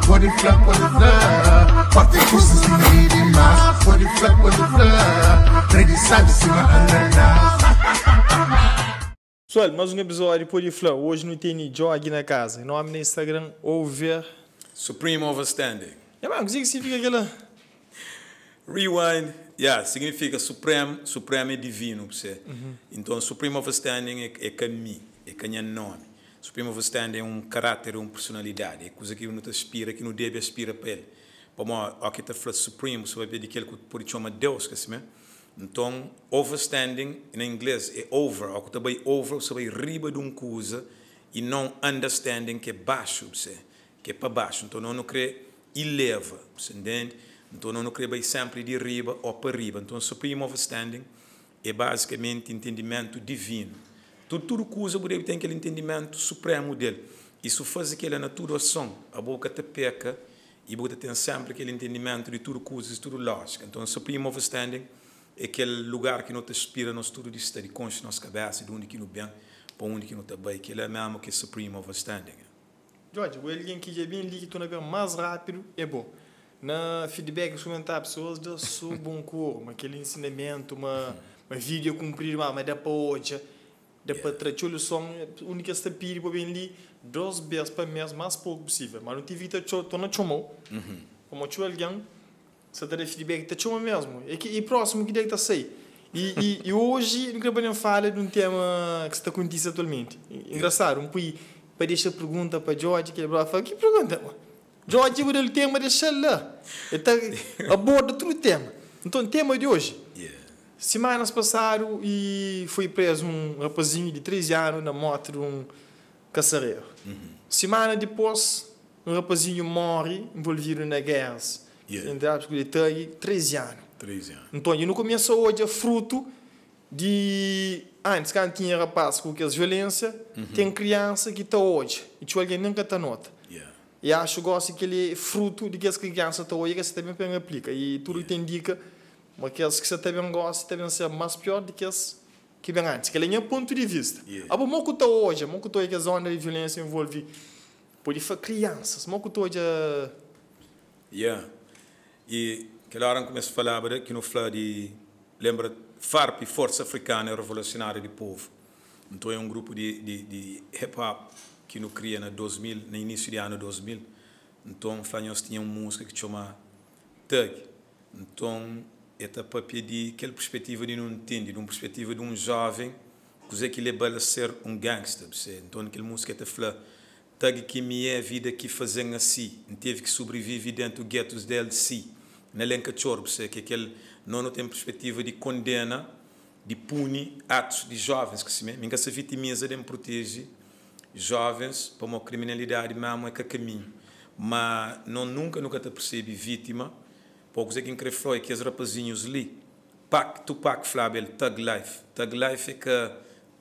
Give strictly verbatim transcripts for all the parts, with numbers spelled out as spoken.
body flap, body flap. Party pusses in the leading mass. Body flap, body flap. Ready, sabe, se Pessoal, mais um episódio de Body Flap. Hoje não tem nem Joe aqui na casa. Nome no Instagram, Over Supreme Overstanding. É, mas o que significa aquilo? Rewind, yeah, significa supremo, supremo é divino para você. Uhum. Então, Supreme Overstanding é, é caminho, é canhão nome. Supreme Overstanding é um caráter, uma personalidade, é coisa que não te aspira, que não deve aspirar para ele. Como aqui está falando Supreme, você vai ver aquele que pode chamar Deus, que assim, então, overstanding em inglês é over, ou que também over, você vai riba de uma coisa e não understanding que é baixo, você, que é para baixo. Então, não não crê eleva, você entende? Então, não queria sempre de riba ou para riba. Então, Supreme Overstanding é basicamente entendimento divino. Tudo, tudo coisa você tem aquele entendimento supremo dele. Isso faz aquela natureza, a boca te peca e você tem sempre aquele entendimento de tudo coisas, tudo lógica. Então, Supreme Overstanding é aquele lugar que não te aspira, nós tudo de estar de consciência, nossa cabeça, de onde que não bem, para onde que não está bem. Aquilo é mesmo que é Supreme Overstanding. Jorge, o alguém que já bem líquido, bem mais rápido, é bom. Na feedback, os comentários, pessoas dão sub bom cor, aquele ensinamento, uma, uma vídeo cumprir, mas dá para hoje, dá para trazer o som, a única que pedir para bem ali, duas vezes para mês, mais pouco possível. Mas não tive que estar na chamou, como eu alguém, se der feedback, está chamou mesmo. E, e próximo, que deve estar sair. E, e, e hoje, não quero falar de um tema que está acontecendo atualmente. Engraçado, um pouco, para deixar pergunta para Jorge, que ele fala, que pergunta, mano? Jorge, o tema deixa lá. Ele aborda outro tema. Então, o tema de hoje. Yeah. Semanas passaram e foi preso um rapazinho de treze anos na moto de um caçareiro. Uhum. Semana depois, um rapazinho morre envolvido na guerra. Yeah. Entre aspas, ele tem treze anos. treze anos. Então, e não começa hoje a fruto de... Antes, quando tinha rapaz com aquelas violência, uhum. Tem criança que está hoje. E tinha alguém nunca está nota. E acho gosto que ele é fruto de que as crianças estão aí que você também bem aplica. E tudo yeah. Te indica que as que você também gosta devem ser mais pior do que as que vêm antes. Que ele é um ponto de vista. Yeah. Ah, mas que está hoje, mas que está aí que a zona de violência envolve pode ser crianças, mas que está hoje. Yeah. E aquela hora começa a falar que no falar de lembra FARP, Força Africana Revolucionária do Povo. Então é um grupo de, de, de hip hop que não cria na dois mil, no início do ano dois mil. Então, nós tínhamos uma música que se chama Thug. Então, é para pedir aquela perspectiva de não entender, uma perspectiva de um jovem que que ele é ser um gangster. Então, aquela música está falando Thug que me é a vida que fazem assim, não teve que sobreviver dentro dos guetos dele, sim. Na lenca chorbo, que aquele não tem perspectiva de condena, de punir atos de jovens que se me, minha se vitimiza de me protege jovens para uma criminalidade mesmo é que caminho. Mas não, nunca, nunca te percebe vítima. Poucos é que incrível foi que os rapazinhos ali, Pac, Tupac, Flabel, Thug Life. Thug Life é que a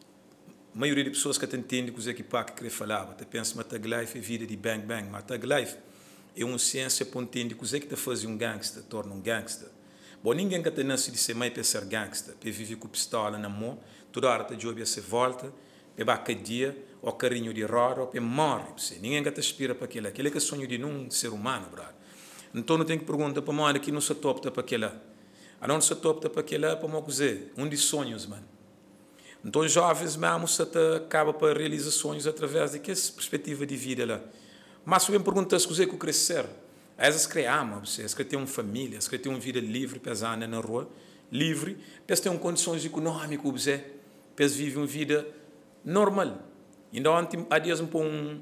maioria de pessoas que te entende que o que Pac queria falar. Te pensa que Thug Life é vida de bang bang. Mas Thug Life é uma ciência para entender que o que te faz um gangster, torna um gangster. Bom, ninguém que te nasce de ser mãe para ser gangster, para viver com pistola na mão, toda hora te joga se volta, para bacar dia, o carinho de raro, para morre. Ninguém que te aspira para aquilo. Aquilo é que é sonho de um ser humano, brother. Então não tem que perguntar para mim que não se topta para aquilo. A não se topta para aquilo para uma coisa, um de sonhos, mano. Então jovens mesmo se acaba para realizar sonhos através de que essa perspectiva de vida lá. Mas se eu me perguntar se você que crescer, essas que amam, você, que tem uma família, que tem uma vida livre, pesada na rua, livre, pessoas têm condições econômicas, você, pessoas vivem uma vida normal. Ainda ontem, há dias, um,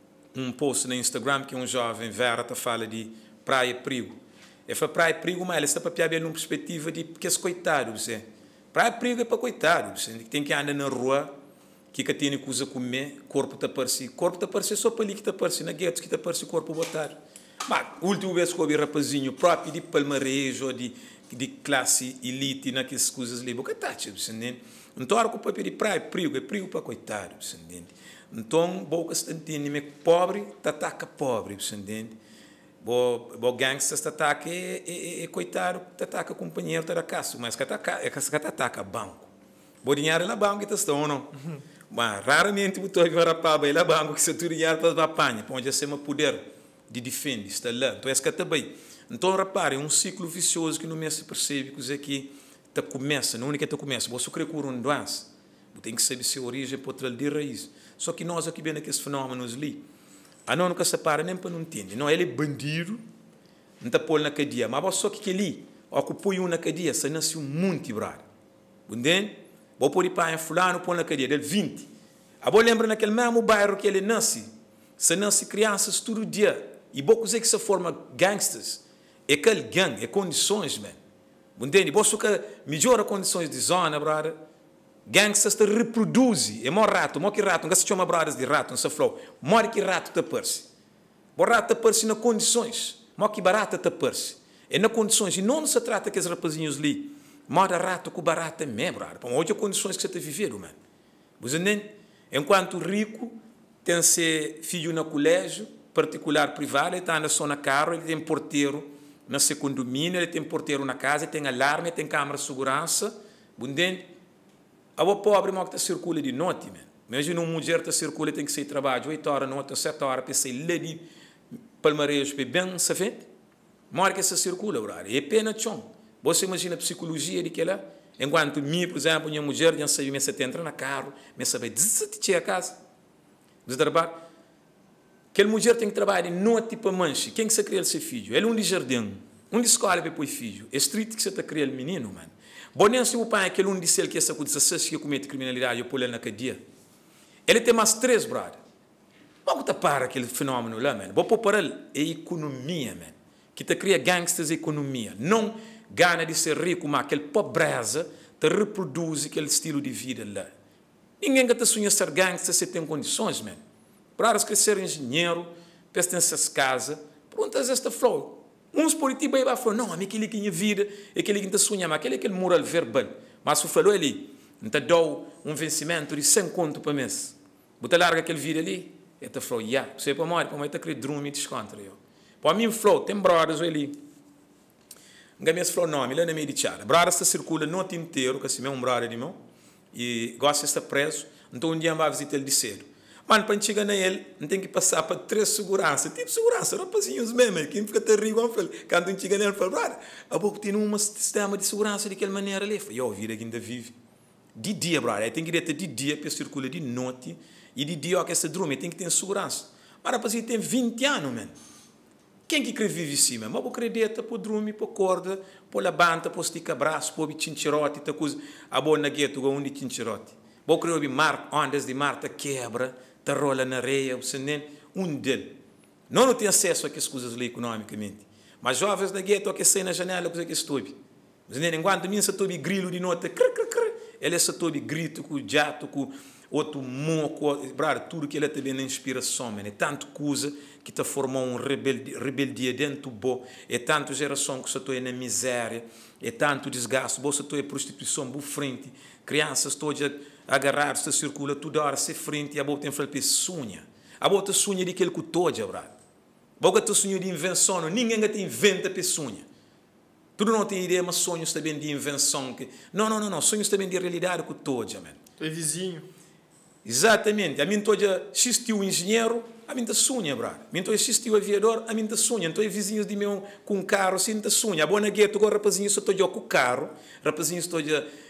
um post no Instagram que um jovem Vera tá fala de praia perigo. Ele fala praia perigo, mas ele está para piar numa perspectiva de que é coitado, você. Praia perigo é para coitado, você. Tem que andar na rua, que que tem coisa a comer, corpo está parecido. Corpo está parecido só para ali que está parecido, na guetos que está parecido, corpo botar. Mas, a última vez que eu vi rapazinho próprio de palmarejo ou de, de classe elite, naquelas coisas ali, boca tá, você entende? Então, a hora que o papai de praia é perigo, é perigo para coitado, você entende? Então, boca se entende, mas pobre, te ataca pobre, você entende? O gangster te ataca é, é, é coitado, te ataca companheiro, te ataca, mas que ataca, é que te ataca banco. O dinheiro é na banco que está ou não? Mas, raramente, o teu vai para o banco, que se tu dinheiro para apanhar, pode ser um poder de defender, está lá. Então, esse que está bem. Então, reparem, um ciclo vicioso que não me se percebe que é que está começa, não é que está começa. Você crê que o doença, tem que saber se a origem pode trazer de raiz. Só que nós aqui vemos esses fenômenos ali. A não nunca se para nem para não entender. Não, ele é bandido, não está pôr na cadeia. Mas só que ali, ocupou um na cadeia, se nasceu muito bravo. Entende? Vou pôr para fulano, pôr na cadeia, dele vinte. A boa lembra naquele mesmo bairro que ele nasce, se nasce crianças todo dia. E vou dizer que se forma gangsters. É aquele gangue, é condições, man. Entende? Você que melhora condições de zona, brother. Gangsters te reproduzem. É mó rato, mó que rato. Não se chama brothers de rato, não se falou. Mó que rato te perse. O rato te perse nas condições. Mó que barata te perse. É nas condições. E não se trata que os rapazinhos ali. Mó de rato com barata mesmo, brother. Hoje é condições que você está vivendo, man. Você entende? Enquanto rico tem ser filho no colégio particular privado, ele está só na carro, ele tem porteiro na seu condomínio, ele tem porteiro na casa, ele tem alarme, ele tem câmara de segurança. Entende? A boa pobre mal que circula de noite, man. Imagina uma mulher que circula, tem que sair de trabalho oito horas, noite, sete horas, para sair lá de palmarés, para bem, se vê? Mora que se circula, brother. É pena, tchon. Você imagina a psicologia de que ela, enquanto mim, por exemplo, minha mulher, já saiu, mas você entra na carro, mas sabe, desiste a casa. Você trabalha. Aquela mulher tem que trabalhar de noite para manche. Quem que você cria seu filho? Ele é um de jardim, um de escola para pôr filho. É street que você está criando menino, mano. Bom, se o pai é aquele um disse que essa coisa que comete criminalidade, eu pôr ele na cadeia. Ele tem mais três, brother. Vamos tapar aquele fenômeno lá, mano. Vou pôr para ele. É economia, mano. Que te cria gangsters, economia. Não gana de ser rico, mas aquele pobreza te reproduz aquele estilo de vida lá. Ninguém que te sonha ser gangster se tem condições, mano. Para crescer engenheiro, pertence às casas, perguntas esta flor. Uns políticos aí falam, não, aquele que tinha vida, aquele que te sonha, mas aquele que é moral verbal. Mas o falou ali, não te dou um vencimento de cem conto por mês. Você larga aquele vida ali, e te falou, já, você é para morrer, para morrer, te querer drum e desconto. Para mim, flor, tem brothers ali. Não me falou nome, ele não me disse. Brothers se circula no tempo inteiro, que assim é um brother de mim, e gosta de estar preso, então um dia vai visitar ele de cedo. Mano, para chegar na ele, não tem que passar para três seguranças. Tipo segurança, rapazinhos mesmo. Quem fica terrível, quando a gente chega nele, fala, brother, a boca tem um sistema de segurança daquela maneira ali. Eu ouvi aqui ainda vive. De dia, brother, tem que ir de dia para circular de noite. E de dia, ó, que essa drume tem que ter segurança. Mas rapazinho tem vinte anos, mano. Quem que quer viver assim, mano? Mas vou acreditar para o drume, para a corda, para a banda, para o estica braço, para o chinchirote, para coisa. A boa na gueto, um de chinchirote. Vou querer ouvir mar, ondas de Marta quebra. Te rola na areia, um dele. Não, não tem acesso a aquelas coisas ali economicamente. Mas jovens da gueto que saem na janela, coisa que estou. Enquanto mim se estou grilo de noite, cr, cr, cr, ele se estou grito com jato, com outro moco, tudo que ele também na inspiração, é tanto coisa que te formou um rebeldia, rebeldia dentro do bo, é tanto geração que se estou na miséria, é tanto desgaste, você estou em prostituição, bo frente, crianças todas agarrar, se circula toda hora, se frente, e a boca tem que sonha. A boca sonha de aquele que todo, brado. A boca tem sonho de invenção, ninguém te inventa para sonha. Tudo não tem ideia, mas sonhos também de invenção. Que... Não, não, não, não, sonhos também de realidade com todo, man. É vizinho. Exatamente. A mim estou assistiu engenheiro, a mim te sonha, brado. A mim estou assistiu aviador, a mim te sonha. Estou vizinhos de meu com carro, assim te sonha. A boa na gueto, agora rapazinho, só estou com o carro, rapazinho, estou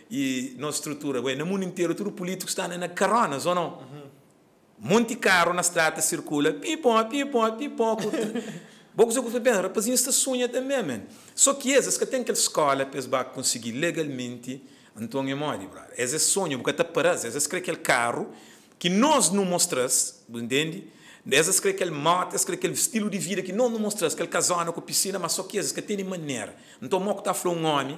e na estrutura, ué, no mundo inteiro, tudo político está na caronas, ou não? Uhum. Monte carro na estrada circula, pipom, pipom, pipom. Poucos eu fui pensar, rapazinho, esta sonha também, man. Só que esses que têm aquela escola para conseguir legalmente, então é morre, brother. Esse sonho, porque está parado, esses querem aquele carro que nós não mostramos, entende? Esses querem aquele moto, esses querem aquele estilo de vida que nós não mostramos, aquele casano com piscina, mas só que esses que têm maneira. Então, o que está falando um homem,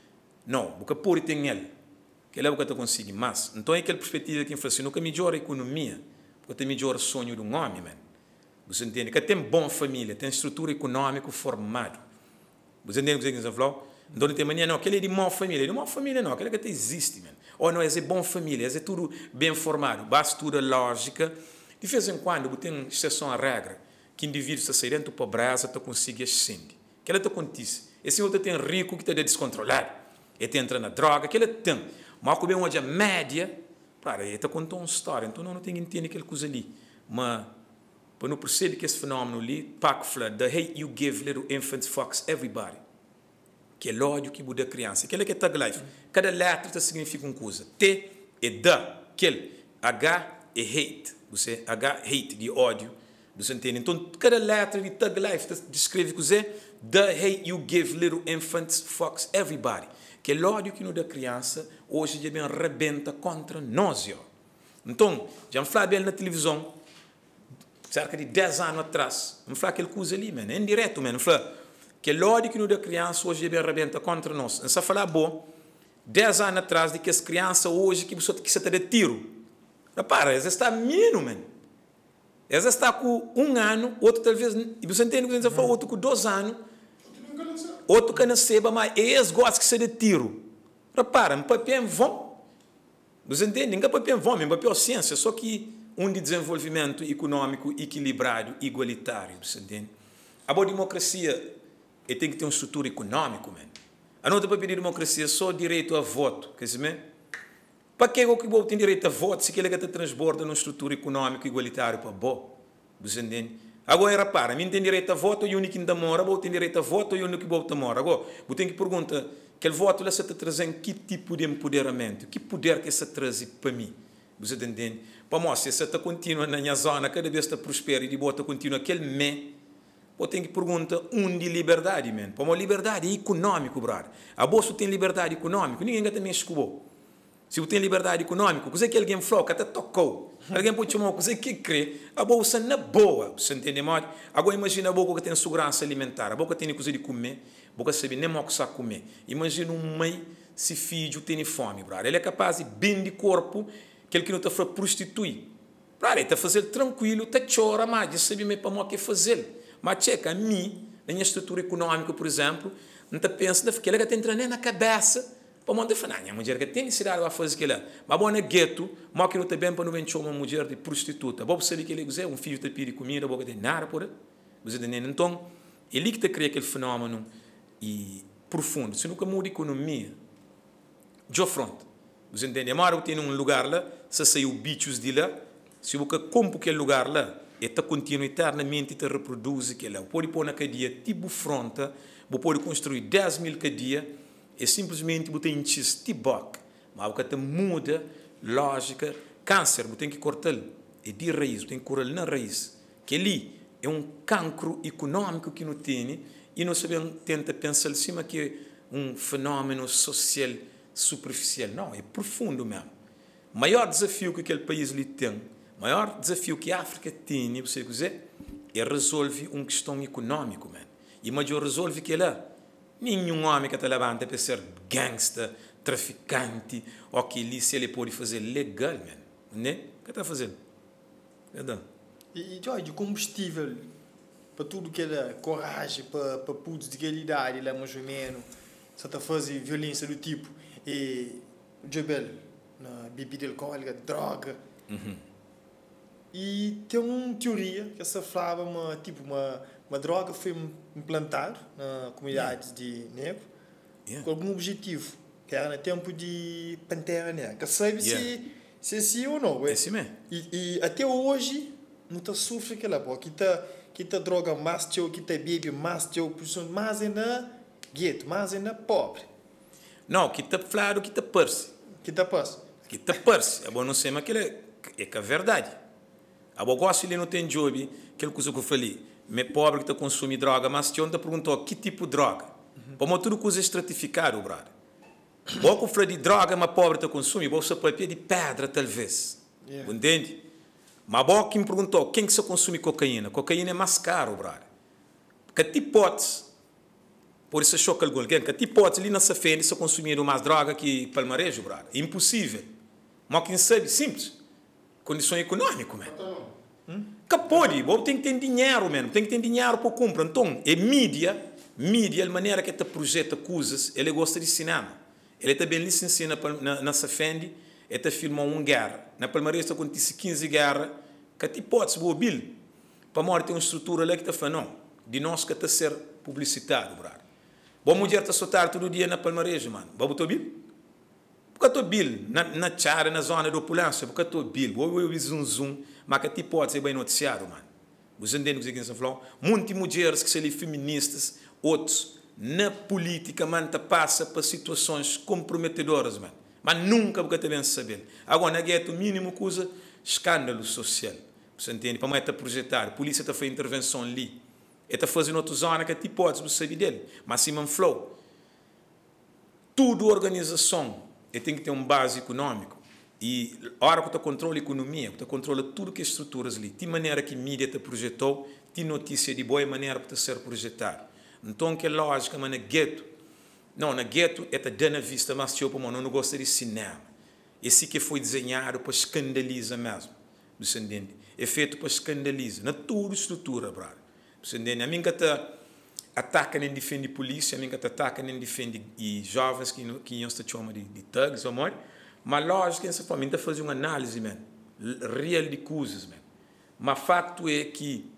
não, porque por tem ele, que ele é o que está conseguindo, mas, então é aquela perspectiva que inflaciona, assim, que melhora a economia, porque tem melhor o sonho de um homem, man. Você entende? Que tem boa família, tem estrutura econômica formada. Você entende o que eu estou falando? Então não tem maneira, não, aquele é de má família, de má família não, aquele que até existe, man. Ou não, é de boa família, é tudo bem formado, basta tudo lógica. De vez em quando, tem exceção à regra, que indivíduo está saindo da pobreza, está conseguindo ascender. Que ela te acontece. Esse outro tem rico que está descontrolado. Ele entra na droga, que ele tem. Mas como é uma média, para ele está contando uma história. Então não, não tem que entender aquela coisa ali. Mas para não perceber que esse fenômeno ali, Pac fala, the hate you give little infants fucks everybody. Que é ódio que muda a criança. Aquele que é tag life. Cada letra significa uma coisa. T é da, aquele. H é hate. Você, H, hate, de ódio. Você entende? Então, cada letra de tag life descreve que você, the hate you give little infants fucks everybody. Que é ódio que nos dá criança, hoje já bem rebenta contra nós. Ó. Então, já me falei bem na televisão, cerca de dez anos atrás, me falei aquele coisa ali, man, em direto, man, me falei, que é ódio que nos dá criança, hoje já bem rebenta contra nós. Não se falar bom, dez anos atrás, de que as crianças hoje, que você que está de tiro. Repara, eles estão menino, man. Eles estão com um ano, outro talvez, e você entende que a gente fala, outro com dois anos, outro que nasceu, mas eles gostam que se de tiro. Repara, um papel vão. Você entende? Ninguém papel vão, um papel ciência, só que um de desenvolvimento econômico equilibrado, igualitário, você entende? A boa democracia tem que ter uma estrutura econômica, man. A nota para pedir democracia é só direito a voto, quer dizer, para que o que o tem direito a voto se ele transborda numa estrutura econômica igualitária para bom? Você entende? Agora, repara, mim tem direito a voto e o único que ainda mora, eu tenho direito a voto e o único que volta mora. Agora, eu tenho que perguntar, aquele voto lá está trazendo que tipo de empoderamento? Que poder que está trazendo para mim? Você entende? Para mostrar, se está continua na minha zona, cada vez está prospera e de bota continua aquele me, eu tenho que perguntar um de liberdade, man. Para uma liberdade econômica, brother. A bolsa tem liberdade econômica, ninguém também escovou. Se você tem liberdade econômica, coisa que alguém falou, que até tocou, alguém pode chamar coisa que crê, a bolsa não é boa, você entende, mais? Agora imagina a boca que tem segurança alimentar, a boca tem coisa de comer, a boca sabe nem mal que sabe comer. Imagina um mãe, se filho tem fome, brother. Ele é capaz de bem de corpo, aquele que não está a prostituir. Brother, ele está a fazer tranquilo, está a chorar mais, já sabe meio para o que fazer. Mas checa, a mim, na minha estrutura econômica, por exemplo, não está pensando, porque ele está entrando na cabeça, para mandar falar, a mulher que tem necessidade de fazer aquilo, mas bom é gueto, mas que não está bem para não vender uma mulher de prostituta. Bom saber que ele é um filho de pedir comida, bom tem nada por ele. Você entende? Então, ele que está criando aquele fenômeno e profundo. Se nunca muda a economia, de frente. Você entende? Mas eu tenho um lugar lá, se saiu bichos de lá, se você compra aquele lugar lá, e está continua eternamente e reproduz aquele lá. Pode pôr na cadeia tipo fronta, pode construir dez mil cadeias, é simplesmente você tem que tibok, mas você muda lógica, câncer, você tem que cortar, é de raiz, você tem que cortar na raiz, que ali é um cancro econômico que não tem, e nós sabemos, tenta pensar em cima que é um fenômeno social superficial, não, é profundo mesmo. O maior desafio que aquele país lhe tem, o maior desafio que a África tem, você dizer, é resolver uma questão econômica, man. E mas eu resolve que lá, nenhum homem que está levanta para ser gangster, traficante, ou que ali se ele pode fazer legal, man. Né? O que está fazendo? Entendeu? E, e de combustível para tudo que é coragem, para, para putos de aquela idade, lá mais ou menos, só está fazendo violência do tipo, e o Jebel, na bebida alcoólica, droga. Uhum. E tem uma teoria que essa falava uma tipo uma uma droga foi implantada na comunidades yeah. de negro yeah. com algum objetivo, que era no tempo de Pantera Negra. Que sabe yeah. se se é sim ou não. É assim mesmo. E, e até hoje não está sofrendo aquela pô, que tá que tá droga mais teu, que tá bebe mais teu, mas é na gueto, mas é na pobre. Não, que está falado, que está perse. Que está perse. Que está perse. É bom não ser, mas aquilo é, é que é verdade. A boa gosto ele não tem job, aquela coisa que eu falei, me pobre que está consumindo droga, mas te onda perguntou que tipo de droga. Uhum. Para tudo coisa estratificada, brother. Bom que eu falei de droga, mas pobre está consumindo, bom você pode de pedra talvez. Yeah. Entende? Mas bom que me perguntou quem que se consome cocaína. Cocaína é mais caro, brother. Que tipo hipótese, por isso choca alguém, que tipo hipótese ali na safena se consumir mais droga que palmarejo, brother. Impossível. Mas quem sabe, simples. Condição econômica, mano. Hum? Que pode, bom, tem que ter dinheiro, mano. Tem que ter dinheiro para comprar. Então, é mídia, mídia, a maneira que ele projeta coisas, ele gosta de cinema. Ele também lhe ensina na, na Safendi, ele filma uma guerra. Na Palmares acontece quinze guerras, que tipo pode ser boa bil. Para morrer tem uma estrutura lá que está falando, não, de nós que está a ser publicitado, brother. Boa mulher está a soltar todo dia na Palmares, mano. Vou botar bil? Porque estou bil, na, na chara, na zona da opulência, porque estou bil. Vou ver zoom zoom, mas que tipo pode ser bem noticiado, mano. Você entende o que você falou? Muitas mulheres que são ali feministas, outros, na política, manta passa para situações comprometedoras, mano. Mas nunca porque também saber. Agora, na gueto, o mínimo coisa, escândalo social. Você entende? Para mais projetar, a polícia está fazendo intervenção ali. Está fazendo outra zona que é tipo pode você saber dele. Mas se man flow, tudo organização, ele tem que ter um base econômico. E a hora que você controla a economia, você controla tudo que é estruturas ali. De maneira que a mídia te projetou, de notícia de boa maneira para ser projetado. Então, que é lógica, mas na gueto, não, na gueto é a dana vista, mas eu não gosto de cinema. Esse que foi desenhado para escandalizar mesmo. Você entende? É feito para escandalizar. Na toda estrutura, brother. Você entende? A mim que ataca nem defende a polícia, a mim que ataca nem defende e jovens que que iam se chamar de, de thugs, amor. Mas lógico que essa família está fazendo uma análise, man, real de coisas, man. Mas facto é que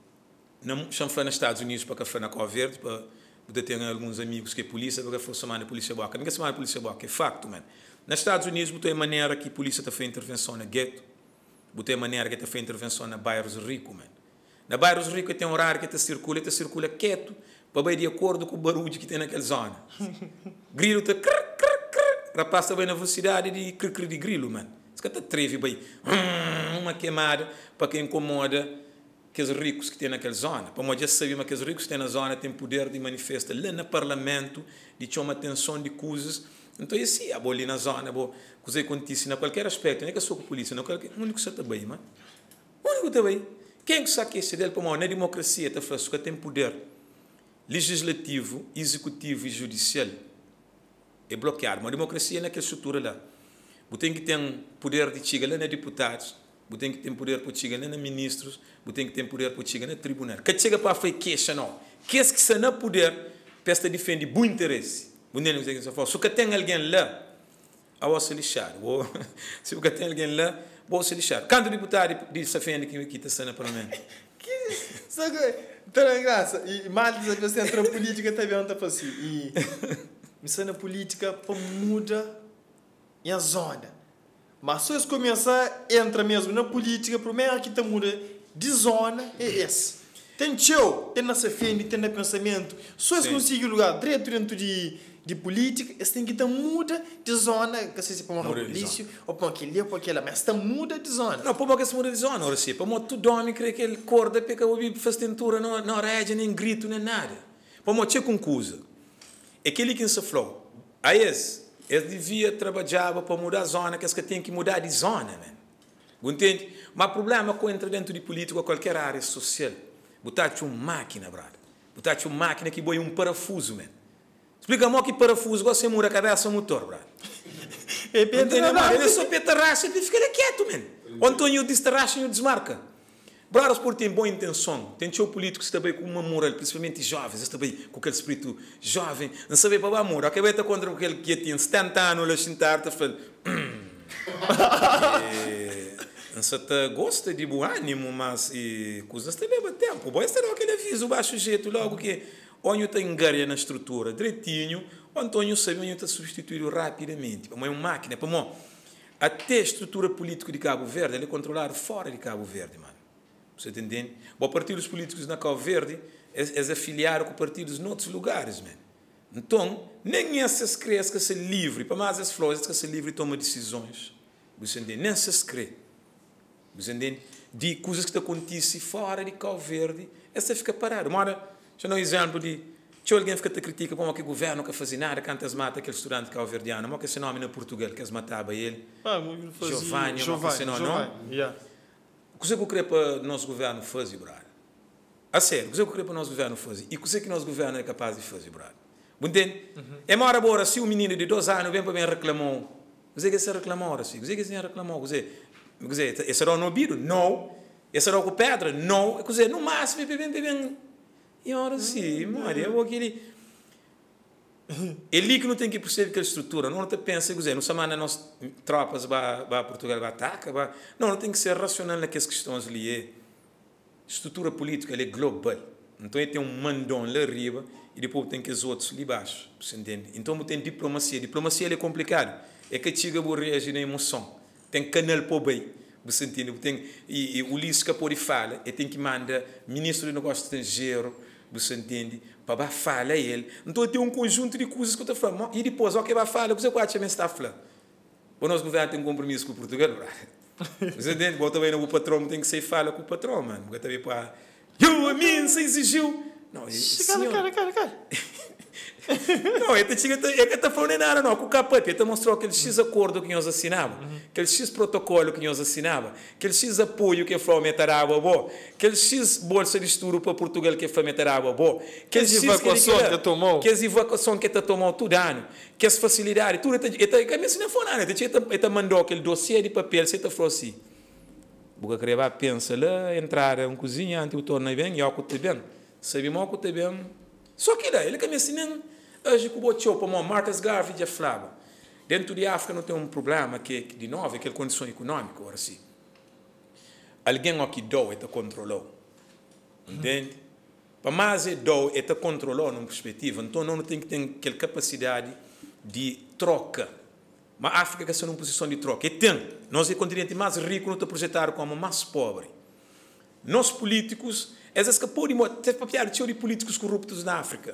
não chamo nos Estados Unidos para café na Cova Verde, para poder ter alguns amigos que é polícia, para que semana a polícia boca. Ninguém semana a polícia boca, é facto, man. Nos Estados Unidos, botou a maneira que a polícia está fazendo intervenção na gueto, botou a maneira que está fazendo intervenção na bairros ricos, man. Na bairros ricos tem um horário que está circula, está circula quieto, para bem de acordo com o barulho que tem naquela zona. Grilo está crrr, crrr, crrr, rapaz bem na velocidade de crrr, crrr de grilo, man. Isso que está treve bem. Uma queimada para quem incomoda aqueles ricos que tem naquela zona. Para nós já sabemos que os ricos que têm na zona têm poder de manifestar lá no parlamento, de chamar atenção de coisas. Então, assim, a boa ali na zona, boa, coisa que acontece em qualquer aspecto, não é que eu sou com a polícia, não é que o único que está bem, mano. O único que está bem. Quem que sabe esse dele, para nós, na democracia, está falando que tem poder legislativo, executivo e judicial. É bloquear. Uma democracia naquela estrutura lá. Você tem que ter poder de chegar lá na deputados, você tem que ter poder para chegar lá na ministros, você tem que ter poder para chegar na tribunal. Que chega para fazer queixa, não. Que esse que está no poder, para defender bom interesse. Se você tem alguém lá, eu vou se lixar. Se você tem alguém lá, vou se lixar. Quando o deputado diz que está sendo para mim? Só que, então, graça, e mais de você entra na política também não está fácil. E me na política para mudar a zona. Mas se você começar, entra mesmo na política, primeiro que está muda de zona é esse. Tem teu, tem na defende, tem no pensamento. Se você conseguir lugar direto dentro de de política, você tem que estar muda de zona, que se para uma polícia, ou para aquele, ou para aquela, mas está muda de zona. Não, para que se muda de zona, ora sim, para tu dorme, creio que ele corda, porque eu vi faz tentura, não, não rege, nem grito, nem nada. Para você conclusa, é aquele que se falou, aí esse, ele devia trabalhar para mudar a zona, que é que tem que mudar de zona, man. Entende? Mas o problema é que entra dentro de política ou qualquer área social, botar uma máquina, brother. Botar uma máquina que põe um parafuso, man. Explica-me que parafuso você muda a cabeça do motor, brother. É petarraça. Ele é só petarraça, ele fica quieto, man. O Antônio diz tarraça e o desmarca. Brothers, por tem boa intenção. Tem teu político que está bem com uma moral, principalmente jovens, está bem com aquele espírito jovem. Não sabe para o amor. Acabei de contra aquele que tinha setenta anos, ele sentar, está falando. Não se gosta de bom ânimo, mas coisas também bem tempo. Bom, esse era aquele aviso, baixo jeito, logo que o Antônio está engaria na estrutura direitinho, o Antônio sabe que está substituído rapidamente. Para uma máquina, para uma, até a estrutura política de Cabo Verde, ele é controlado fora de Cabo Verde, mano. Você está entendendo? Bom, partidos políticos na Cabo Verde é, é afiliar com partidos em outros lugares, mano. Então, nem essas crenças que se livre, para mais as flores que se livre e toma decisões. Você entende? Nem essas crenças. Você entende? De coisas que acontecem fora de Cabo Verde, essa fica parada. Uma hora, já não é um exemplo de se alguém fica te critica como que o governo não faz nada, quantas mata aquele estudante cabo-verdiano, como que esse nome no Portugal, que eles matavam ele, ah, Giovanni, como que esse nome, não? Yeah. O que eu creio para o nosso governo fazer, brother? A sério, o que eu creio para o nosso governo fazer? E o que o nosso governo é capaz de fazer, brother? Entende? Uhum. É uma hora agora, se o menino de dois anos vem para mim reclamou, o que você reclamou, assim? O que você reclamou? O que você, esse era o nobido? Não. Esse era o pedra? Não. O que no máximo, bem, bem, bem. E ora sim, Maria, eu vou aquele. Ele que não tem que perceber aquela estrutura, não te pensa, quer dizer, não semana nós tropas para Portugal vai atacar, vai... não, não tem que ser racional naquelas questões ali. É estrutura política, ela é global. Então ele tem um mandão lá arriba e depois tem que os outros ali baixo, você entende? Então tem diplomacia, diplomacia é complicado, é que chega a reagir na emoção, tem canal para o bem, Você entende? Tem, e, e o Ulisses Capori fala, e tem que mandar ministro de Negócios Estrangeiros, você entende? Para falar a ele. Então tem um conjunto de coisas que eu estou falando. E depois, o que vai falar, você pode me estar falando. O nosso governo tem um compromisso com o Portugal, você entende? Bom, também o patrão tem que ser fala com o patrão, mano. Porque também para. Eu, a mim, você exigiu. Não, cara, cara, cara, cara. Não, ele está falando nada, não. Com o caput, ele mostrou aquele X acordo que nós assinava, aquele X protocolo que nós assinava, aquele X apoio que foi meter água boa, aquele X bolsa de estudo para Portugal que foi meter água boa, aquele X evacuação que, que tomou, que as evacuação que tomou todo ano, que as facilidades, tudo. Ele também não foi nada. Ele mandou aquele dossiê de papel, você está falando assim. Porque queria pensar lá, entrar em cozinha, antes o torno bem, e eu que bem, sabe mal que bem. Só que lá, ele também assim, hoje que o botou para Martha's Garvey já falava. Dentro de África não tem um problema que, de novo, é aquela condição econômica, agora sim. Alguém aqui deu e te controlou. Entende? Para mais é deu e te controlou numa perspectiva. Então não tem que ter aquela capacidade de troca. Mas a África está numa posição de troca. E tem. Nós é o continente mais rico, não está projetado como mais pobre. Nós políticos, às vezes que podem ter papel de políticos corruptos na África.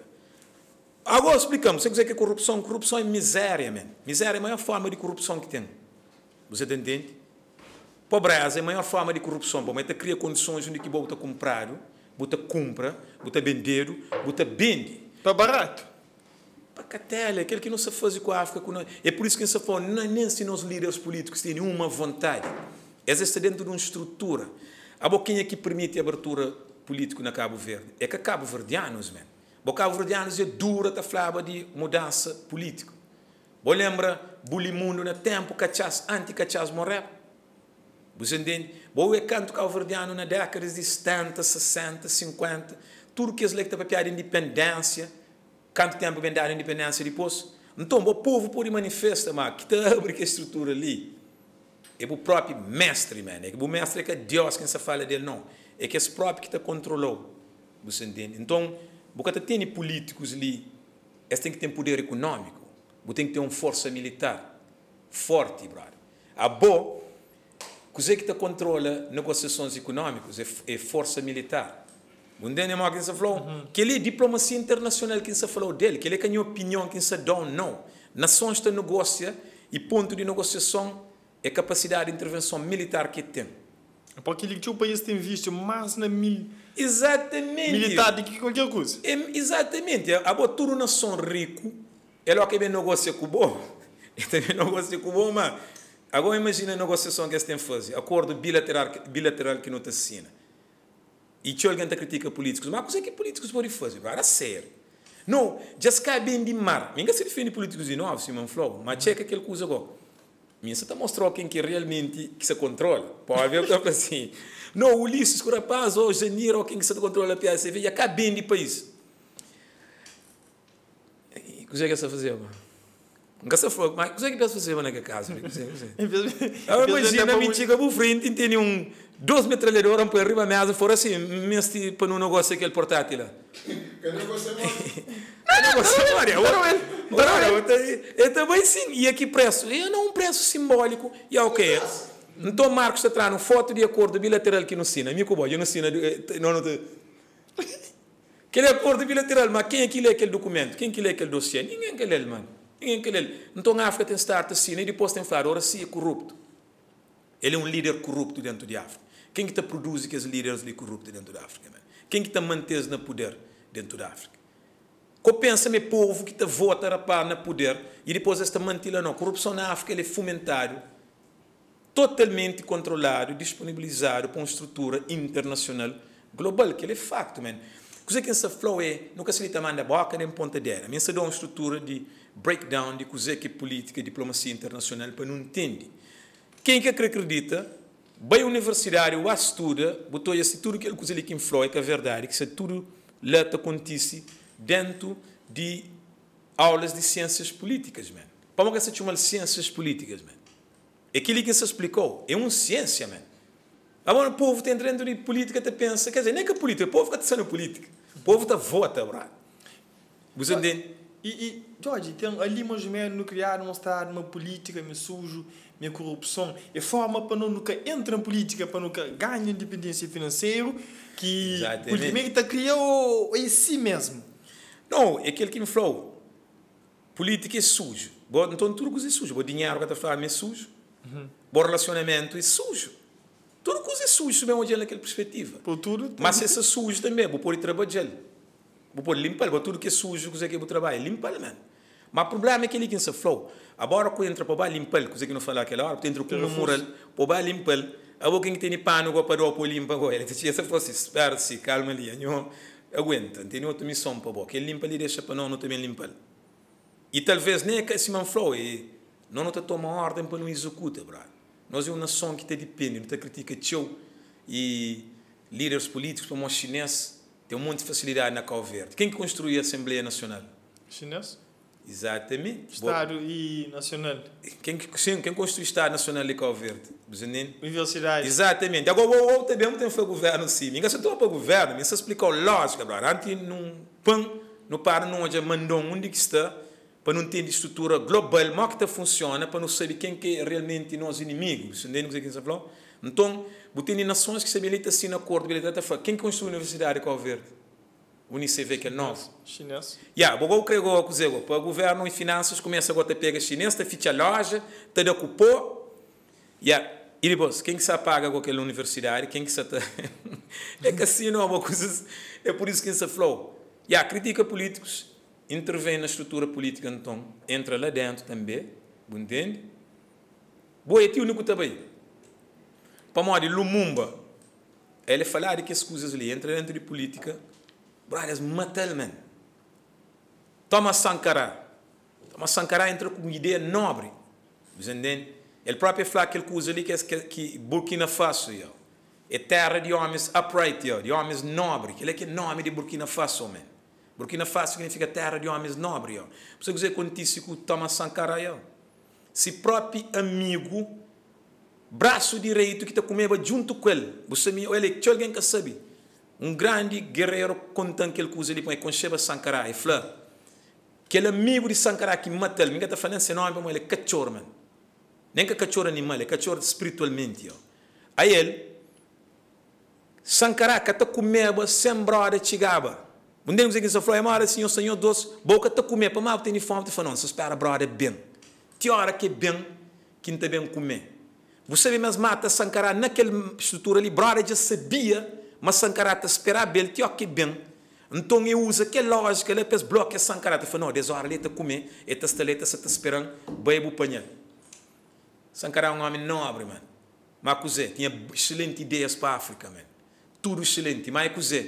Agora explicamos, você dizer que corrupção, corrupção é miséria, man. Miséria é a maior forma de corrupção que tem. Você entende? Pobreza é a maior forma de corrupção. Bom, mas você cria condições onde que você comprar, você compra, você vender, você vende. Está barato. Para catela, aquele que não se faz com a África. Com nós. É por isso que se fala, nem se nós líderes políticos têm uma vontade. Essa está dentro de uma estrutura. A boquinha que permite a abertura política na Cabo Verde é que Cabo Verdeanos, man. O Cabo Verdeanos é dura a falar de mudança política. Você lembra Bulimundo no tempo que anti-Cachas morreu? Você entende? Você é canto Cabo Verdeano na década de setenta, sessenta, cinquenta. Tudo que eles leem para a independência. Quanto tempo vem dar a independência depois? Então, o povo pode manifestar, mas que está abre que estrutura ali. É o próprio mestre, man. É que o mestre é que é Deus quem se fala dele, não. É que é o próprio que está controlou. Você entende? Então, porque tem políticos ali, eles têm que ter poder econômico, você tem que ter uma força militar forte, brother. A boa, coisa que controla negociações econômicas é, é força militar. Entende, irmão, quem se falou? Uhum. Que ele é diplomacia internacional, quem se falou dele, que ele é que a opinião, quem se dá não. Nações que negociam e ponto de negociação é capacidade de intervenção militar que tem. Para aquele que o país tem visto mais na mil... Exatamente. militar do que qualquer coisa. É, exatamente. A botura nação rico, ela que negocia com o bom. Ele também negocia com o bom, mas agora imagina a negociação que eles têm que fazer. Acordo bilateral, bilateral que não te assina. E tinha alguém que critica políticos. Mas o que é que políticos podem fazer? Para sério. Não, já se cai bem de mar. Ninguém se defende políticos de novo, Simão Flow. Mas checa aquele coisa agora. Minha você está mostrando quem que realmente que se controla. Pode ver o que está assim. Não, o Ulisses, o rapaz, ou o Janeiro, ou quem que se controla a P S V, já cai bem de país. O que é que você vai fazer, mano? Nunca se foi, mas o que é que você vai fazer, mano, naquela casa? Imagina, me chega para frente e tem um, dois metralhadoras para arriba da mesa, fora assim, mesmo para um negócio aquele portátil lá. Que negócio é bom? É também sim, e aqui preço? É não um preço simbólico, e é o que é? Então Marcos está trazendo foto de acordo bilateral que não assina, eu não assina, não, não, aquele acordo bilateral, mas quem é que lê aquele documento? Quem é que lê aquele dossiê? Ninguém que lê, mano. Ninguém que lê. Então a África tem que estar assim, e depois tem que falar, ora sim é corrupto. Ele é um líder corrupto dentro de África. Quem que te produz que os líderes ali corruptos dentro da África? Man? Quem que te mantém no poder dentro da África? Que pensa meu povo que te vota rapaz no poder e depois esta mantila não. Corrupção na África ele é fomentado, totalmente controlado, disponibilizado por uma estrutura internacional global, que ele é facto, man. Coisa que essa flow é, nunca se lhe manda boca nem ponta dela. Mas se dá uma estrutura de breakdown de coisa que é política e diplomacia internacional para não entender. Quem que acredita, vai à universidade, ou estuda, botou esse tudo que ele coisa que influi, que é verdade, que isso tudo lá acontece dentro de aulas de ciências políticas, man. Como que se chama ciências políticas, man? Aquilo que se explicou é uma ciência, man. Agora o povo está entrando em política, está pensa, quer dizer, nem que a política, o povo está sendo política, o povo está vota, brá. Você entende? E, e Jorge, tem ali mais ou menos no criar um estado, uma política, me sujo, minha corrupção, e forma para não nunca entrar em política, para nunca ganhar independência financeira, que politicamente está criando em si mesmo. Não, é aquele que me falou. Política é sujo. Bom, então tudo coisa é sujo. O dinheiro que está falando é sujo. Uhum. Bom relacionamento é sujo. Tudo coisa é sujo, se bem olhar naquela perspectiva. Por tudo, tudo. Mas se é sujo também, vou pôr trabalhar. Vou pôr limpar, tudo que é sujo, coisa que eu trabalho, limpar, mano. Mas o problema é que ele que se falou. Agora que entra para limpar, coisa que não fala aquela hora, entra com o mural, para limpar, a boca que tem pano para dar para limpar, ele dizia se fosse, espera-se, calma ali, não aguenta, tem outra missão para boca, ele limpa ali, deixa para não, não também limpar. E talvez nem é que esse man falou, e não te toma ordem para não executar, brother. Nós é uma nação que te depende, não te critica teu e líderes políticos como os chineses têm um monte de facilidade na Cabo Verde. Quem construiu a Assembleia Nacional? Chinês? Exatamente. Estado Boa. E Nacional. Quem, sim, quem construiu o Estado Nacional de Cabo Verde? Universidade. Exatamente. Agora, o, o também tem foi governo sim. Ninguém se topa governo, mas se explicou lógica, brother. Antes não pão, não para não já mandou onde que está, para não ter estrutura global, mas que funciona, para não saber quem que é realmente nós inimigos. Então, tem nações que se habilitam assim na acordo, quem construiu a Universidade de Cabo Verde? O Unicef que é novo. Chinês. Já, yeah, eu creio que para o governo e finanças começa agora a pegar chinês, está ficha loja, está de ocupou. Yeah. E depois, quem que se apaga com aquela universidade? Quem que se está... é que assim não é uma coisa... É por isso que se falou. Já, yeah, critica políticos, intervém na estrutura política, então, entra lá dentro também, entende? Boa, é o único também. Para modo de Lumumba, ele falar de que as coisas ali, entra dentro de política, brothers, matam, man. Thomas Sankara. Thomas Sankara entra com uma ideia nobre. Entende? Ele próprio fala aquele coisa ali que é que Burkina Faso, yo. É terra de homens upright, yo, de homens nobres. Ele é que é nome de Burkina Faso, man. Burkina Faso significa terra de homens nobres, yo. Você dizer contíssimo com Thomas Sankara, yo. Se próprio amigo, braço direito que está comendo junto com ele. Você me olha, que alguém que sabe. Um grande guerreiro contando aquele coisa ali com Sheba Sankara e fala aquele amigo de Sankara que mata ele, ninguém está falando seu nome, ele é cachorro, man. Nem que cachorro animal, é cachorro espiritualmente, ó. Aí ele Sankara que está comendo sem brother chegava. Um dia que você falou, é mara senhor, senhor doce, boca está comendo, para mal tem fome, te falando, se espera brother bem. Tem hora que é bem, que não está bem comer. Você vê mas mata Sankara naquela estrutura ali, brother já sabia. Mas Sankara está esperando ele, que ok bem. Então eu uso aquela lógica, ele depois bloqueia Sankara, ele fala, não, dez horas ele está comendo, ele está está esperando, vai para o panel. Sankara é um homem nobre, mano. Mas Cusé, tinha excelentes ideias para a África, mano. Tudo excelente, mas Cusé.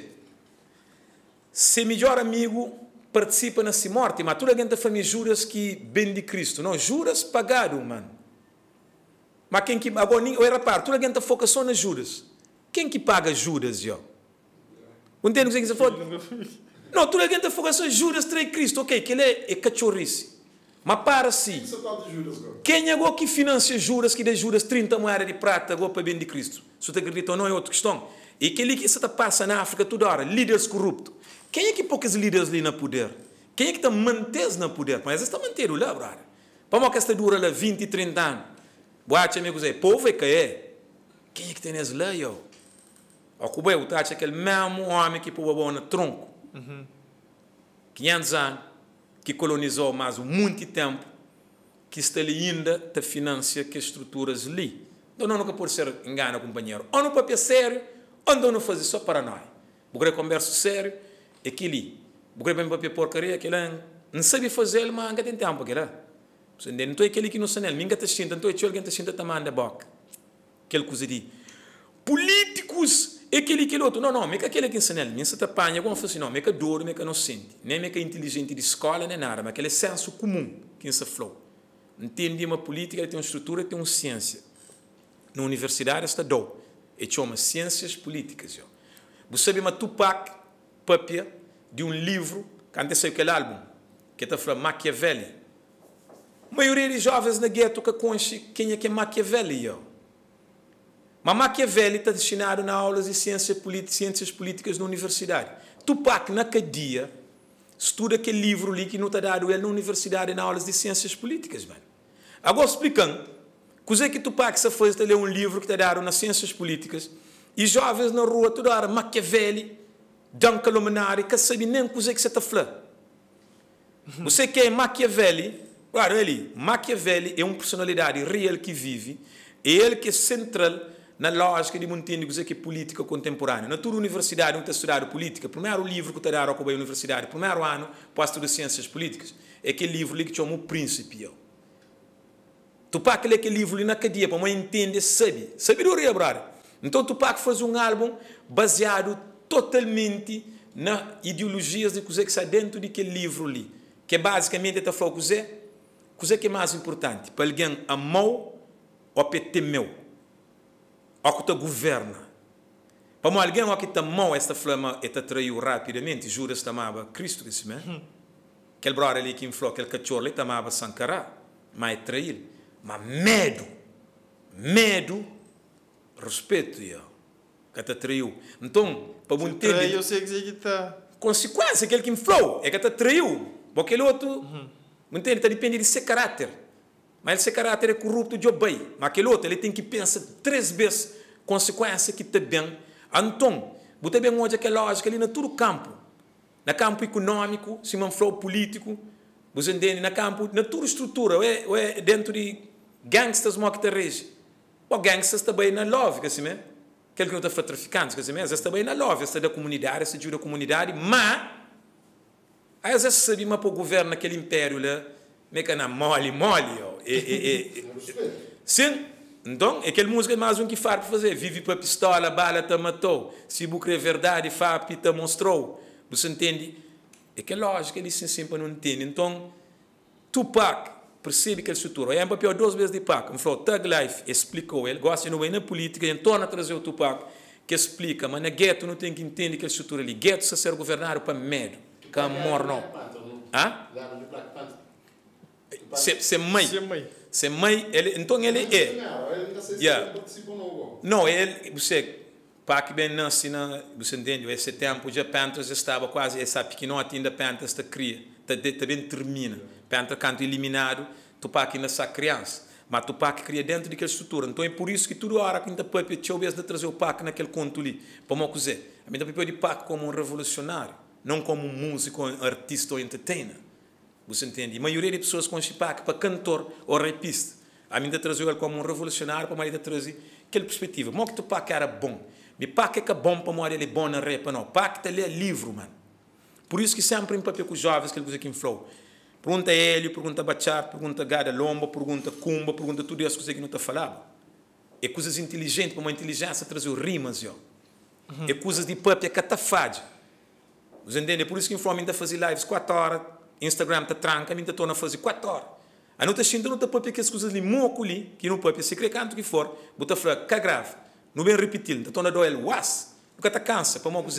Se melhor amigo participa nessa morte, mas toda a gente família juras que bem de Cristo, não, juras pagado, mano. Mas quem que, agora, eu reparo, toda a gente foca só nas juras. Quem que paga juras, jo? Entende o que você falou? Não, toda a gente foca só juras, trai Cristo, ok, que ele é, é cachorrice. Mas para si, quem é que financia juras, que dê juras trinta moedas de prata, agora para bem de Cristo? Se você acredita ou não é outra questão. E aquele que está passa na África toda hora, líderes corruptos. Quem é que põe os líderes ali no poder? Quem é que está mantendo no poder? Mas está mantendo lá, brother. Para que esta dura lá vinte, trinta anos. Boate, amigos, é povo é que é. Quem é que tem nesse lá, yo? O que é o tacho aquele mesmo homem que pôs no tronco. Uhum. quinhentos anos, que colonizou mais muito tempo, que está ali ainda te financia que estruturas ali. Então não nunca pode ser engano, companheiro. Ou no papel sério, ou não fazer só para nós. Porque conversa sério, é que ali. Porque bem papel porcaria, que ele não sabe fazer, mas ainda tem tempo, que lá. Então é aquele que não sabe, ninguém está sentindo, então é que alguém está sentindo também na boca. Aquele coisa de políticos. É aquele que outro, não, não, mas aquele que ensina ele, nem se apanha, como assim, não, mas que dor, mas que não sente, nem é que é inteligente de escola, nem nada, mas aquele senso comum que se falou. Entende uma política, tem uma estrutura, tem uma ciência. Na universidade está dou, e chama ciências políticas. Você sabe uma Tupac, papia, de um livro, que antes saiu aquele álbum, que está falando Machiavelli. A maioria dos jovens na gueto que conhece quem é que é Machiavelli, ó. Mas Machiavelli está destinado na aulas de ciências políticas, ciências políticas na universidade. Tupac, na cadeia, estuda aquele livro ali que não está dado ele na universidade na aulas de ciências políticas, mano. Agora explicando, coisa que tu paga se faz ler um livro que está dado nas ciências políticas e jovens na rua toda hora Machiavelli, Duncan Luminari, que sabe nem coisa que você está falando. Você que é Machiavelli, claro, ele, Machiavelli é uma personalidade real que vive, é ele que é central na lógica de entender coisa que é política contemporânea. Na tua universidade, onde está estudando política, primeiro livro que está dado a universidade, primeiro ano, para estudar ciências políticas, é aquele livro ali que chama o Príncipe. Tu pode ler aquele livro ali na cadeia, para entender, sabe? Sabedoria, brother. Então tu pode fazer um álbum baseado totalmente na ideologias de coisa que está dentro daquele livro ali, que basicamente está falando coisa, coisa que é mais importante, para alguém amou ou para temeu. Ou que te governa. Para alguém que te amou esta flama e te traiu rapidamente, Judas te amava Cristo, isso mesmo. Aquele brother ali que inflou, aquele cachorro ali te amava Sankara, mas traiu. Mas medo, medo, respeito, eu, que te traiu. Então, para você entender... Eu sei que está... Consequência, aquele que inflou, é que te traiu. Porque aquele outro, uhum. entende? Está depende de seu caráter. Mas esse caráter é corrupto de bem. Mas aquele outro, ele tem que pensar três vezes consequência que está bem. Então, você bem hoje aquela lógica ali na todo campo. No campo econômico, se não for político, você entende? No campo, na toda estrutura, é, é dentro de gangsters que te rege. Os gangsters também na lógica, assim mesmo. Aquele que não está para traficantes, assim mesmo. Eles também na lógica, está da comunidade, está ajuda a comunidade, mas, às vezes sabemos para o governo naquele império lá, meio que na mole, mole, ó. E, e, e, sim, então, aquele música é mais um que faz para fazer. Vive para a pistola, bala te matou. Se você é verdade, F A P te mostrou. Você entende? É que é lógico, ele sempre não entende. Então, Tupac percebe que ele estrutura. É um papel duas vezes de Pac. Ele falou, Thug Life explicou ele. Gosta de não ir na política, ele torna a trazer o Tupac, que explica, mas na gueto não tem que entender que ele estrutura ali. Gueto se ser governado para medo. Que amor não. Hã? Se, se mãe. Se mãe. Se mãe, ele, então ele é. Yeah. Não, ele, você, para que bem nasce, você entende, esse tempo já Panthers estava quase, essa pequenote ainda Panthers está cria, também termina. Panthers canto eliminado, tu para que ainda sai criança. Mas tu para que cria dentro daquela estrutura. Então é por isso que toda hora que ainda pode te ouvir de trazer o P A C naquele conto ali. Para uma coisa, a mim também pode P A C como um revolucionário, não como um músico, um artista ou entertainer. Você entende? A maioria das pessoas com esse P A C para cantor ou rapista. A mim trazia ele como um revolucionário, para a trazer aquela perspectiva. Mas que o P A C era bom. Mas P A C é bom para ele é bom na rap, não. P A C é livro, mano. Por isso que sempre em papel com os jovens, que ele usa aqui em flow. Pergunta a ele, pergunta a Bachar, pergunta a Gada Lomba, pergunta a Kumba, pergunta tudo isso que não está falando. É coisas inteligentes, para uma inteligência trazer rimas, ó. Uhum. É coisas de papel que está fácil. Você entende? É por isso que em flow ainda fazia lives quatro horas. Instagram está tranca, a mim está torna a fazer quatro horas. A não está sentindo, não está para que as coisas ali, moco ali, que não pode, se crê canto que for, bota falar, que grave, não vem repetir, está torna doer, uas, nunca está cansa, para uma coisa.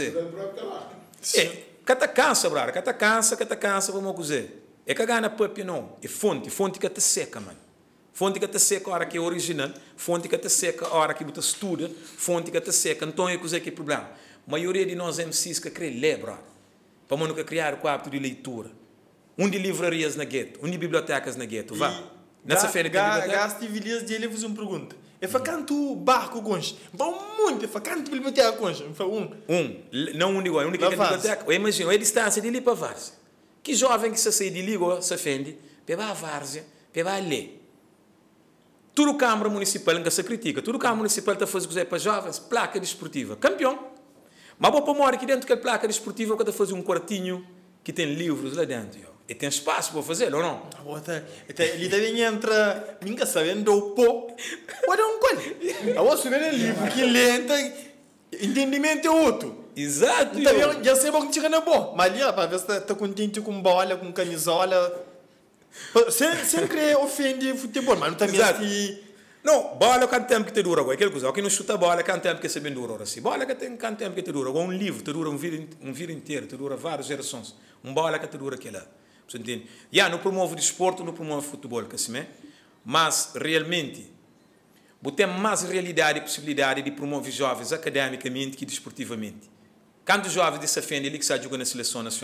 É, que está cansa, brother, que está cansa, que está cansa, para uma coisa. É que gana papi não, é fonte, fonte que está seca, mano. Fonte que está seca a hora que é original, fonte que está seca a hora que você estuda, fonte que está seca, então é coisa que é problema. A maioria de nós M Cs que crê ler, brother, para nunca criar o hábito de leitura. Um de livrarias na gueto, um de bibliotecas na gueto, vá. Nessa feira de biblioteca. Gaste vilhas de ele fazer uma pergunta. É para canto barco concha. Para um monte, é para canto biblioteca concha. É um. Um, não um igual, um de que biblioteca. Eu imagino, a distância de ali para a várzea. Que jovem que se sai de ali, se ofende, para a várzea, para ler. Tudo a Câmara Municipal que se critica, tudo a Câmara Municipal está fazendo coisa para jovens, placa desportiva, campeão. Mas vou para morar aqui dentro que placa desportiva, que está fazendo um quartinho que tem livros lá dentro. Yo. E tem espaço para fazer, ou não? Ele também entra, nunca sabendo o pó. Pode um coisa. Eu vou subir no livro, que lenta, entendimento é outro. Exato. Então, já sei que chega na boa. Mas ali, para ver se está contente com bola, com camisola. Sem, sem querer ofender futebol, mas não também assim. Não, bola quanto tempo que te dura? Aquele coisa, quem não chuta bola, quanto tempo que se bem dura? Assim. Bola que tem quanto tempo que te dura? Um livro te dura um vida, um vida inteiro, te dura várias gerações. Um bola que te dura aquilo. Você entende? Já, yeah, não promove desporto, não promove futebol, que assim, é? Mas, realmente, você tem mais realidade e possibilidade de promover jovens academicamente que desportivamente. Quando os jovens se ofendem, ele que está jogando na seleção nacional.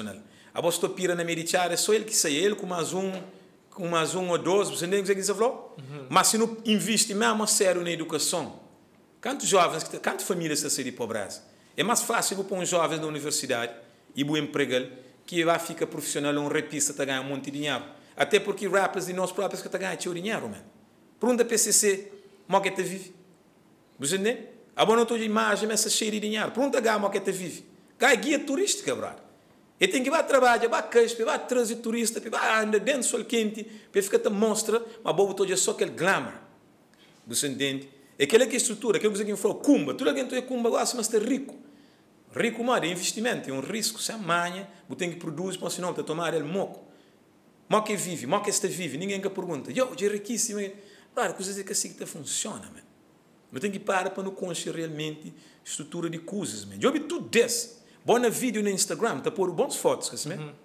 A você pira na meditar, é só ele que sai, ele com mais um, com mais um ou dois, você nem consegue dizer, mas se não investe mesmo a sério na educação, quantos jovens, quantas famílias estão a sair de pobreza? É mais fácil para um jovem da universidade e bom emprego que vai ficar profissional um rapista a ganhar um monte de dinheiro. Até porque rappers e nós próprios que estão a ganhar seu dinheiro, mano. Pergunta P C C, como é que vive? Você entende? A boa noite de imagem, essa cheia de dinheiro. Pergunta a como é que vive? Ganha guia turística, brother. E tem que ir trabalhar, vai queijo, vai trazer turista, vai andar dentro do sol quente, para ficar te mostra, mas bobo todo é só aquele glamour. Você entende? É aquela que é estrutura, aquilo que você falou, cumba, tudo alguém tem cumba, gosta, mas está rico. Rico, mas é investimento, é um risco, se amanhã, você tem que produzir, mas senão você tomar ele moco. Moco que vive, moco que está vive, ninguém que pergunta, eu, é riquíssimo. Claro, coisas é que assim que funciona, man. Mas tem que parar para não conhecer realmente a estrutura de coisas, man. Eu vi tudo desse. Bom vídeo no Instagram, está por bons fotos, que assim, uhum.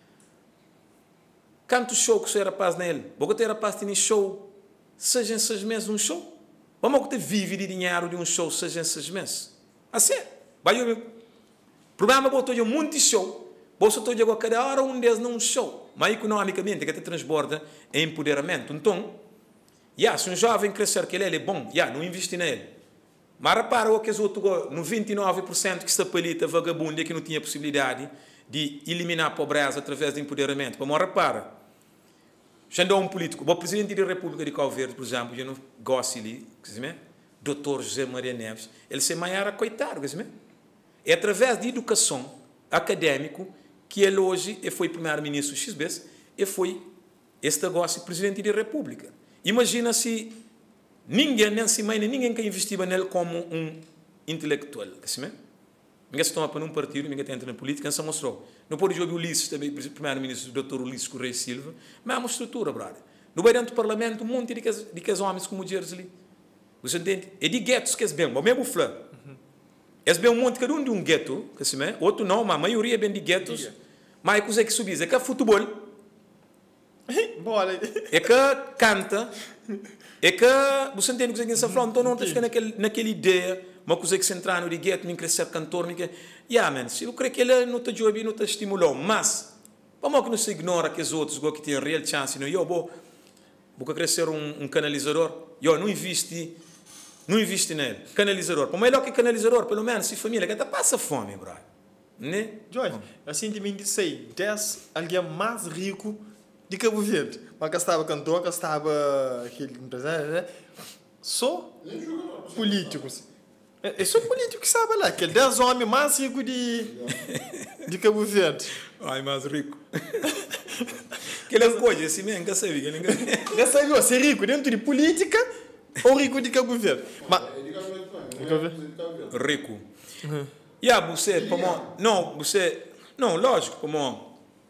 Canto show que você era rapaz nele, você era rapaz de show, seja em seis meses um show. Vamos que vive de dinheiro de um show, seja em seis meses. Assim, vai eu. Programa botou um monte de show, bolsa todo dia cada hora um deles num show, mas economicamente que te transborda em empoderamento. Então, yeah, se um jovem crescer que ele é bom, yeah, não investe nele. Mas repara o que os outros, noventa e nove por cento que está palita vagabundo e que não tinha possibilidade de eliminar a pobreza através de empoderamento. Mas repara, já andou um político, o presidente da República de Cabo Verde, por exemplo, eu não gosto ali, doutor José Maria Neves, ele se maiara coitado, é através de educação acadêmica que ele hoje foi primeiro-ministro X B S e foi este negócio presidente da República. Imagina se ninguém, nem se mãe, ninguém que investia nele como um intelectual. Ninguém se toma para um partido, ninguém entra na política, se mostrou. Não pode jogar o Ulisses, também, primeiro-ministro, o doutor Ulisses Correia Silva, mas é uma estrutura, brother. No meio dentro do parlamento, um monte de que, de que homens como mulheres ali. Você entende? É de guetos que é bem, mas mesmo flã. É bem um monte, cada um de um gueto, outro não, mas a maioria é bem de guetos. Mas é coisa que subis, é que é futebol. É que canta, é que você entende o que você está falando, então não está naquela, naquela ideia, uma coisa que se entrar no gueto, nem crescer cantor, nem que... Yeah, man, se eu creio que ele não está jovem, não está estimulando, mas, vamos que não se ignora que os outros que têm real chance, não, eu vou, vou crescer um, um canalizador, eu não investi, não investi nele, canalizador, por melhor que canalizador, pelo menos, se família, que até passa fome, bro, né? Jorge, assim de mim sei, dez alguém mais rico de Cabo Verde, mas que estava cantor, que estava aquele empresário, né? Só políticos. É só político que sabe lá, aquele dez homens mais ricos de, de Cabo Verde. Ai, mais rico. Que ele é coisa, assim mesmo, que sabe, que ninguém... Já sabia, ser rico dentro de política ou rico de Cabo Verde? Mas... Rico. Uhum. E yeah, você, como... Não, você... Não, lógico, como...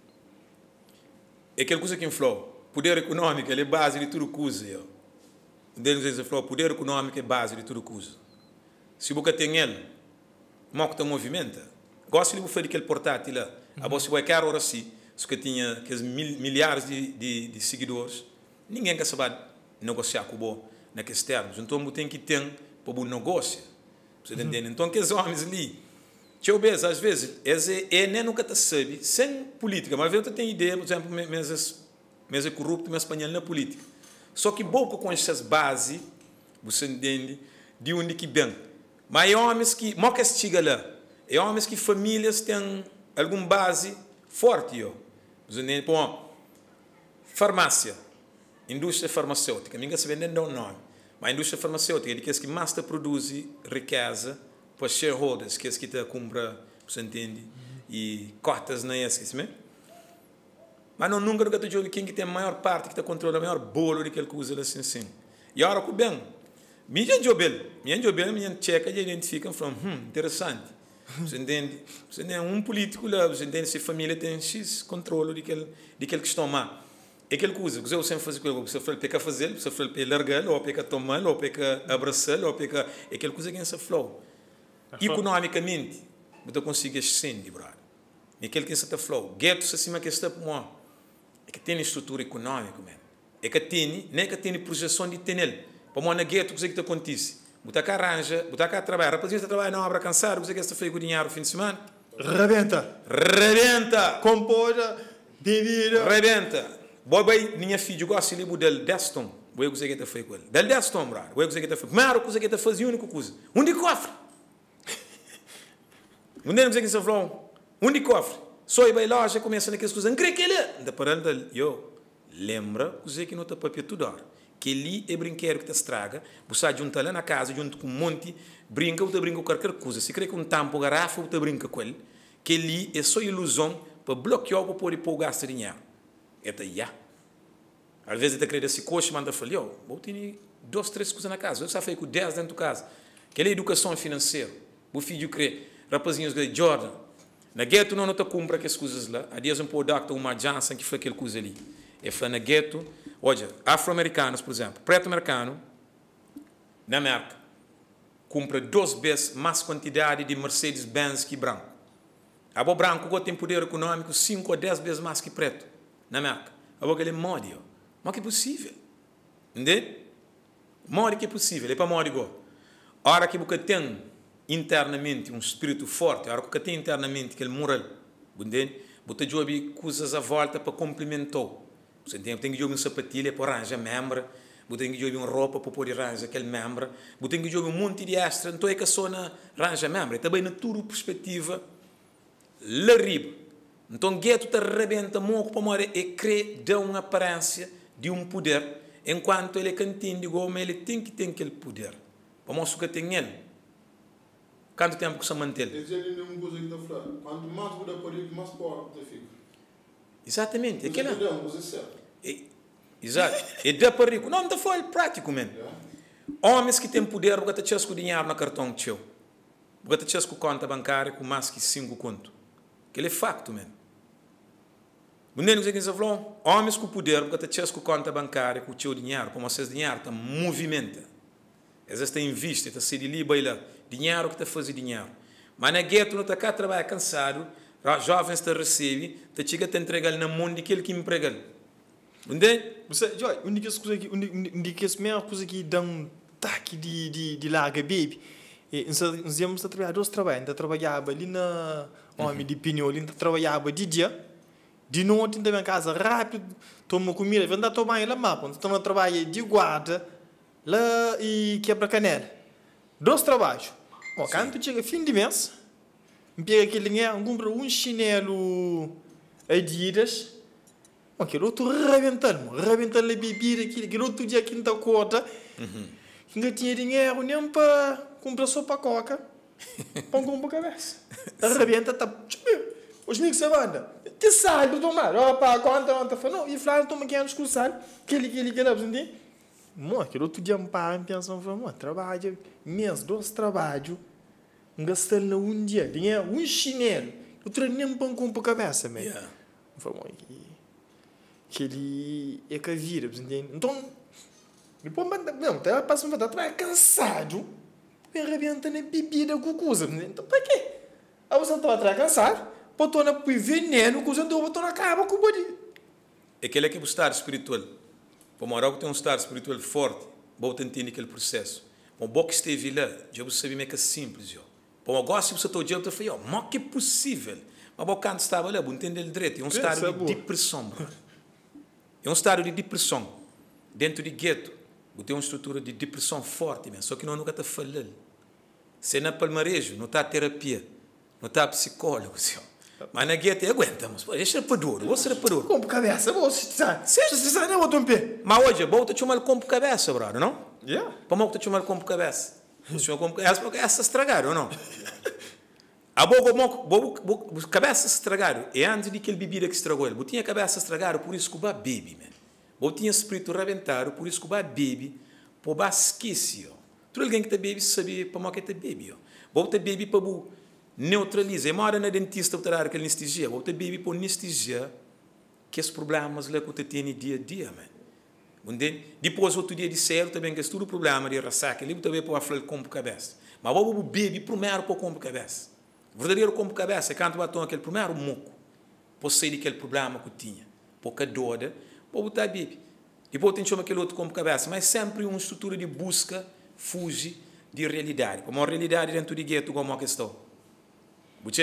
É aquela coisa que falou, poder econômico é a base de tudo coisa. Deus falou, poder econômico é a base de tudo coisa. Se você tem ele, como que te movimenta? Gosto de você fazer aquele portátil lá. A você vai querer ora assim, se que tinha aqueles mil, milhares de, de, de seguidores, ninguém quer saber negociar com você naqueles termos. Então você tem que ter para o negócio. Você entende? Então aqueles homens ali, eu vejo, às vezes, é nem nunca te sabe, sem política, mas eu tenho ideia, por exemplo, mas é corrupto, mas espanhol na política. Só que pouco com essas bases, você entende, de onde que vem. Mas é homens que, mal que chega lá, é homens que famílias têm alguma base forte, ó. Você entende? Bom, farmácia, indústria farmacêutica, ninguém se vende não nome, mas a indústria farmacêutica é aqueles que mais te produz riqueza para shareholders, que é que te compra, você entende, e cotas na esse, mesmo. Mas não nunca nunca te jogo quem que tem a maior parte, que te controla a maior bolo daquele coisa assim, assim. E agora que bem, minha jobel, minha jobel, minha checa já identificam, falam, hum, interessante. Você entende? Você entende? Um político lá, você entende? Se a família tem X controle daquele, daquele que estão má. É aquela coisa, você sempre faz aquilo, você fala para fazer, você fala para largar, ou para tomar, ou para abraçar, ou para... É aquela coisa que é flow. Economicamente, você consegue ascender, brother. É aquele que está flow. Guetos acima que está por mim. É que tem estrutura econômica, man. É que tem, nem que tem projeção de ter nele. Para mim, na gueto, o que é que acontece? Você cá arranja, você cá trabalha, rapaz, você trabalha na obra cansado, você quer estar feio com dinheiro no fim de semana? Rebenta. Rebenta. Compoda, bebida. Rebenta. Boy, boy, minha filha gosta de del destom. Boy, que você que fez com ele. Del destom, brother. Boy, que você que fez. Primeiro, que você que fez a única coisa. Um de cofre. Um de que você falou. Um de cofre. Só ir lá, já começa naquelas coisas. Não creio que ele é. Da parando, eu. Lembra, que você que não está papel tudo hora. Que ali é brinquedo que te estraga. Você junta lá na casa, junto com um monte. Brinca, você brinca com qualquer coisa. Se crê que um tampo, garrafa, você brinca com ele. Que ali é só ilusão para bloquear para poder pôr gasto de dinheiro. É já. Às vezes você crê desse coche, manda falar, eu vou ter duas, três coisas na casa. Eu só fui com dez dentro de casa. Que é educação financeira. O filho crê, rapazinhos de Jordan. Na gueto não te compra aquelas coisas lá. Há dias um produto, uma Johnson que foi aquela coisa ali. É foi na gueto. Olha, afro-americanos, por exemplo, preto-americano, na América, compra duas vezes mais quantidade de Mercedes-Benz que branco. A boa branco tem poder econômico cinco ou dez vezes mais que preto. Na América. A boa ele é módio. Mas que é possível. Entende? Módio que é possível. É para módio igual. A hora que você tem internamente um espírito forte, a hora que você tem internamente aquele moral, entende? Você joga coisas à volta para complementar. Você tem, tem que jogar uma sapatilha para arranjar membro. Você tem que jogar uma roupa para poder arranjar aquele membro. Você tem que jogar um monte de extra. Então é que só na arranja membro. É também na tua perspectiva larriba. Então gueto te arrebenta muito para morrer e crer dá uma aparência de um poder, enquanto ele cantinho de goma, ele tem que ter aquele poder. Para mostrar que tem ele. Quanto tempo que você mantém ele? Quanto mais você pode, mais pobre você fica. Exatamente. Você não você certo. Exato. E dá para rico. Não, não foi prático, man. Homens que têm poder, você te chasco dinheiro no cartão teu. Você te chasco conta bancária com mais que cinco contos. Aquele é facto, man. Mulher que você falou, homens com poder, porque te com conta bancária, com o teu dinheiro, como vocês dinheiro, está movimenta. Às vezes tem vista, está se ali, baila, dinheiro que está fazendo dinheiro. Mas na gueto não está cá, trabalha cansado, jovens te recebe, te chega a te entregar na mão daquele que emprega. Entende? Você, Joy, uma das coisas que, uma das melhores coisas que dá um taque de, de, de larga, baby, nós íamos a trabalhar, dois trabalhos, a trabalhava ali na homem de pinhão, ali trabalhava de dia. De noite, em casa, rápido, toma comida, vem dar tomar ele lá, então eu trabalho de guarda, lá e quebra canela. Dois trabalhos. Bom, quando chega fim de mês, pega aquele dinheiro, compra um chinelo Adidas, aquele outro rebentando, rebentando a bebida, aquele outro dia quinta quarta, que não tinha dinheiro nem para comprar só para coca, para comprar cabeça. Rebenta, tá. Os amigos se mandam. Que sai do tomar? Opa, conta, conta. Fala, não, e falaram, toma quem é que sai. Aquele, aquele, aquele, aquele. Mô, aquele outro dia, um pai, pensam, mô, trabalho, mês, dois trabalhos, um gastando um dia, dinheiro, um chinelo. Eu treino nem pão com a cabeça, mesmo. Yeah. Falei, aquele é que vira, entende? Então, depois, não, tá passando, tá trabalhando cansado, me arrebenta na bebida com coisa, então, para quê? Aí você estava trabalhando cansado, botou na veneno, que você botou na cama com o body. É aquele que é o estado espiritual. Para morar que tem um estado espiritual forte, você entende aquele processo. Para o que esteve lá, já você sabe que é simples. Para o negócio que você está olhando, você fala, mas que é possível? Mas o canto estava lá, você entende ele direito. É um estado de depressão. É um estado de depressão. Dentro de gueto, você tem uma estrutura de depressão forte, só que não nunca está falando. Se é na palmarejo, não está terapia, não está psicólogo, senhor. Mas na guia aguentamos. Deixa para duro, você é para duro. Compo cabeça, você sabe. Você sabe, não botou um pé. Mas hoje, bom, te chamar compo cabeça, brother, não? Yeah. Para mal te chamar compo cabeça. O senhor compo cabeça, porque essa estragaram, não? A boca, a cabeça estragaram. E antes de que ele bebida que estragou ele, tinha a cabeça estragada, por isso que o bar bebe, man. Bo tinha espírito rebentado, por isso que o bar bebe, por bar esquece, ó. Todo alguém que te bebe sabia para mal que te bebe, ó. Bo te bebe para bu neutraliza. E mora na dentista para dar aquela anestesia. Você bebe por anestesia que os problemas lá que você tem dia a dia, man. Depois, outro dia de certo, também que é tudo problema de ressaca. Ele também pode falar com a cabeça. Mas você bebe primeiro para com a cabeça. O verdadeiro com a cabeça é quando você aquele primeiro moco. Para sair daquele problema que tinha. Porque dor, você está bebe. Depois tem que chamar aquele outro com a cabeça. Mas sempre uma estrutura de busca, fugir de realidade. Como a realidade dentro de gueto, como uma questão. Buchek,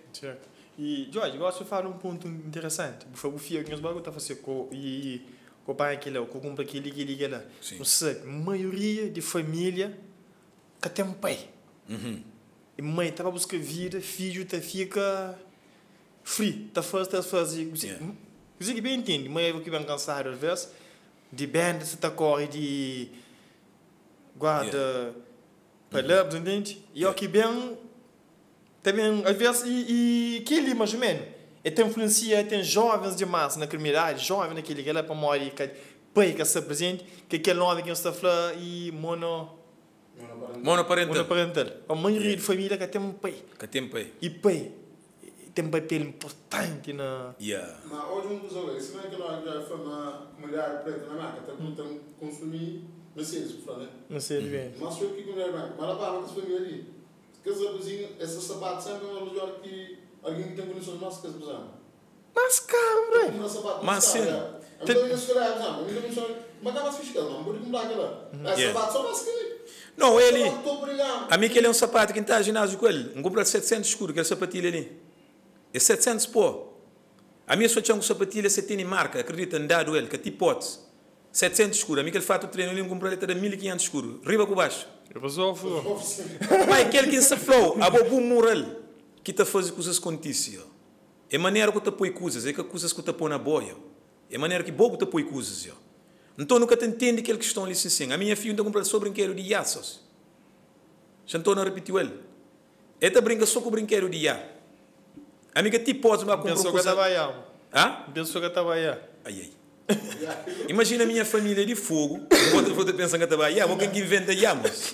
Certo. E, Jorge, gosto de falar um ponto interessante. Foi o fio que nós vamos fazer com e com o pai aquele, com o cumpre aquele, aquele, aquele. Não sei, maioria de família que tem um pai. Uhum. E mãe estava buscando vida, filho tá fica free, tá faz, tá fazendo. Você que bem entende, mãe que bem cansado às vezes, de banda, você tá corre de guarda, yeah. Para uhum. Entende? E eu que bem também, às vezes, e, e que ali, mais ou menos, e tem influência, tem jovens demais na criminalidade, jovens naquele que é para morrer, que pai que se presente, que aquele nome que está falando e mono monoparental. Monoparental. A maioria de família que tem um pai. Que tem pai. E pai tem um papel importante na. Yeah. Mas hoje um dos olhos, se não é que nós já foi uma comunidade preta na marca, tem consumir Mercedes, por falar, né? Mercedes, bem. Mas foi que comunidade branca, mas a barra das famílias ali. Porque as abusinhas, essas sapatos sempre é uma melhor que alguém que tem condições de nossas casas usam. Mas caro, bro. Mas sim. A minha não escolhe a usar, a minha não escolhe. Mas acaba fiscal, não pode comprar aquela. As sapatos são mais que não, ele. A mim que ele é um sapato que está a ginásio com ele. Um compra de setecentos escuro, aquele sapatilha ali. É setecentos pô. A minha só tinha um sapatilha, você tem marca, acredita, andado ele, que é tipo potes. setecentos escuro. A mim que ele faz o treino ali, um compra ele mil e quinhentos escuro. Riba com baixo. Eu passou mas aquele que se falou, a bobo moral, que está fazendo coisas com notícia. É maneira que tu põe coisas, é que coisas que tu põe na boia. É maneira que bobo tu põe coisas. Então nunca te entende aquele que estão ali assim. A minha filha está comprando só brinquedo de iaços. Então não repetiu ele. Ela brinca só com o brinquedo de ia. A minha tipo pode me comprar coisa. Pensou que estava aí. Hã? Pensou que estava aí. Ai, ai. Imagina a minha família de fogo. Quando você pensa que estava aí, alguém que inventa iamas.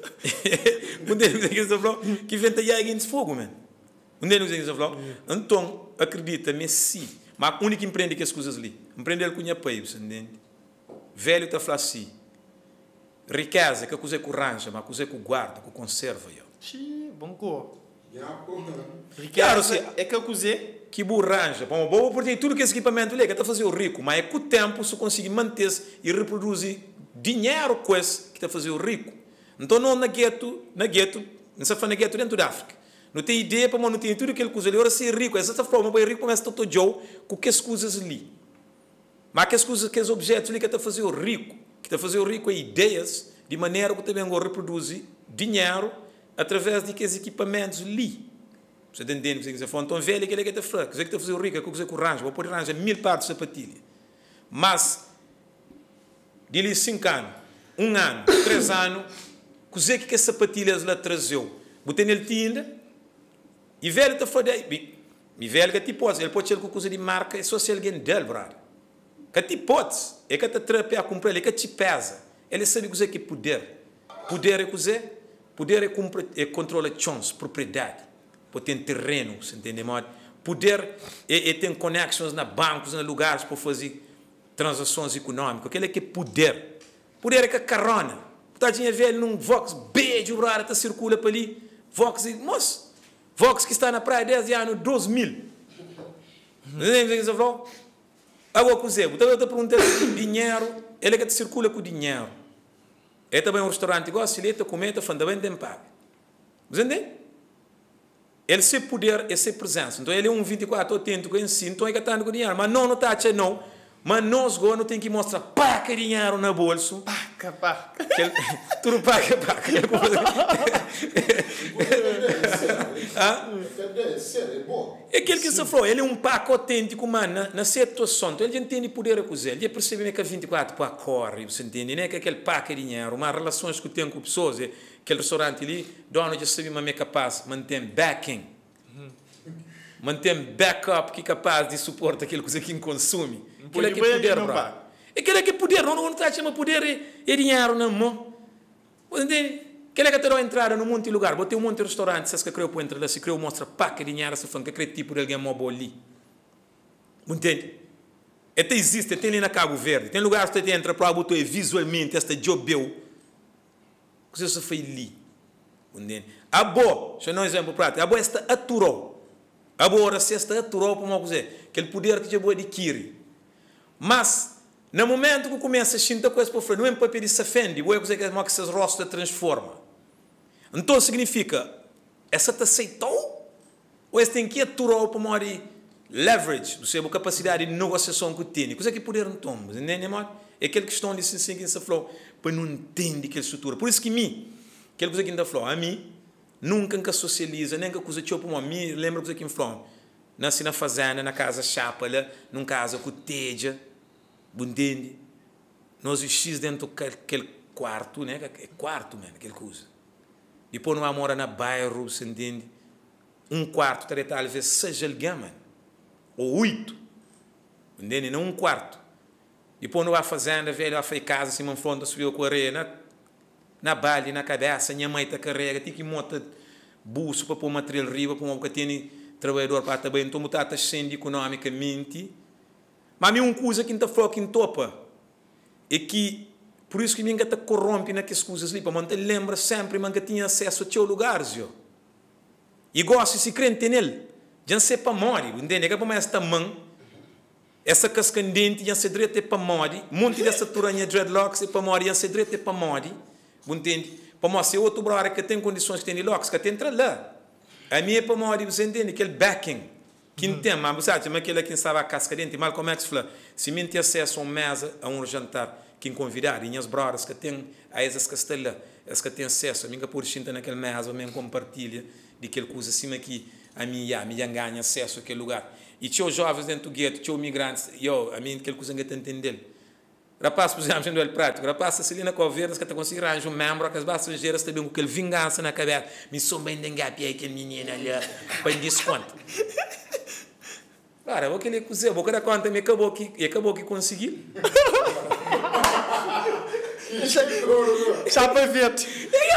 Um deles que inventa iamas de fogo, man. Um deles que falou. Então, acredita-me, sim. Mas o único que empreende que as coisas ali. Empreender com o pai, você entende? Velho está falando assim. Riqueza, que a coisa é com ranja, mas a coisa é com guarda, com conserva. Sim, bom cor. Riqueza é que a coisa que borranja. Bom, bom, porque tudo que esse equipamento ali, que está fazendo rico, mas é com o tempo se consegue manter-se e reproduzir dinheiro com esse que está fazendo rico. Então, não na gueto, na gueto, não se faz na gueto dentro da África. Não tem ideia para não tem tudo aquilo que ele ora ser rico. Essa forma para rico começa a todo dia com que as coisas ali. Mas que as coisas, que os objetos ali que está fazendo rico, que está fazendo rico é ideias de maneira que também agora reproduzir dinheiro através de aqueles equipamentos ali. Você está entendendo o que você quiser falar? Então, velho, aquele que está fraco, que está fazendo rico, é que você com rancho, vou pôr rancho, mil partes de sapatilha. Mas, de ali cinco anos, um ano, três anos, que você que as sapatilhas lá trazeu, botei nele tinda, e velho está falando, e velho que tipo pode, ele pode ser com coisa de marca, é só se alguém dele, brother. Que tipo pode, é que está trapéa a comprar, é que te pesa. Ele sabe que é poder. Poder é coisa, poder é, é controlar chance, propriedade. Pode ter terreno, você entende? Poder é, é ter conexões na bancos, em lugares para fazer transações econômicas. Aquele é que é poder. Poder é que é carona. Tadinha velho num Vox, beijo raro, está circula para ali. Vox, moço, Vox que está na praia dez anos, doze mil. Agora, com o Zé, eu estou perguntando dinheiro, ele é que circula com dinheiro. É também um restaurante igual, se ele está comendo, fundamento tem pago. Você entende? Ele se poder, ele se presença. Então, ele é um vinte e quatro atento com ensino, então ele está com dinheiro. Mas não, não está a não. Mas nós agora não tem que mostrar paca dinheiro na bolsa. Paca, paca. Tudo paca, paca. É aquele que se falou, ele é um paco autêntico, mano, na, na situação. Então, ele entende poder acusar. Ele percebe que a vinte e quatro para corre, você entende? Não é que aquele paca dinheiro, mas relações que tem com pessoas, é, aquele restaurante ali, dono já sabe, mas é capaz, mantém backing. Mantém backup que é capaz de suportar aquilo que consome. Aquilo é que é poder, bro. Aquilo é que é poder, não, não está a chamar poder é dinheiro na mão. Entende? Aquilo é que terá entrada num monte de lugar. Botei um monte de restaurante, se que criou para entrar, se criou mostra paca dinheiro, se fã que aquele tipo de alguém móvel ali. Entende? Até existe, tem ali na Cabo Verde. Tem lugares que você entra para botar visualmente esta jobeu. Que você fez ali. Entende? A boa, deixa eu dar um exemplo prático. A boa está aturou. Agora, se esta aturou para uma coisa, aquele poder que já vou adquirir. Mas, no momento que começa a sentir coisa para frente, não é para pedir se ofende, ou é coisa que esse rosto transforma. Então, significa, essa te aceitou? Ou eles têm que aturar para morrer leverage, você a capacidade de negociação que tem. Coisa que poder não tomar, entende, amor? É aquela questão de se seguir essa flor, para não entender aquela estrutura. Por isso que mim, aquela coisa que ainda falou, a mim, nunca que socializa, nem que coisa tipo, a mim, lembra coisa que me falou, nasci na fazenda, na casa chápala, num casa com teja, entende? Nós vivemos dentro daquele quarto, né? É quarto, mano, aquele coisa. Depois nós mora na bairro, você entende? Um quarto, talvez seja alguém, mano. Ou oito, entende? Não um quarto. Depois nós fazenda, velho, ela foi casa, assim, uma fronda subiu com a areia, na, na balha, na cabeça, minha mãe está carrega, tem que montar buço para pôr material riba, para um tem trabalhador para também, então está ascendendo economicamente. Mas a mim uma coisa que não está que topa é que, por isso que ninguém está corrompe naquelas coisas ali, para manter lembra sempre, mas que tinha acesso a teu lugar, zio. E gosta de se crente nele, já não sei para morrer, entende? É que para esta mão, essa cascandente ia ser direito para morrer, monte dessa turanha dreadlocks e para morrer ia ser direito para morrer, entende? Para mostrar outro brother que tem condições que tem locks, que tem entra lá. A minha é para morrer, você entende? Aquele backing, que não tem, mas você sabe, aquele que estava a cascadente, mal como é que se fala, se me tem acesso a uma mesa, a um jantar, quem convidar, e as brothers que têm, a essas que estão lá, as que têm acesso, a minha por cinta naquele mesa, a minha compartilha, de aquele coisa acima aqui, a minha, a minha ganha acesso àquele lugar. E tinha os jovens dentro do gueto, tinha os migrantes, e eu, a mim, aquele coisa que eu entender. Rapaz, por exemplo, no prático, rapaz, se ali na coveira, que está conseguindo arranjar um membro, que as baixas estrangeiras também com aquele vingança na cabeça, me sou bem de engape aí, aquele menino ali, para desconto. Cara, vou querer cozer, vou querer conta, me acabou que, acabou que consegui. Chapa verde.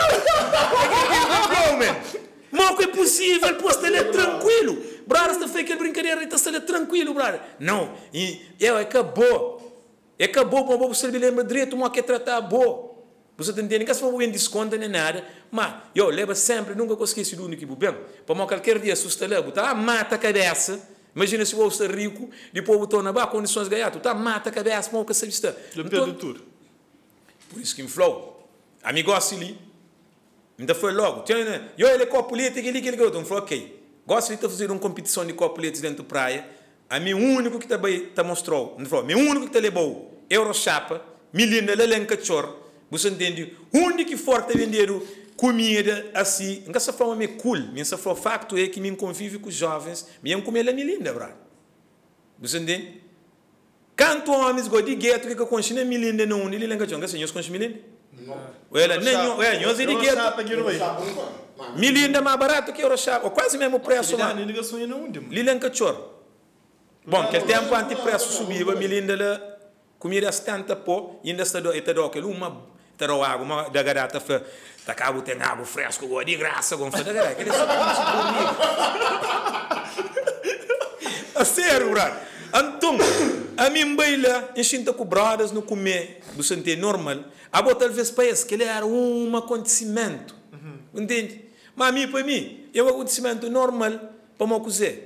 Não, que é possível, posso estar tranquilo. Brother, está feito aquela brincadeira, está estar tranquilo, brother. Não, e eu acabou. Acabou, para você me lembra direito, mas que tratar boa. Você está entendendo? Que se for um desconto nem nada, mas eu leva sempre, nunca consegui ser o único que bem. Para qualquer dia assusta lá, tá mata a cabeça. Imagina se você é rico, depois botou na barra condições de ganhar, tá mata a cabeça, mas que se vista. Então, por isso que me falou, amigo ali, ainda foi logo, eu ele é copo político, ele que ele que eu falou, ok, gosto de fazer uma competição de copo político dentro da praia, a mim o único que também te mostrou, não falou, o único que te levou, Eurochapa, milina, lelenca chor, você entende? O único que forte vender comida assim, não essa forma é cool, mas essa facto é que me convive com os jovens, me comer a milina, brother. Você entende? Canto homens go de gueto que conhece milina não, ele lembra que você conhece milina? Não. Ela nem não, é, nós de gueto. Milina mais barato que Eurochapa, ou quase mesmo preço lá. Lilenca chor. Bom, que tempo antes preço subia, milina lá comida setenta pô, e ainda está do, está do aquele uma terá água, uma da garata foi, tá cabo tem água fresco, de graça, como foi da garata, aquele só a sério, brother. Então, a mim baila, enxinta com brothers no comer, do sentir normal, a botar talvez parece que ele era um acontecimento, uhum. Entende? Mas a mim, para mim, é um acontecimento normal para me cozer.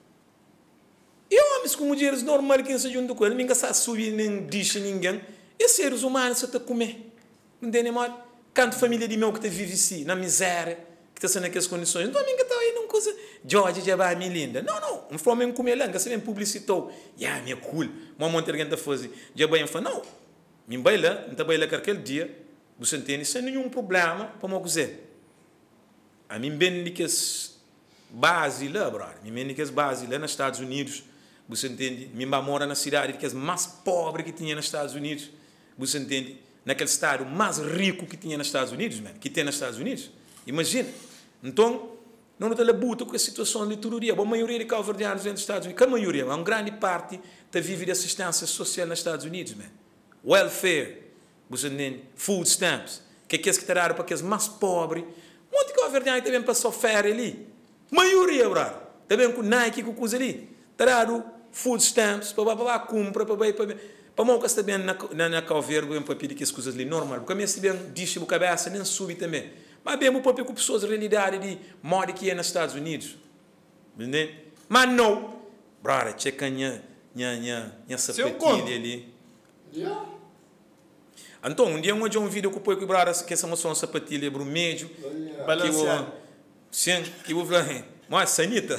Eu amo com mulheres normais que se juntam com ele, ninguém sabe subir, nem diz ninguém. E seres humanos só te comer. Entende, amor? Canto família de meu que te vive assim, na miséria, que está sendo naquelas condições. Não, ninguém está aí, não coisa. George já vai me linda. Não, não. Não foi mesmo comer lá, você mesmo publicitou. Ya, minha cool. Uma monte de gente fazer. Já vai falar, não. Me baila, não está baila aquele dia. Você entende? Sem nenhum problema para me dizer. A mim bem de que as bases lá, brother. Me bem de que as bases lá nos Estados Unidos. Você entende? Mimba mora na cidade que é mais pobre que tinha nos Estados Unidos. Você entende? Naquele estado mais rico que tinha nos Estados Unidos, man, que tem nos Estados Unidos. Imagina. Então, não está labuta com a situação de tudoria. A maioria de calverdianos nos Estados Unidos, que a maioria, uma grande parte, está vive de assistência social nos Estados Unidos, man. Welfare, você entende? Food stamps, que é que está dado para aqueles mais pobres. Um monte de calverdianos também para sofrer ali. Maioria, brother. Também com Nike, com coisa ali. Está dado food stamps, para para compra, para para para para mão que está bem na na na calveira, para pedir que as coisas ali normal, porque a minha se bem diz a cabeça nem sube também, mas bem o próprio com pessoas realidade de modo que é nos Estados Unidos, entende? Mas não, brother, checa nha nha nha nha sapatilha ali. Yeah. Então um dia eu vi um vídeo que foi que brother que essa moção sapatilha para o médio, balanceado, sim, que eu falei Mas sanita.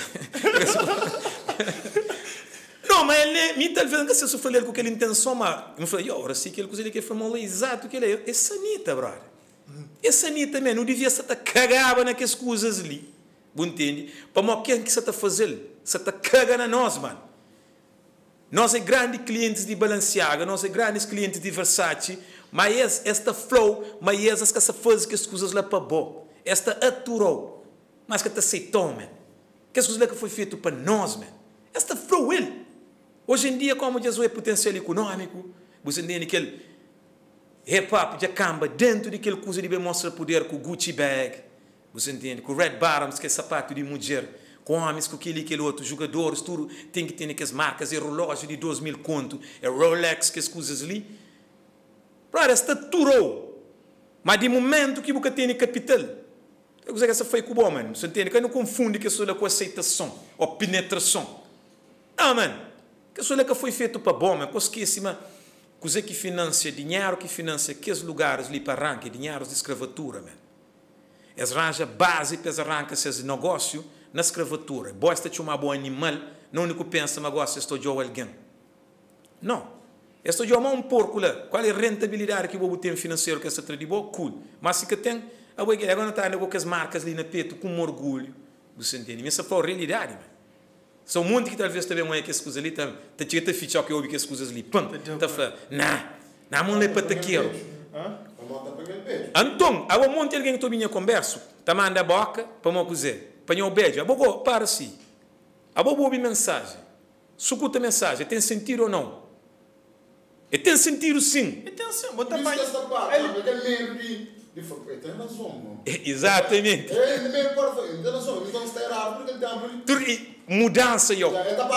Não, mas ele, me talvez não se sofrer com aquela intenção, mas eu falei, eu, ora, se aquele coisa que falou exato que ele é, é sanita, brother. É sanita, man, não devia estar cagava naquelas coisas ali. Você entende? Para mostrar quem que você está fazendo. Você está cagando a nós, mano. Nós é grandes clientes de Balenciaga, nós é grandes clientes de Versace, mas esta flow, mas essa que se faz que as coisas lá para bom. Esta aturou, mas que te aceitou, man. Que as coisas lá que foi feito para nós, man. Esta flow, ele. Hoje em dia, como diz o potencial econômico, você entende que ele hip-hop já camba dentro daquele coisa de mostrar poder com o Gucci bag, você entende? Com o Red Bottoms, que é sapato de mulher, com homens, com aquele e aquele outro, jogadores, tudo tem que ter aquelas marcas, é relógio de dois mil conto, é Rolex, que as coisas ali. Para esta turou, mas de momento que você tem capital, é coisa que essa foi com o bom, mano, você entende? Que não confunde que isso é com aceitação ou penetração. Não, mano. Que isso é que foi feito para bom, mas esqueci-me, coisa que financia dinheiro, que financia aqueles lugares ali para arrancar, dinheiro de escravatura, man. Eles arranjam base para arrancar esses negócios na escravatura. Bosta de um bom animal, não único pensa, mas gosta de estudar alguém. Não. Estou de um porco lá. Qual é a rentabilidade que o vou ter financeiro que essa tradição? Cool. Mas se que tem, agora não está com as marcas ali na peito com orgulho. Você entende? Mas essa foi a realidade, man. São um monte que talvez também não é que as coisas ali, tá chega a fichar que eu ouvi que as coisas ali, pam, tá falando, não, não, não é para taqueiro. Então, há um monte de alguém que estou conversa, tá mandando a boca, para uma coisa, para o beijo, a boca, para si, a boca ouve mensagem, escuta a mensagem, tem sentido ou não? E tem sentido sim. E tem sim, bota mais. Exatamente. Mudança, eu.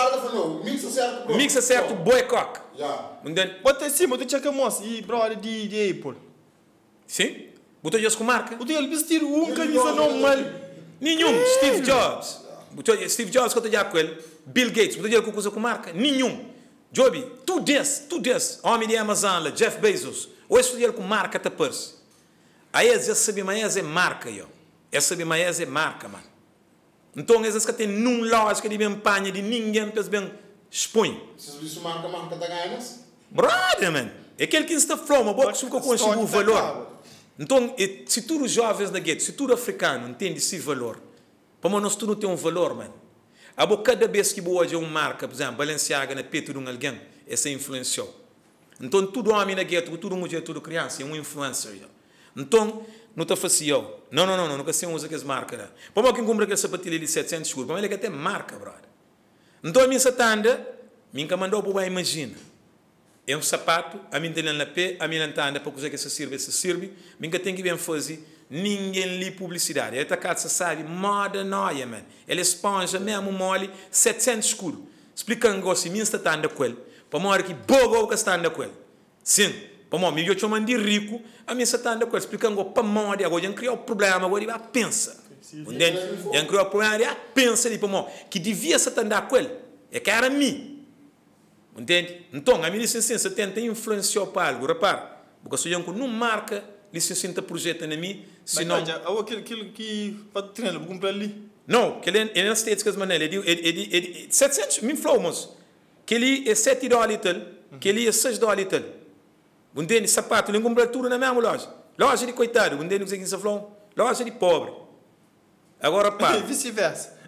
Mixa certo, boicoque. Bota assim, bota checa moça e brother de de Apple. Sim? Botou já com marca? Botou ele vestir um camisa normal. Nenhum. Steve Jobs. Botou Steve Jobs que eu já com ele. Bill Gates, botou já com coisa com marca? Nenhum. Joby, tudo desse, tudo desse. Homem de Amazon, Jeff Bezos. Ou esse ele com marca tá perse. Aí essa sabe mais é marca, eu. Essa sabe mais é marca, mano. Então, essas que tem num lógica de campanha de ninguém, pensa bem, expõe. Se isso marca, marca da ganhas? Brother, man. É aquele que está falando, mas você ficou com o valor. Então, se tu os jovens da gueto, se tu africano entende esse valor, para nós tu não tem um valor, man. A cada vez que boa de uma marca, por exemplo, Balenciaga na peito de um alguém, essa influenciou. Então, tudo homem na gueto, tudo mulher, tudo criança, é um influencer. Então, não está fácil. Não, não, não, não, nunca se usa aquelas marcas. Para quem compra aquele sapatilha de setecentos escuros, para ele que até marca, brother. Então, a minha satanda, minha mandou para o imagina. É um sapato, a minha tem na pé, a minha anda para coisa que se serve, se serve, minha tem que bem fazer, ninguém lhe publicidade. Ele está cá, você sabe, moda noia, man. Ele esponja mesmo mole, setecentos escuro. Explica um negócio, minha está anda com ele. Para uma hora que bogo que está anda com ele. Sim. Para mim, eu chamo de rico, a minha está anda com ele. Explica um negócio para morrer, agora já criou o problema, agora ele vai pensar. Entende? Já criou o problema, ele pensa ali para mim, que devia estar andar com ele. É que era mim. Entende? Então, a minha licença tenta influenciar para algo. Repara, porque se eu não marca, licença projeta na mim, senão... Mas, aquilo que para treinar, vou comprar ali. Não, que ele é na States que as maneiras, ele é setecentos, me falou, moço, que ele é sete dólares e tal, que ele é seis dólares e tal. Entende? Sapato, ele compra tudo na mesma loja. Loja de coitado, entende o que você falou? Loja de pobre. Agora, pá. Vice-versa.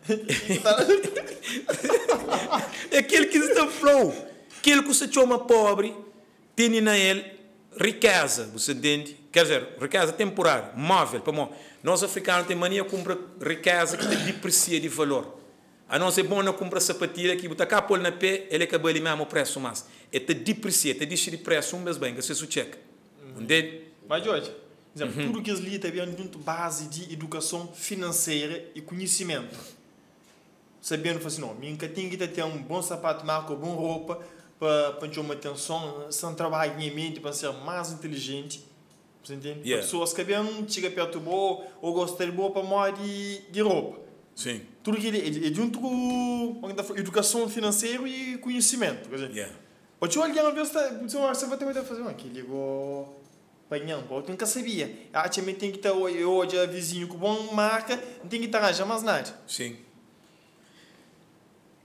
É aquele que está flow. Aquele que se chama pobre, tem na ele riqueza, você entende? Quer dizer, riqueza temporária, móvel. Para nós africanos temos mania de comprar riqueza que deprecia de valor. A nós é bom não comprar sapatilha que botar cá pôr na pé, ele acaba ali mesmo o preço mais. É te deprecia, te deixa de preço um mês bem, que você se checa. Entende? Mas, Jorge, exemplo, uhum. Tudo que eles ali também é muito base de educação financeira e conhecimento. Sabendo, assim, não, minha tem que ter um bom sapato, marca, uma boa roupa, para para chamar atenção, sem trabalhar em mente, para ser mais inteligente. Você entende? Yeah. Pessoas que bem chegam perto boa ou gostam de boa para moda de, de roupa. Sim. Tudo que é, é junto com educação financeira e conhecimento. Yeah. Pode olhar uma vez, você vai ter que fazer uma que ligou panhão, eu nunca sabia. Ah, também tem que estar hoje a vizinho com bom marca, não tem que estar já mais nada. Sim.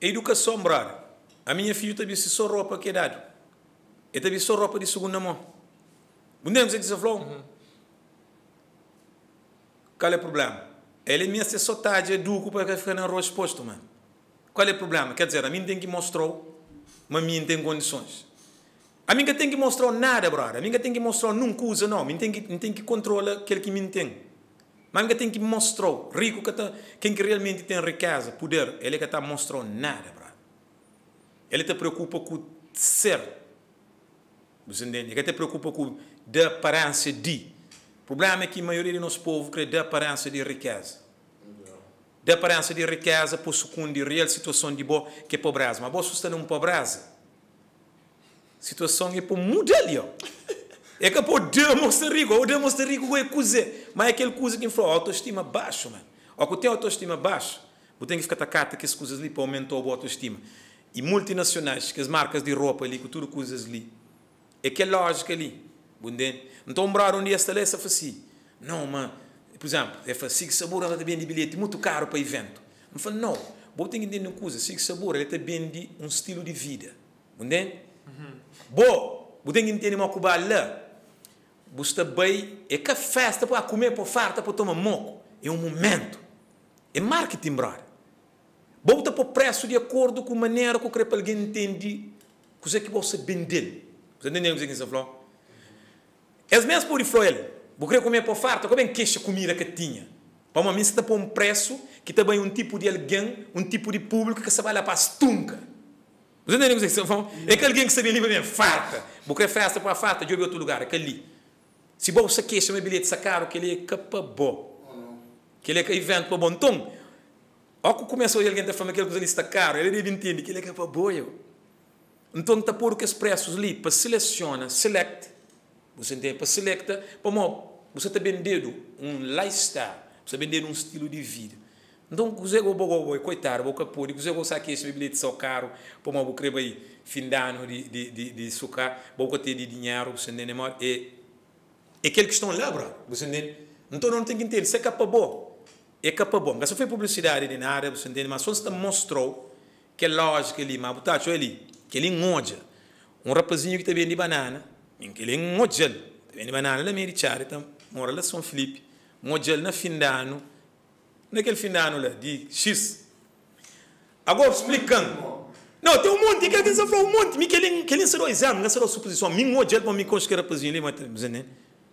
A educação, brother. A minha filha também se só roupa que é dado. E também só roupa de segunda mão. Não é que você falou? Uhum. Qual é o problema? Ele me se só tá de duco para ficar na rua exposto, mano. Qual é o problema? Quer dizer, a mim tem que mostrar, mas a mim tem condições. A mim tem que mostrar nada, brother. A mim tem que mostrar nunca usa, não. A mim tem que, tem que controlar aquele que me tem. Mas a mim tem que mostrar. Rico, que tá, quem que realmente tem riqueza, poder, ele que está mostrando nada, brother. Ele te preocupa com ser. Você entende? Ele te preocupa com a aparência de. O problema é que a maioria do nosso povo crê da aparência de riqueza. Da aparência de riqueza por segundo de real situação de boa que é pobreza. Mas você está numa pobreza. Situação é para mudar ali. É que para demonstrar rico. O demonstrar rico é coisa. Mas é aquele coisa que influi a autoestima baixo, mano. Ou que tem autoestima baixo, você tem que ficar atacado que as coisas ali para aumentar a autoestima. E multinacionais, que as marcas de roupa ali, que tudo coisas ali. É que é lógica ali. Então, um um dia esta lei, assim, não, mas, por exemplo, é assim, que sabor ela vende bilhete muito caro para evento. Eu falo, não, vou ter que entender uma coisa, assim, que sabor ela vende um estilo de vida. Entende? Uhum. Bom, vou ter que entender uma coisa lá. Você bem, é que a festa para comer, para farta, para tomar moco. É um momento. É marketing, brother. Bota para o preço de acordo com a maneira que eu alguém entende o que você vende. Você entendeu o que você falou? É mesmo por isso, ele. Vou querer comer para farta, como é que a comida que tinha? Para uma mim, você está por um preço que também é um tipo de alguém, um tipo de público que trabalha para as tunca. Você entendeu o que você falou? É que alguém que sabia livre mesmo, farta. Vou querer festa para a farta, de outro lugar, aquele. Se você quer chamar bilhete sacaro, que ele é capa bom. Que ele é evento para bom. Então, ao que começa a alguém da fama que ele está caro, ele deve entender que ele é capa boa. Então, está por que os preços ali, para selecionar, select, você entende? Para selecta, para você está vendendo um lifestyle, você está vendendo um estilo de vida. Então, você vai coitado, vou capor, você vai usar aqui esse bilhete só caro, para você querer aí, fim de ano de, de, de, de sucar, vou ter de dinheiro, você entende? É, é aquele que estão lá, bro, você entende? Então, não tem que entender, isso é capa boa. É capa bom. Essa foi publicidade de nada, você entende? Mas só você mostrou que é lógico ali, mas botar ali, que ele engoja. Um rapazinho que está vendo banana, que ele engoja. Está vendo banana na meia de Charita, mora lá São Felipe, engoja na fim de ano, naquele fim de ano lá, de X. Agora, explicando. Não, tem um monte, que ele falou um monte, que ele que ele ensinou exame, não ensinou suposição, me engoja para me conseguir rapazinho ali, mas você entende?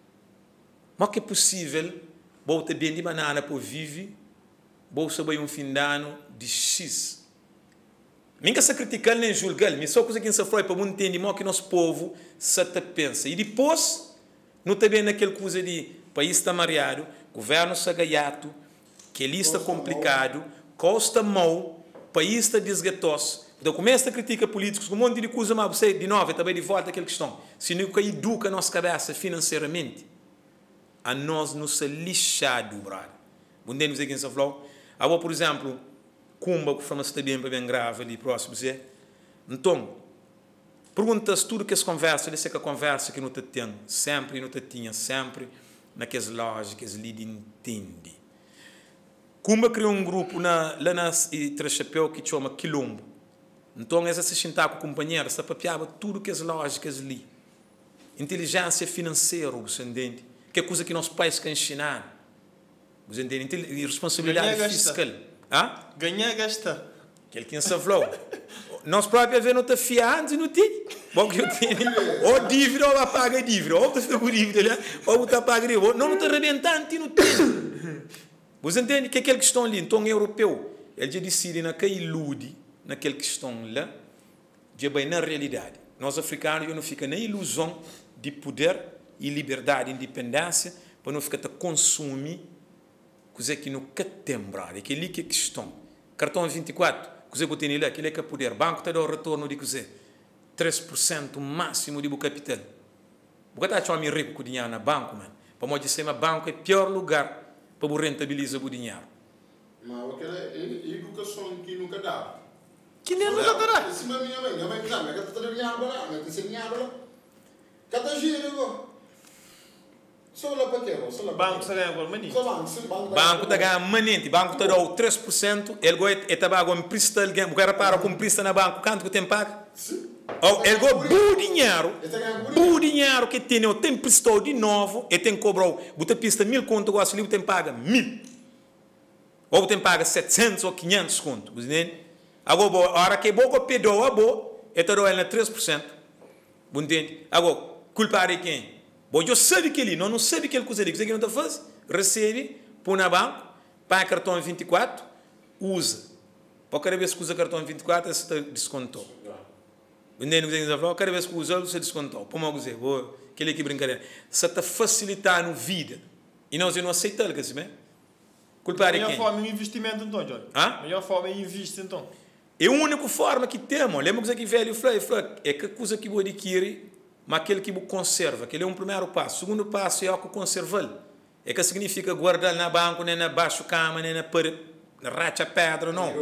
Mas que é possível. Vou ter bem de banana para viver, vou saber um fim de ano de X. Ninguém se critica nem julga, mas só coisa que se foi para não entender mal que nosso povo se pensa. E depois, não está bem naquele coisa de país está mareado, governo está gaiato, que lista complicado, costa mal, país está desgatoso. Então começa a criticar políticos com um monte de coisa, mas você, de novo, também de volta àquela questão. Se não educa a nossa cabeça financeiramente, a nós nos ser lixado, brother. Onde nos aqui em São Paulo, agora, por exemplo, Cumba, que foi está bem, bem grave ali próximo, dizer. Então, perguntas tudo que se conversa, disse que a conversa que não te tem, sempre, não te tinha, sempre, naquelas lógicas ali de entende. Cumba criou um grupo na, lá na Trechapéu que chama Quilombo. Então, essa se sentar com o companheiro, se papiava tudo que as lógicas ali. Inteligência financeira, você entende? Que é coisa que nossos pais querem ensinar. Você entende? E responsabilidade fiscal. Ah? Ganhar, gastar. Aquele que não se falou. Nós próprios não está fiando e não tem. Bom que eu tenho. Ou dívida ou paga dívida. Ou está com dívida, ou está paga dívida. Não está arrebentando e não tem. Você entende que aquele que estão ali, então europeu, ele já decide naquele ilude, naquele que estão lá, já bem na realidade. Nós africanos não fica na ilusão de poder e liberdade, independência, para não ficar a consumir coisa que não quer tembrar, é aquele que é questão. Cartão vinte e quatro, coisa que eu tenho lá, aquele é que é poder. Banco está dando o retorno de coisa, três por cento máximo de o capital. Porque está achando me rico com o dinheiro na banco, mano. Para mim dizer, mas banco é o pior lugar para rentabilizar o dinheiro. Mas aquela é educação que nunca dá. Que nem nunca dará. Esse meu minha mãe, minha mãe já, mas que está dando dinheiro lá, mas que se dinheiro lá. Cada giro, Só lá para quê? Só lá Banco está ganhando agora, maninho. Só banco, sim, banco. Banco está ganhando manente, banco está dando três por cento, ele gosta de trabalhar com prista, ele quer para com prista na banco, quanto que tem pago? Sim. Oh, ele gosta de dinheiro, bu dinheiro que tem, ele tem prestado de novo, ele tem que cobrar, bota pista mil conto, gosta de tem paga mil. Ou tem paga setecentos ou quinhentos conto, você entende? Agora, a hora que você pedou a boa, ele está dando três por cento, você entende? Agora, culpa de quem? Bom, eu sei que ele não, não sabe que ele coisa ali, que não está fazendo, recebe, põe na banca, paga cartão vinte e quatro, usa. Para cada vez que usa cartão vinte e quatro, você está descontou. Entende o que você falou? Cada vez que usa, você descontou. Para eu dizer, vou, aquele que brincadeira. Você está facilitando a vida. E nós não aceitamos, quer dizer, culpa de quem? Melhor forma é investimento, então, Jorge. Hã? Melhor forma é investir, então. É a única forma que temos. Lembra que velho falou, é que a coisa que você adquire, mas aquele que você conserva. Aquele é um primeiro passo. O segundo passo é o que conserva. É que significa guardar na banco, nem na baixo cama, nem na, na racha pedra, não.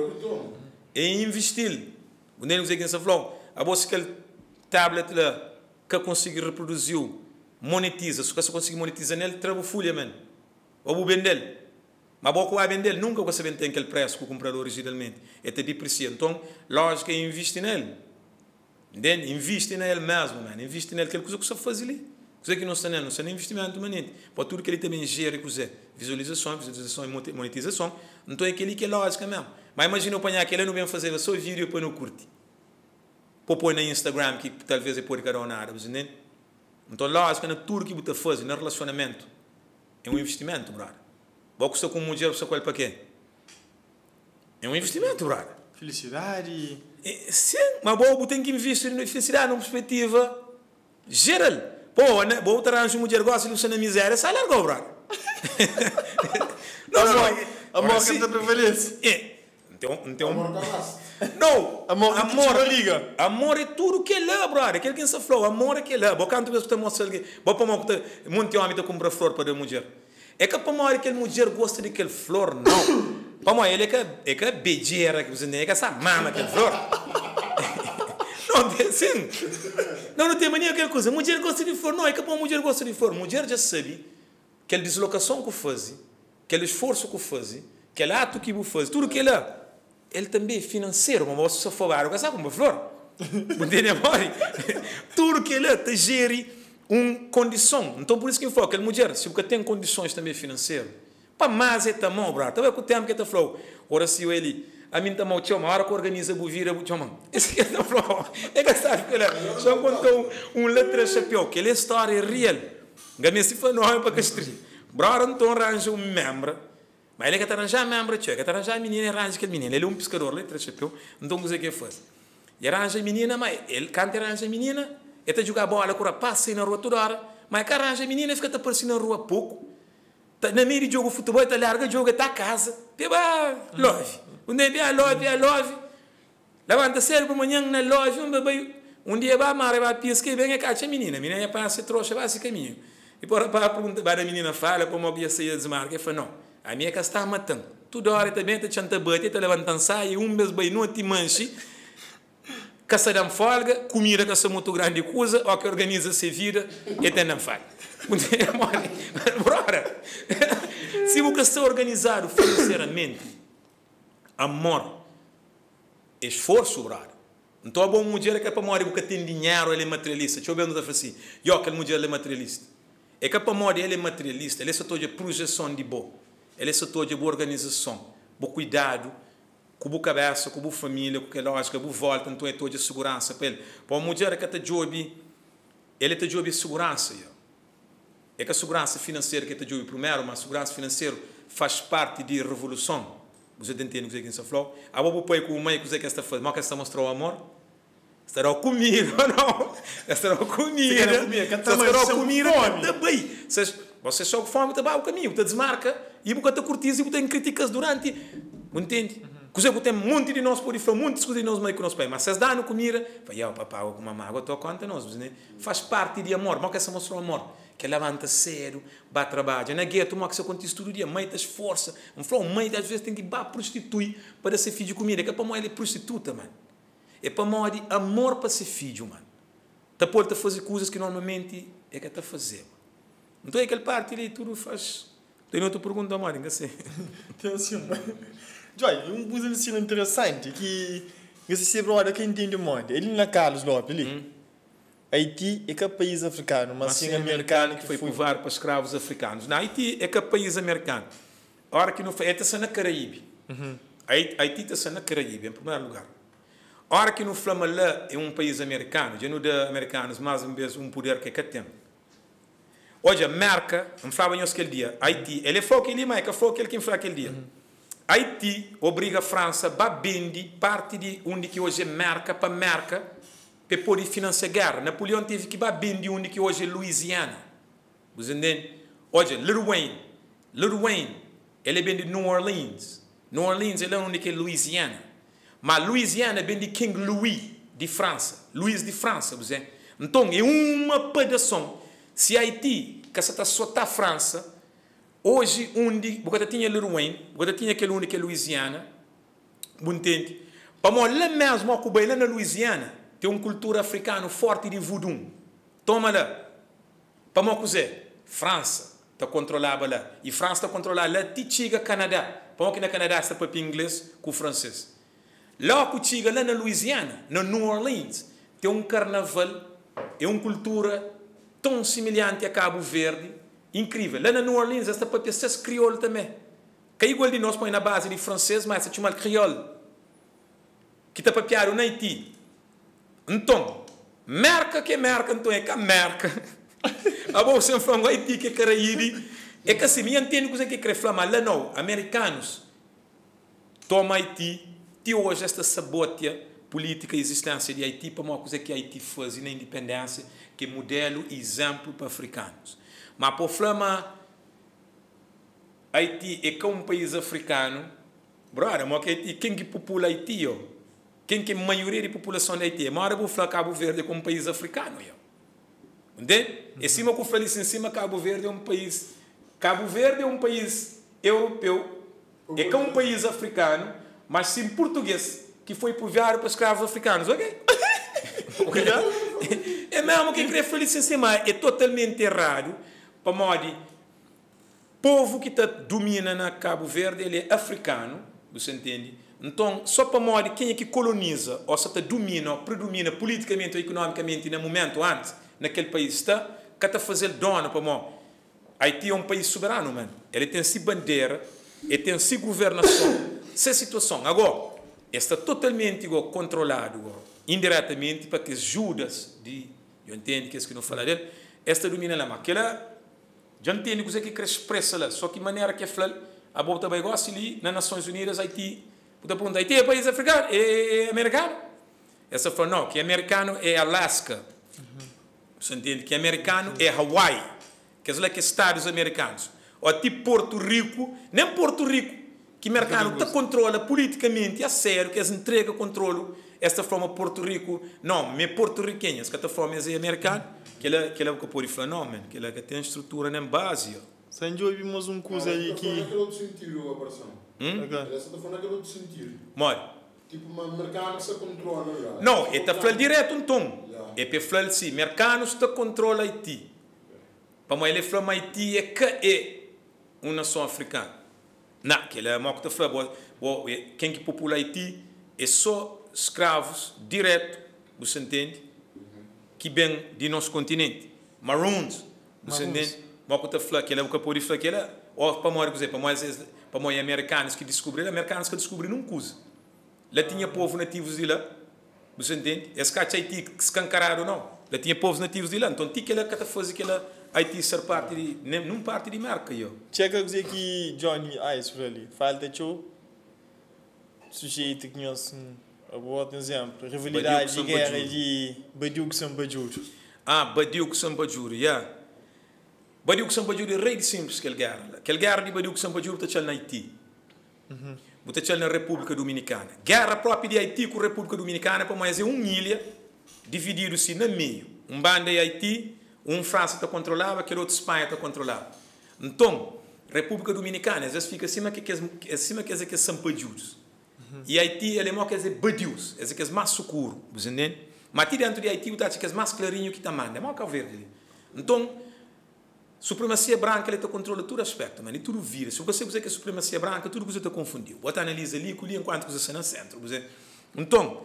É investir. O Neno que você falou, a você aquele tablet lá que consegue reproduzir, monetiza. Se você conseguir monetizar nele, trava folha, mano. Ou vender. Mas você vai vender, nunca você vende aquele preço que o comprador originalmente. É te deprecia. Então, lógico é investir nele. Entende? Investe nele mesmo, mano. Investe nele, aquela coisa que você faz ali. Coisa que não está nele, não está nem investimento, manente. Para tudo que ele também gera, coisa, visualização, visualização e monetização. Então é aquele que é lógico mesmo. Mas imagina eu apanhar aquele, não vem fazer só vídeo e depois não curte. Para pôr na Instagram, que talvez é por cada nada, entende? Então, lógico, na tudo que você faz, no relacionamento, é um investimento, brother. Você com mulher, você qual para quê? É um investimento, brother. Felicidade. É, sim, mas você tem que investir na felicidade, numa perspectiva geral. Pô, né? Você arranja uma mulher, gosta de você na miséria, sai largou, brother. Não, não, não. Amor que te prevalece. É. Então, então, Amor calaste. não, amor, amor, liga. amor é tudo que é lá, brother. Aquele que você falou, amor é que é lá. Você canto que você mostra alguém, você para mostrar, muito homem está comprar flor para a mulher. É que para mostrar que a mulher gosta de aquele flor, não. Para mostrar ele é que é que é bejeira que você tem, é que essa mama aquele flor. Não tem assim. Não, não tem mania aquela coisa. Mulher gosta de flor, não é que para a mulher gosta de flor. Mulher já sabe que a deslocação que faz, aquele esforço que faz, aquele ato que faz, tudo que ele é. Ele também é financeiro, mas você só for barulho, sabe como flor? Entende, amor? Tudo que ele é, te gere uma condição. Então, por isso que eu falo, aquela mulher, se você tem condições também financeiras, para mais é tamão, brother. Talvez com o tempo que ele falou, ora se ele, a mim tamão, tinha uma hora que organiza a buvira, tchau, esse que ele falou, é que sabe que ele só contou um letra chapéu, que ele é história real. Ganhei se foi não para castrir. Brother, então arranja um membro. Mas ele quer arranjar membro, tio, quer arranjar a menina e arranja aquele menino. Ele é um pescador, ele é chapéu, então o que faz? E arranja a menina, mas ele canta arranja a menina, ele está a jogar bola, cura, passa na rua toda hora, mas que arranja a menina e fica aparecendo na rua pouco. Tá, na meio de jogo de futebol, está larga, joga, está a casa. Peba, love. Um dia é love, é love. Levanta cedo para amanhã na love, um bebê. Um dia vai amar, vai piscar e vem a caixa a menina. A menina passa, trouxa, vai esse caminho. E por a pergunta, a menina fala, como eu ia sair a desmarca, ele fala, não. A minha casa está matando. Toda hora também está chantando bate, está levantando sai, um mês bem não te manche. Caça de folga, comida que é muito grande coisa, ou que organiza se vida, e tem não falha. Se você está organizado financeiramente, amor, esforço, brother. Então, a boa mulher que é para morrer, porque tem dinheiro, ele é materialista. Deixa eu ver onde está assim. E aquela mulher é materialista. É que para morrer, ele é materialista, ele é só toda projeção de boa. Ele é só toda boa organização, bom cuidado, com boa cabeça, com boa família, com aquela lógica, boa volta, então é toda segurança para ele. Para a mulher que está job, ele está job segurança. É que a segurança financeira que está job primeiro, mas a segurança financeira faz parte da revolução. Você entende o que você falou? A boa pai com o mãe que você está fazendo, mas que está mostrando o amor? Estará comigo, não? Estará comigo. Estará comigo também. Você só com fome, está o caminho, está desmarca, e você está cortisa e você tem críticas durante. Entende? Você tem um monte de nós por aí, um monte de coisas de nós, mas que nós pai. Mas se dá no comida, vai, eu papai, com mamãe, eu estou conta nós, né? Faz parte de amor, mas que essa mostrou amor, que levanta cedo, vai trabalhar. Na guerra, mas que você acontece todo dia, mãe das forças, um flor, mãe às vezes tem que ir prostituir para ser filho de comida, que é para mãe ele é prostituta, mano. É para mãe amor para ser filho, mano. Tá por te fazer coisas que normalmente é que está a fazer. Então, aquele parte ali, tudo faz... Tem outra pergunta, Mário, não sei. Então, assim, Joy, um coisa assim interessante que você se brother que entende o mundo. Ele na Carlos Lopes, ali. Hum. Haiti é que é país africano, mas sim americano que, que foi foi provar para escravos africanos. Na Haiti é que é país americano. A hora que não foi, é está na Caraíbe. Uhum. Haiti está na Caraíbe, em primeiro lugar. A hora que não flama lá é um país americano, já não dá americanos mais um vez um poder que é que tem. Hoje, a Merca, não falava em aquele dia, Haiti, ele foi aquele dia, mas foi aquele que foi aquele dia. Uhum. Haiti obriga a França a vender parte de onde que hoje é Merca para Merca, para poder financiar a guerra. Napoleão teve que vender onde que hoje é Louisiana. Você entende? Hoje, Lil Wayne, Lil Wayne, ele vem de New Orleans. New Orleans ele é onde que é Louisiana. Mas Louisiana vem de King Louis, de França. Louis de França, você. Então, é uma pedação. Se Haiti, que está só está a França, hoje, onde, você tinha Lil Wayne, você tinha aquele onde que é Louisiana, você entende? Para nós, lá mesmo, lá na Louisiana, tem uma cultura africana forte de voodoo. Toma lá. Para nós, dizer, França está controlada lá. E França está controlada lá, te chega Canadá. Para nós que na Canadá está para o inglês com o francês. Lá que chega lá na Louisiana, na New Orleans, tem um carnaval, é uma cultura tão semelhante a Cabo Verde, incrível. Lá na New Orleans está para pessoas crioulo também. Que é igual de nós põe na base de francês, mas se chama crioulo. Que está para piar o Haiti. Então, merca que é merca, então é que é merca. A bom sem falar o Haiti que é Caraíbe, é que assim, me entendo que é que é falar, lá não, americanos, toma Haiti, tem hoje esta sabotia política e existência de Haiti para uma coisa que Haiti faz na independência, que é modelo e exemplo para africanos. Mas por falar, Haiti é que é um país africano, brother, mas Haiti, quem que popula Haiti, ó? Quem que é a maioria da população da Haiti? Mas eu vou falar Cabo Verde como um país africano. Entende? Uhum. Em cima que eu falei em cima, Cabo Verde é um país... Cabo Verde é um país europeu, é que é um país africano, mas sim português, que foi povoado para escravos africanos. Ok? Okay? É mesmo que eu queria falar em cima, é totalmente errado. Para modo, povo que tá, domina na Cabo Verde, ele é africano, você entende? Então, só para modo quem é que coloniza, ou se domina, ou predomina politicamente ou economicamente no momento antes, naquele país está, que está fazendo dono para modo. Haiti é um país soberano, mano. Ele tem si bandeira, ele tem si governação, essa situação. Agora, está totalmente igual, controlado, igual, indiretamente, para que as Judas, de, eu entendo que é isso que não fala dele, esta domina lá, mas aquela, já entendo que é que expressa lá, só que maneira que é falar, a boa também gosta ali, nas Nações Unidas, Haiti, puta pergunta, Haiti é país africano? É, é americano? Essa fala, não, que americano é Alaska. Uhum. Você entende? Que americano é Hawaii. Quer dizer, que Estados americanos. Ou tipo Porto Rico, nem Porto Rico, que americano está controla politicamente, a sério, que eles entregam controle, esta forma Porto Rico, não, mas porto-riquenhas, que esta forma é americano, que ela que ela pode falar, não, man, que ela que tem estrutura nem base. Sem dúvida, vimos um coisa aí que... Essa é outro sentido, a operação. Hum? Essa está falando outro sentido. Mori. Tipo, uma mercado se controla. Não, é está falando direto um tom. É para falar assim, mercado está controla Haiti. Para mim, ele fala Haiti é que é uma nação africana. Não, que ele é uma coisa fala, quem que popula Haiti é só escravos direto, você entende? Que vem de nosso continente. Maroons, você entende? Uma coisa fala que ele é o que pode falar que ele é, ou para mim, para mim, para mim, americanos que descobriram, americanos que descobriram um coisa. Lá tinha povos nativos de lá, você entende? Esse cara Haiti que escancararam não. Lá tinha povos nativos de lá, então tinha que ele que fazer aquela Haiti ser parte de, não parte de marca, eu. Chega a dizer que Johnny Ice por ali, falta de sujeito que nós, um exemplo, rivalidade de guerra de Badiou São Badiou. Ah, Badiou São Badiou, yeah. Badiou São Badiou é rei de simples aquela guerra. Aquela guerra de Badiou São Badiou está na Haiti. Uhum. Está na República Dominicana. Guerra própria de Haiti com a República Dominicana, para mais é uma ilha dividido-se no meio. Um bando é Haiti, um França está controlado, aquele outro Espanha está controlado. Então, República Dominicana, às vezes fica acima que é acima que é que são Badious. Uhum. E Haiti, ele é mais que é Badious, é que é mais socorro, você entende? Mas aqui dentro de Haiti, o que é mais clarinho que está manda, é mais Cabo Verde. Então, Supremacia branca, ele te controla todo aspecto, mano, e tudo vira. Se você dizer que é supremacia branca, tudo que você te confundiu. Você analisa ali, ali enquanto você está no centro. Você... Então,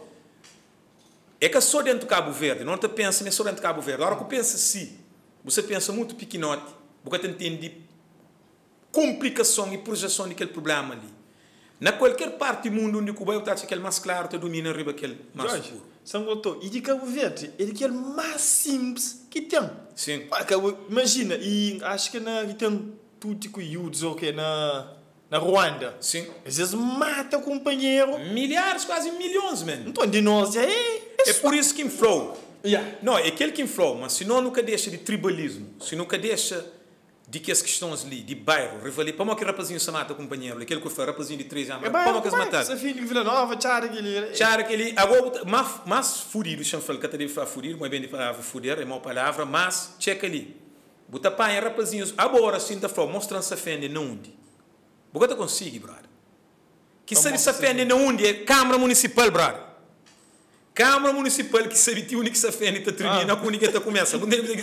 é que só dentro do Cabo Verde, não te pensa nem só dentro do Cabo Verde. A hora que pensa assim, você pensa muito pequenote, você entende complicação e projeção daquele problema ali. Na qualquer parte do mundo onde o Cuba está aquele mais claro, te domina arriba aquele mais Jorge, escuro. Sangoto, e de Cabo Verde, é aquele mais simples que tem. Sim. Imagina, e acho que na, tem tudo tipo iudos ou que na, na Ruanda. Sim. Às vezes mata o companheiro. Milhares, quase milhões, mano. Então, de nós, é... É, É por isso que inflou. Yeah. Não, é aquele que inflou, mas se não nunca deixa de tribalismo, se nunca deixa de que as questões ali, de bairro, rivalidade, para uma que rapazinho se mata companheiro, aquele que foi rapazinho de três anos, É para uma que se mata. Essa filha de Vila Nova, tchara aquele... Tchara aquele, agora, mais, mais furido, o chanfal que deve falar furido, mas bem de palavra fuder, é uma palavra, mas, checa ali. Bota pai, rapazinhos, agora sim da flor, mostrando se fende não onde. Bota consegue, brother. Que se se fende não onde é Câmara Municipal, brother. Câmara Municipal que se habitue único que se fende está treinando, não único que começa.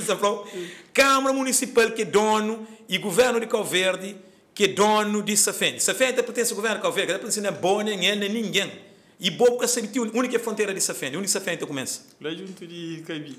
Câmara Municipal que é dono e governo de Cabo Verde que é dono de Safende. Safende pertence ao governo de Cabo Verde, pertence a boa ninguém, nem ninguém. E bobo que se habitue única fronteira de Safende, única Safende começa. Lá junto de Caibi,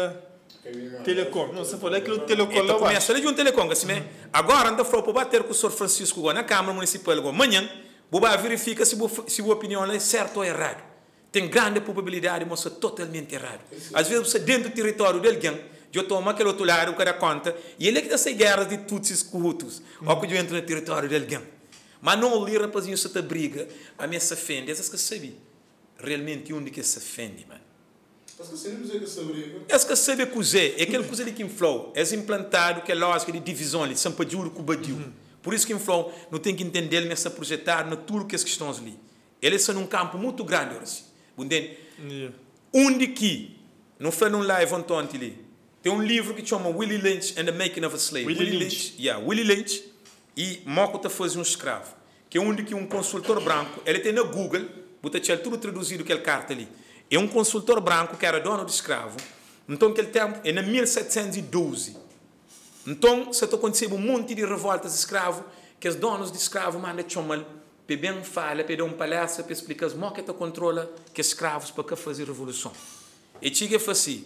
Telecom, não, você falou aquilo Telecom lá começa, lá junto Telecom, assim, agora anda para bater com o senhor Francisco na Câmara Municipal, amanhã, vou verificar se a opinião é certa ou errada. Tem grande probabilidade de mostrar totalmente errado. Às vezes você dentro do território de alguém, eu tomo aquele outro lado, o cara conta, e ele é que dá essa guerra de tutsis com hutus, ou que eu entro no território de alguém. Mas não ali, rapazinho, você está briga, a minha se ofende, essas que sabe realmente onde que se ofende, mano. Mas que você não dizer que se briga? Essas que sabe cozer, é aquele cozer que inflou, é implantado que é lógica de divisão, de São Paduro com Badiu. Por isso que inflou, não tem que entender ele nessa projetar, no tudo que as questões ali. Eles são num campo muito grande, assim. Yeah. Onde que, não foi num live ontem ali, tem um livro que chama Willie Lynch and the Making of a Slave. Willie, Willie Lynch. Lynch, yeah, Willie Lynch e Moco está fazendo um escravo, que é onde que um consultor branco, ele tem na Google, bota tudo traduzido aquele carta ali, é um consultor branco que era dono de escravo, então aquele tempo é na mil setecentos e doze. Então, se aconteceu um monte de revoltas de escravo, que os donos de escravo mandam chamar para bem fala, para dar um palestra, para explicar como é que está controla que escravos para que fazer revolução. E chega assim,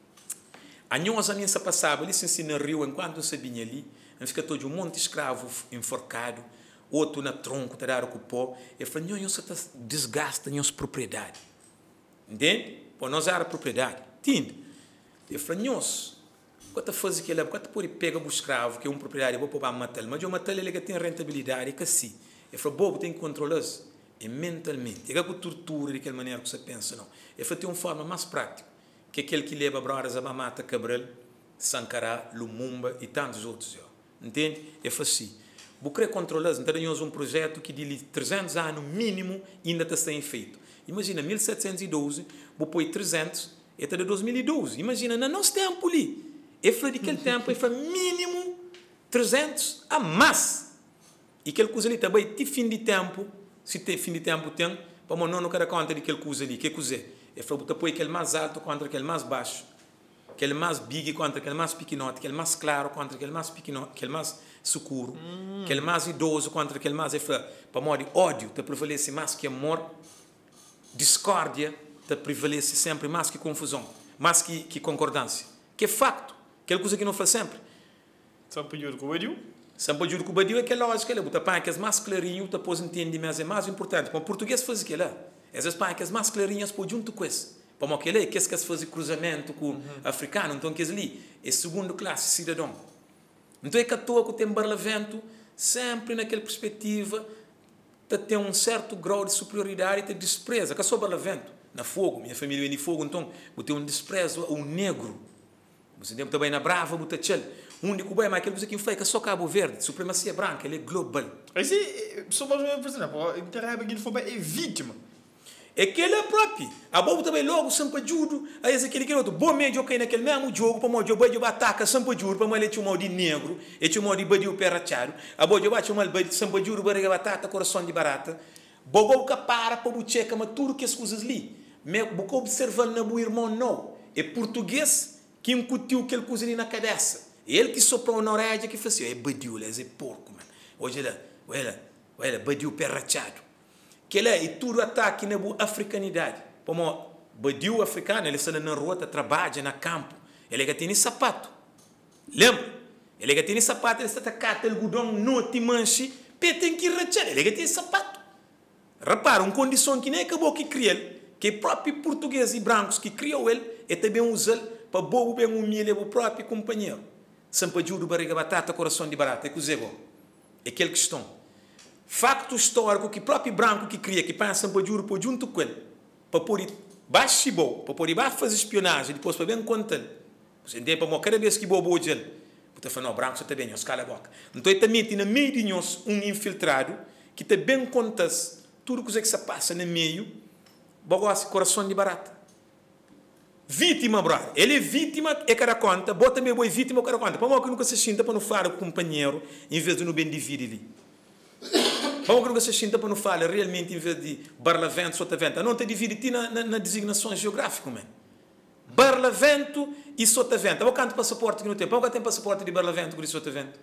a nós a minha se passava, ali se ensina rio, enquanto se vinha ali, fica todo um monte de escravo enforcado, outro na tronco, tá dado com o pó, e fala, não, isso desgasta nossa propriedade. Entende? Pô, nós era propriedade. Entende? E fala, nós, quando faz aquilo, quando pode pegar o escravo, que é um propriedade, vou para matar, mas eu matar ele que tem rentabilidade, que assim. Ele falou, bobo, tem que controlar isso. E mentalmente. É com tortura daquela maneira que você pensa, não. Ele falou, tem uma forma mais prática. Que é aquele que leva broras a Mamata, Cabral, Sankara, Lumumba e tantos outros. Ó. Entende? Ele falou assim, vou querer controlar isso. Então, temos um projeto que de trezentos anos mínimo ainda está sendo feito. Imagina, mil setecentos e doze, vou pôr trezentos, e até de dois mil e doze. Imagina, no nosso tempo ali. Ele falou, daquele tempo, ele falou, mínimo trezentos a mais. E aquele coisa ali também tem fim de tempo, se tem fim de tempo tem, para o não quero conta de aquele coisa ali, que coisa? Ele falou, põe aquele mais alto contra aquele mais baixo, aquele mais big contra aquele mais pequenote, aquele mais claro contra aquele mais pequenote, aquele mais escuro, hum. aquele mais idoso contra aquele mais, ele falou, para modo de ódio, te prevalece mais que amor, discórdia, te prevalece sempre mais que confusão, mais que, que concordância, que é facto, aquela coisa que não faz sempre. Só pediu com o Badiu? Sempre juro que o Badiu é aquela lógica, ele bota pães mais clarinho, depois entende, mas é mais importante. Para o português faz aquilo lá. Essas pães mais clarinhas por junto com isso. Para aquele é que se faz cruzamento com o africano, então que ali é segundo classe cidadão. Então é que a toa que tem barlavento, sempre naquela perspectiva, tem um certo grau de superioridade e te despreza. Que é só barlavento. Na fogo, minha família vem de fogo, então eu tenho um desprezo ao negro. Você tem também na brava, bota tchel. Um de Cuba é mais aquele que influi que é só Cabo Verde, supremacia branca, ele é global. Mas se, só mais uma por exemplo, interrompe aquele fogo é vítima. É que ele é próprio. A bobo também logo sempre ajuda, aí esse aquele que outro, bom meio que naquele mesmo jogo, para modo de ataca sempre ajuda, para modo de um de negro, e de um de badio perrachado, a bobo de bate um de sempre ajuda, para batata, coração de barata. Bobo que para para o checa, mas tudo que as coisas ali. Me bobo observando na meu irmão não, é português que incutiu aquele coisa ali na cabeça. Ele que soprou na orelha que fazia, é badiu, é porco, mano. Hoje ele, olha, olha, badiu pé rachado. Que ele é, e tudo ataque na africanidade. Como badiu africano, ele sai na rua, trabalha na campo. Ele que tem sapato. Lembra? Ele que tem sapato, ele está atacando o algodão, não te manche, pé tem que rachar, ele que tem sapato. Repara, uma condição que nem acabou que cria ele, que próprio português e brancos que criou ele, é também usar para bobo bem humilhar o próprio companheiro. Sempre ajuda barriga batata, coração de barata, é que o é aquela questão. Facto histórico que próprio branco que cria, que pensa para juro por junto com ele, para pôr baixo e bom, para pôr baixo fazer espionagem, depois para bem contar. Você entende? Para cada vez que bobo hoje ele, você fala, não, branco você está bem, nós cala a boca. Então ele também tem na meio de nós um infiltrado que está bem conta tudo o que se passa no meio, bagulho coração de barata. Vítima, brother. Ele é vítima, é cara conta, bota também é vítima, é cara conta. Para que nunca se sinta para não falar com o companheiro, em vez de não bem dividir ali. Para que nunca se sinta para não falar realmente, em vez de barlavento, sotavento. Não te divide na, na, na designação geográfica, man. Barlavento e sotavento. Para que passaporte que não tem? Para que tem passaporte de barlavento com de sotavento?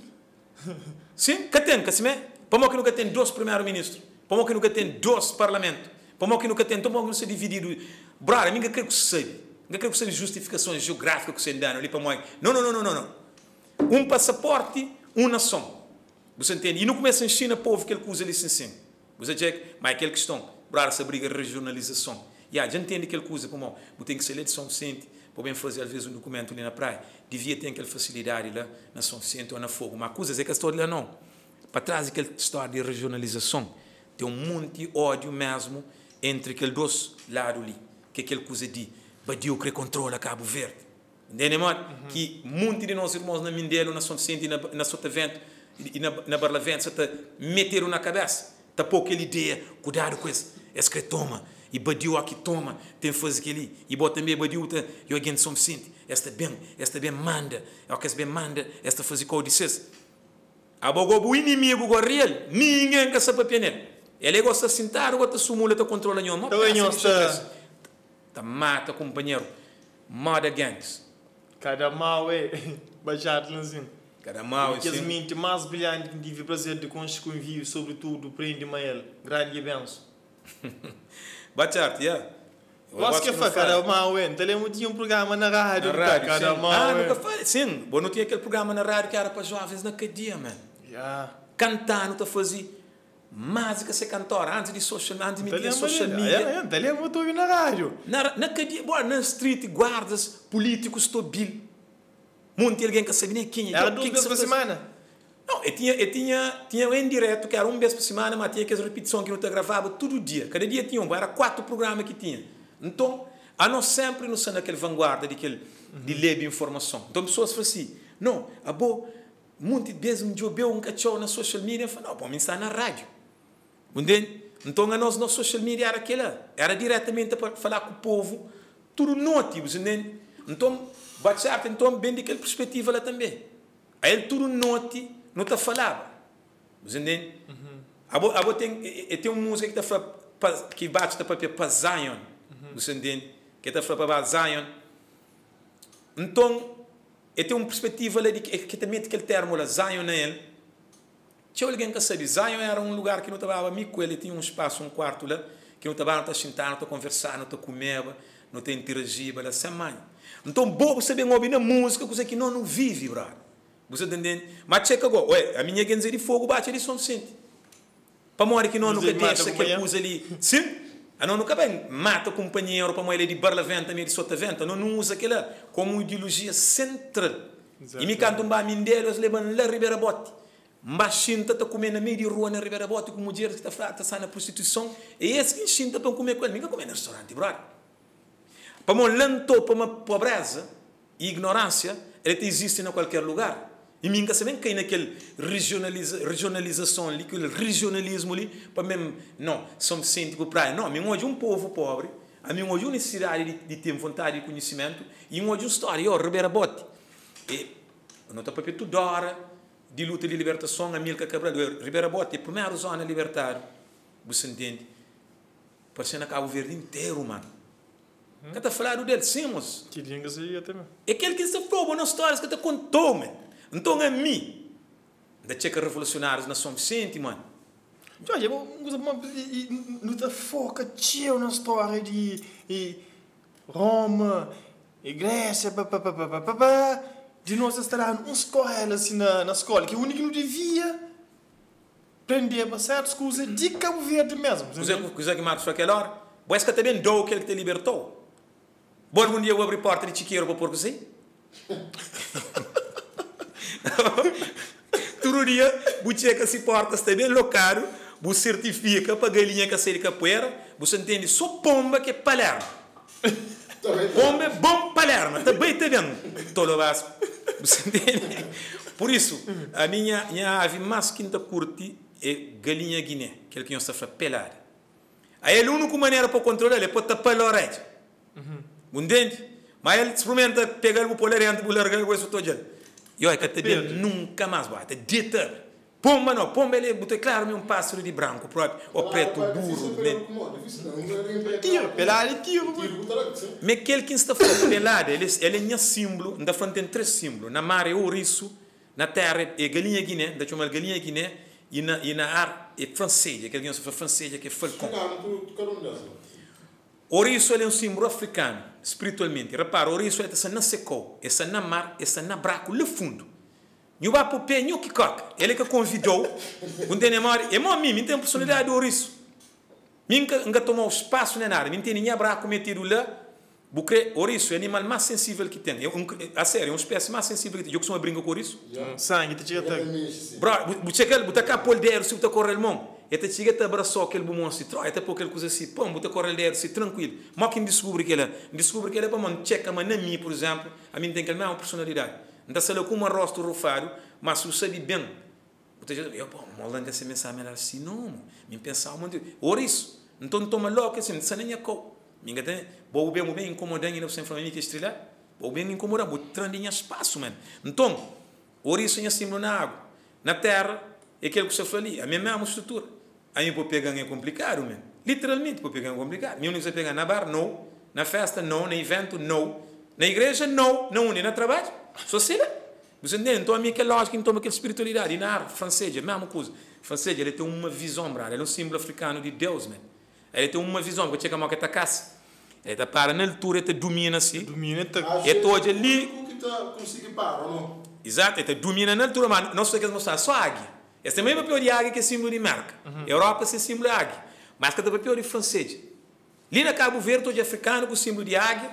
Sim? Que tem, que se me? Para que nunca tem dois primeiros-ministros? Para que nunca tem dois parlamentos? Para que nunca tem, para que não se dividido. Brother, eu não quero que você saiba. Não quero que você justificações geográficas que você dá ali para mim. Não, não, não, não, não. Um passaporte, uma nação. Você entende? E não começa a ensinar povo que ele usa ali sim. Você checa, mas aquela questão, brother, essa briga de regionalização. E a gente entende que ele usa para mim. Você tem que ser de São Vicente, para bem fazer às vezes um documento ali na praia. Devia ter aquela facilidade lá na São Vicente ou na Fogo. Mas a coisa é que a história lá não. Para trás daquela história de regionalização, tem um monte de ódio mesmo entre aqueles dois lados ali. Que aquele coisa de Badiu que controla Cabo Verde. Entende, mano? Uhum. Que muitos de nossos irmãos na Mindelo, na São Vicente e na, na Sotavento e na, na Barlavento, está meteram na cabeça. Está pouco aquela ideia, cuidado com isso. Esse que toma, e Badiu aqui toma, tem que fazer aquilo. E bota também Badiu, e alguém de São Vicente. Esta bem, esta bem manda, é o que bem manda, esta fazer com o dissesse. Abogo o inimigo com real, ninguém quer saber nele. Ele gosta de sentar, gosta de sumula, está controla nenhuma. Tá mata, companheiro. Mata gangues. Cada mal é baixado assim. Cada mal é assim. Aqueles mentes mais brilhantes que tive prazer de conviver, sobretudo, prende Mael. Grande benção. Baixado, yeah. Eu acho que foi cada mal é. Então ele tinha um programa na rádio. Na rádio, cada mal ah, nunca falei. Sim, bom, não tinha aquele programa na rádio que era para jovens naquele dia, man. Yeah. Cantando, tá fazendo. Mas que ser cantor antes de social, antes de meter social media. É, é, ele é muito ouvindo na rádio. Na na bora na street guardas políticos tobil. Muito alguém que sabia nem quem. Era duas vezes por semana. Não, eu tinha eu tinha tinha um direto que era um vez por semana, mas tinha que as repetições que não te gravava todo dia. Cada dia tinha um, era quatro programas que tinha. Então, a nós sempre não sendo aquele vanguarda de aquele de ler informação. Então pessoas falam assim, não, a boa muito vezes me jogou um cachorro na social media, falo, não, vamos estar na rádio. Entende? Então, a nós, na social media era aquela. Era diretamente para falar com o povo, tudo notícias, entende? Então, bate certo, então, bem daquela perspectiva lá também. Aí, ele tudo noti, não está falava. Você entende? Uhum. A tem, tem uma música que está que bate para para Zion. Uhum. Você entende? Que está falando para Zion. Então, ele tem uma perspectiva ali, que, que também tem aquele termo lá, Zion, é ele. Tinha alguém que sabia, Zion era um lugar que não estava amigo, ele tinha um espaço, um quarto lá, que não estava, não está sentado, não está conversando, não está comendo, não está interagindo, ela se mãe. Então, bom, você bem ouvir na música, coisa que não, não vive, brother. Você entende? Mas checa agora, ué, a minha gente de fogo bate ali, só sente. Para morrer que não, nunca deixa aquela coisa ali. Sim? A não nunca bem mata o companheiro para morrer de barlavento, também de sotavento, não, não usa aquela como ideologia central. Exato. E me cantam um mindelo, eles levam lá Ribeira Bote. Machinta está comendo na meio de rua na Ribeira Bote com mulheres que está tá na prostituição. E esse que enxinta para comer com ele. Ninguém come no restaurante, brother. Para uma lento, para uma pobreza e ignorância, ele existe em qualquer lugar. E ninguém sabe quem naquele regionaliza, regionalização ali, aquele regionalismo ali, para mesmo, não, somos cênticos praia. Não, a mim hoje um povo pobre, a mim hoje uma necessidade de, de ter vontade de conhecimento, e hoje uma história, ó, Ribeira Bote. E não está para tudo hora de luta de libertação, a Milka Cabral, Ribeira Bote, a primeira zona libertária, você entende? Parecendo Cabo Verde inteiro, mano. Que está falando dele, sim, moço. Que língua seria também. É aquele que se falou nas histórias que te contou, man. Então, a mim, da checa revolucionários na São Vicente, mano. Jorge, não te foca tio na história de, de Roma, e Grécia, pá, pá, pá, pá, pá, pá, de nós estar uns correlos assim na, na escola, que o único que não devia aprender para certas coisas de Cabo Verde mesmo. Coisa que Marcos foi aquela hora. Mas que também dou aquele que te libertou. Bom, um dia eu abri porta de chiqueiro para pôr assim. Todo dia, você checa se portas também locado, você certifica para a galinha que sai de capoeira, você entende só pomba que é Palermo. Pomba é bom Palermo, também está vendo. Todo o Vasco. Você entende? Por isso, a minha, minha ave mais quinta curti é galinha guiné, aquele que nós está pelada. Aí a única maneira para controlar é para tapar a orelha. Entende? Mas ele experimenta pegar o polarente, o largar o todo dia. E olha, que também nunca mais vai. É dita. Pomba não, pomba ele é, claro, um pássaro de branco, próprio, ou preto, burro. Tiro, pelado e tiro. Mas aquele que está falando pelado, ele é um símbolo, na frente tem três símbolos. Na mar é ouriço, na terra é galinha guiné, da chama galinha guiné, e na, e na ar é francês, aquele que fala francês, que é falcão. Ouriço é um símbolo africano, espiritualmente. Repara, ouriço é essa na secou, essa na mar, essa na braco, no fundo. E o papo pé, e o que coca. Ele que convidou, não tem memória. É mó mim, não tem personalidade de ouriço. Mim que tomou espaço na área, não tem nem braco metido lá. Porque ouriço é o animal mais sensível que tem. É um, a sério, é uma espécie mais sensível que tem. Eu costumo brincar com ouriço. Sangue, te chega até. Bro, você quer botar cá por dentro, se você correr o mão. E te chega até abraçar aquele bumão se trói, até por aquele coisa assim, pão, botar correr dentro, se tranquilo. Mas quem descobre que ele descobre que ele é para mim, checa, mas na mim, por exemplo, a mim tem que uma personalidade. Então, se ele com um rosto rufado, mas se sabe bem. Você diz, eu, pô, molando essa mensagem, assim, não, me pensar um monte de... Ouriço, então toma logo, assim, não nem é cor. Me engano, vou bem, vou bem incomodando, e não sei falar que estrelar. Vou bem incomodando, vou trandinho espaço, mano. Então, ouriço é símbolo na água. Na terra, é aquilo que você falou ali, a mesma estrutura. Aí para pegar é complicado, man. Literalmente para pegar é complicado. Não você pegar na bar, não. Na festa, não. Na evento, não. Na igreja, não. Na une, na trabalho. Só sei lá. Você entende? Então a minha que lógica, então aquela espiritualidade. E na arte francesa, a mesma coisa. Francesa, ele tem uma visão, brother. Ele é um símbolo africano de Deus, man. Ele tem uma visão, porque chega a mão que está caça. Ele está para na altura, ele domina assim. Domina, está... É todo ali. que está conseguindo parar, não? Exato, ele domina na altura, mas não sei o que mostrar, só águia. Esse também é o papel de águia que é símbolo de marca. Uhum. Europa é símbolo de águia. Mas que é o papel de francês. Ali na Cabo Verde, todo africano com o símbolo de águia.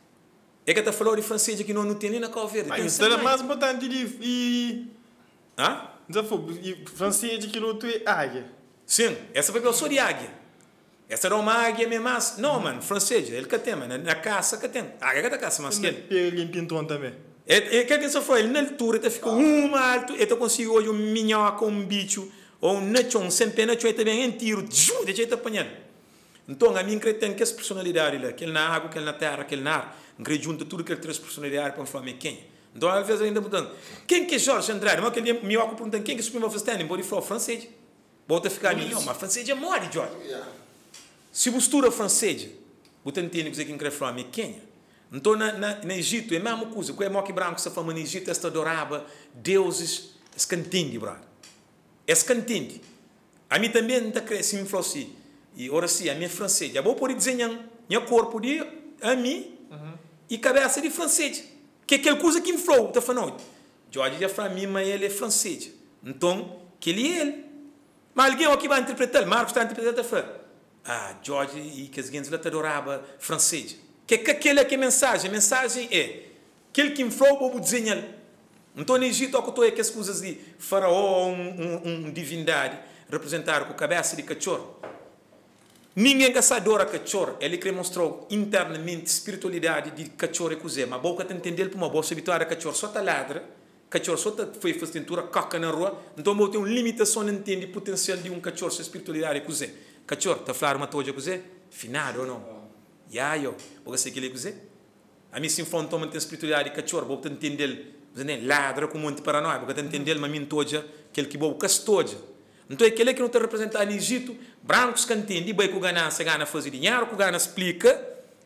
É que está falando de francês que não, não tem nem na Cabo Verde. Mas isso era mais importante de... E... Hã? E francês de que luto é águia. Sim, essa papel só de águia. Essa era uma águia mesmo. Não, mano, francês, ele que tem, mano. Na caça que tem. Águia que está caça, mas que ele. Ele em Pinton também. É que é que só foi, na altura, ele ficou uma alto, ele conseguiu hoje um minhoca, um bicho, ou um nacho, um sem pena, ele também um tiro, de jeito apanhado. Então, a mim creio que tem que essa personalidade lá, aquele na água, aquele na terra, aquele na ar, creio junto tudo que ele traz personalidade para falar quem. Então, às vezes ainda perguntando, quem que é Jorge Andrade? Mas aquele minhoca perguntando, quem que é o primeiro standing? Pode falar francês. Volta a ficar ali, não, mas francês é morre, Jorge. Se mistura francês, você entende que quem quer falar quem? Então, na, na, na Egito, é a mesma coisa. Com o moque branco que se fala no Egito, esta adorava deuses, esse cantinde, brother. Esse cantinde. A mim também não está crescendo, me falou assim, e ora sim, a minha francês. Eu vou poder desenhar meu corpo de a mim uhum. e cabeça de francês. Que é aquela coisa que me falou, está falando. Jorge já falou a mim, mas ele é francês. Então, que ele é ele. Mas alguém aqui vai interpretar, Marcos está interpretando, está falando. Ah, Jorge e que as gente adorava francês. Que que aquele que é mensagem? A mensagem é aquele que me falou para desenhar. Então, no Egito, eu estou as coisas de faraó, um, um, um divindade, representar com a cabeça de cachorro. Ninguém que adora cachorro, ele que mostrou internamente espiritualidade de cachorro e cozer. Mas a boca tem entender para uma boa se habituar a cachorro só está ladra, cachorro só está foi faz tentura, caca na rua. Então, eu tenho uma limitação de entender o potencial de um cachorro, sua espiritualidade e cozer. Cachorro, está a falar uma toja a cozer? Finado ou não? Ya, eu, porque sei que ele dizer. A mim se enfim toma tem espiritualidade de cachorro, vou entender, né, ladra com muito paranoia, porque entender mas mim toja, aquele que vou castoja. Então aquele que não está representado no Egito, brancos que entende, bem que o gana se gana fazer dinheiro, que o gana explica,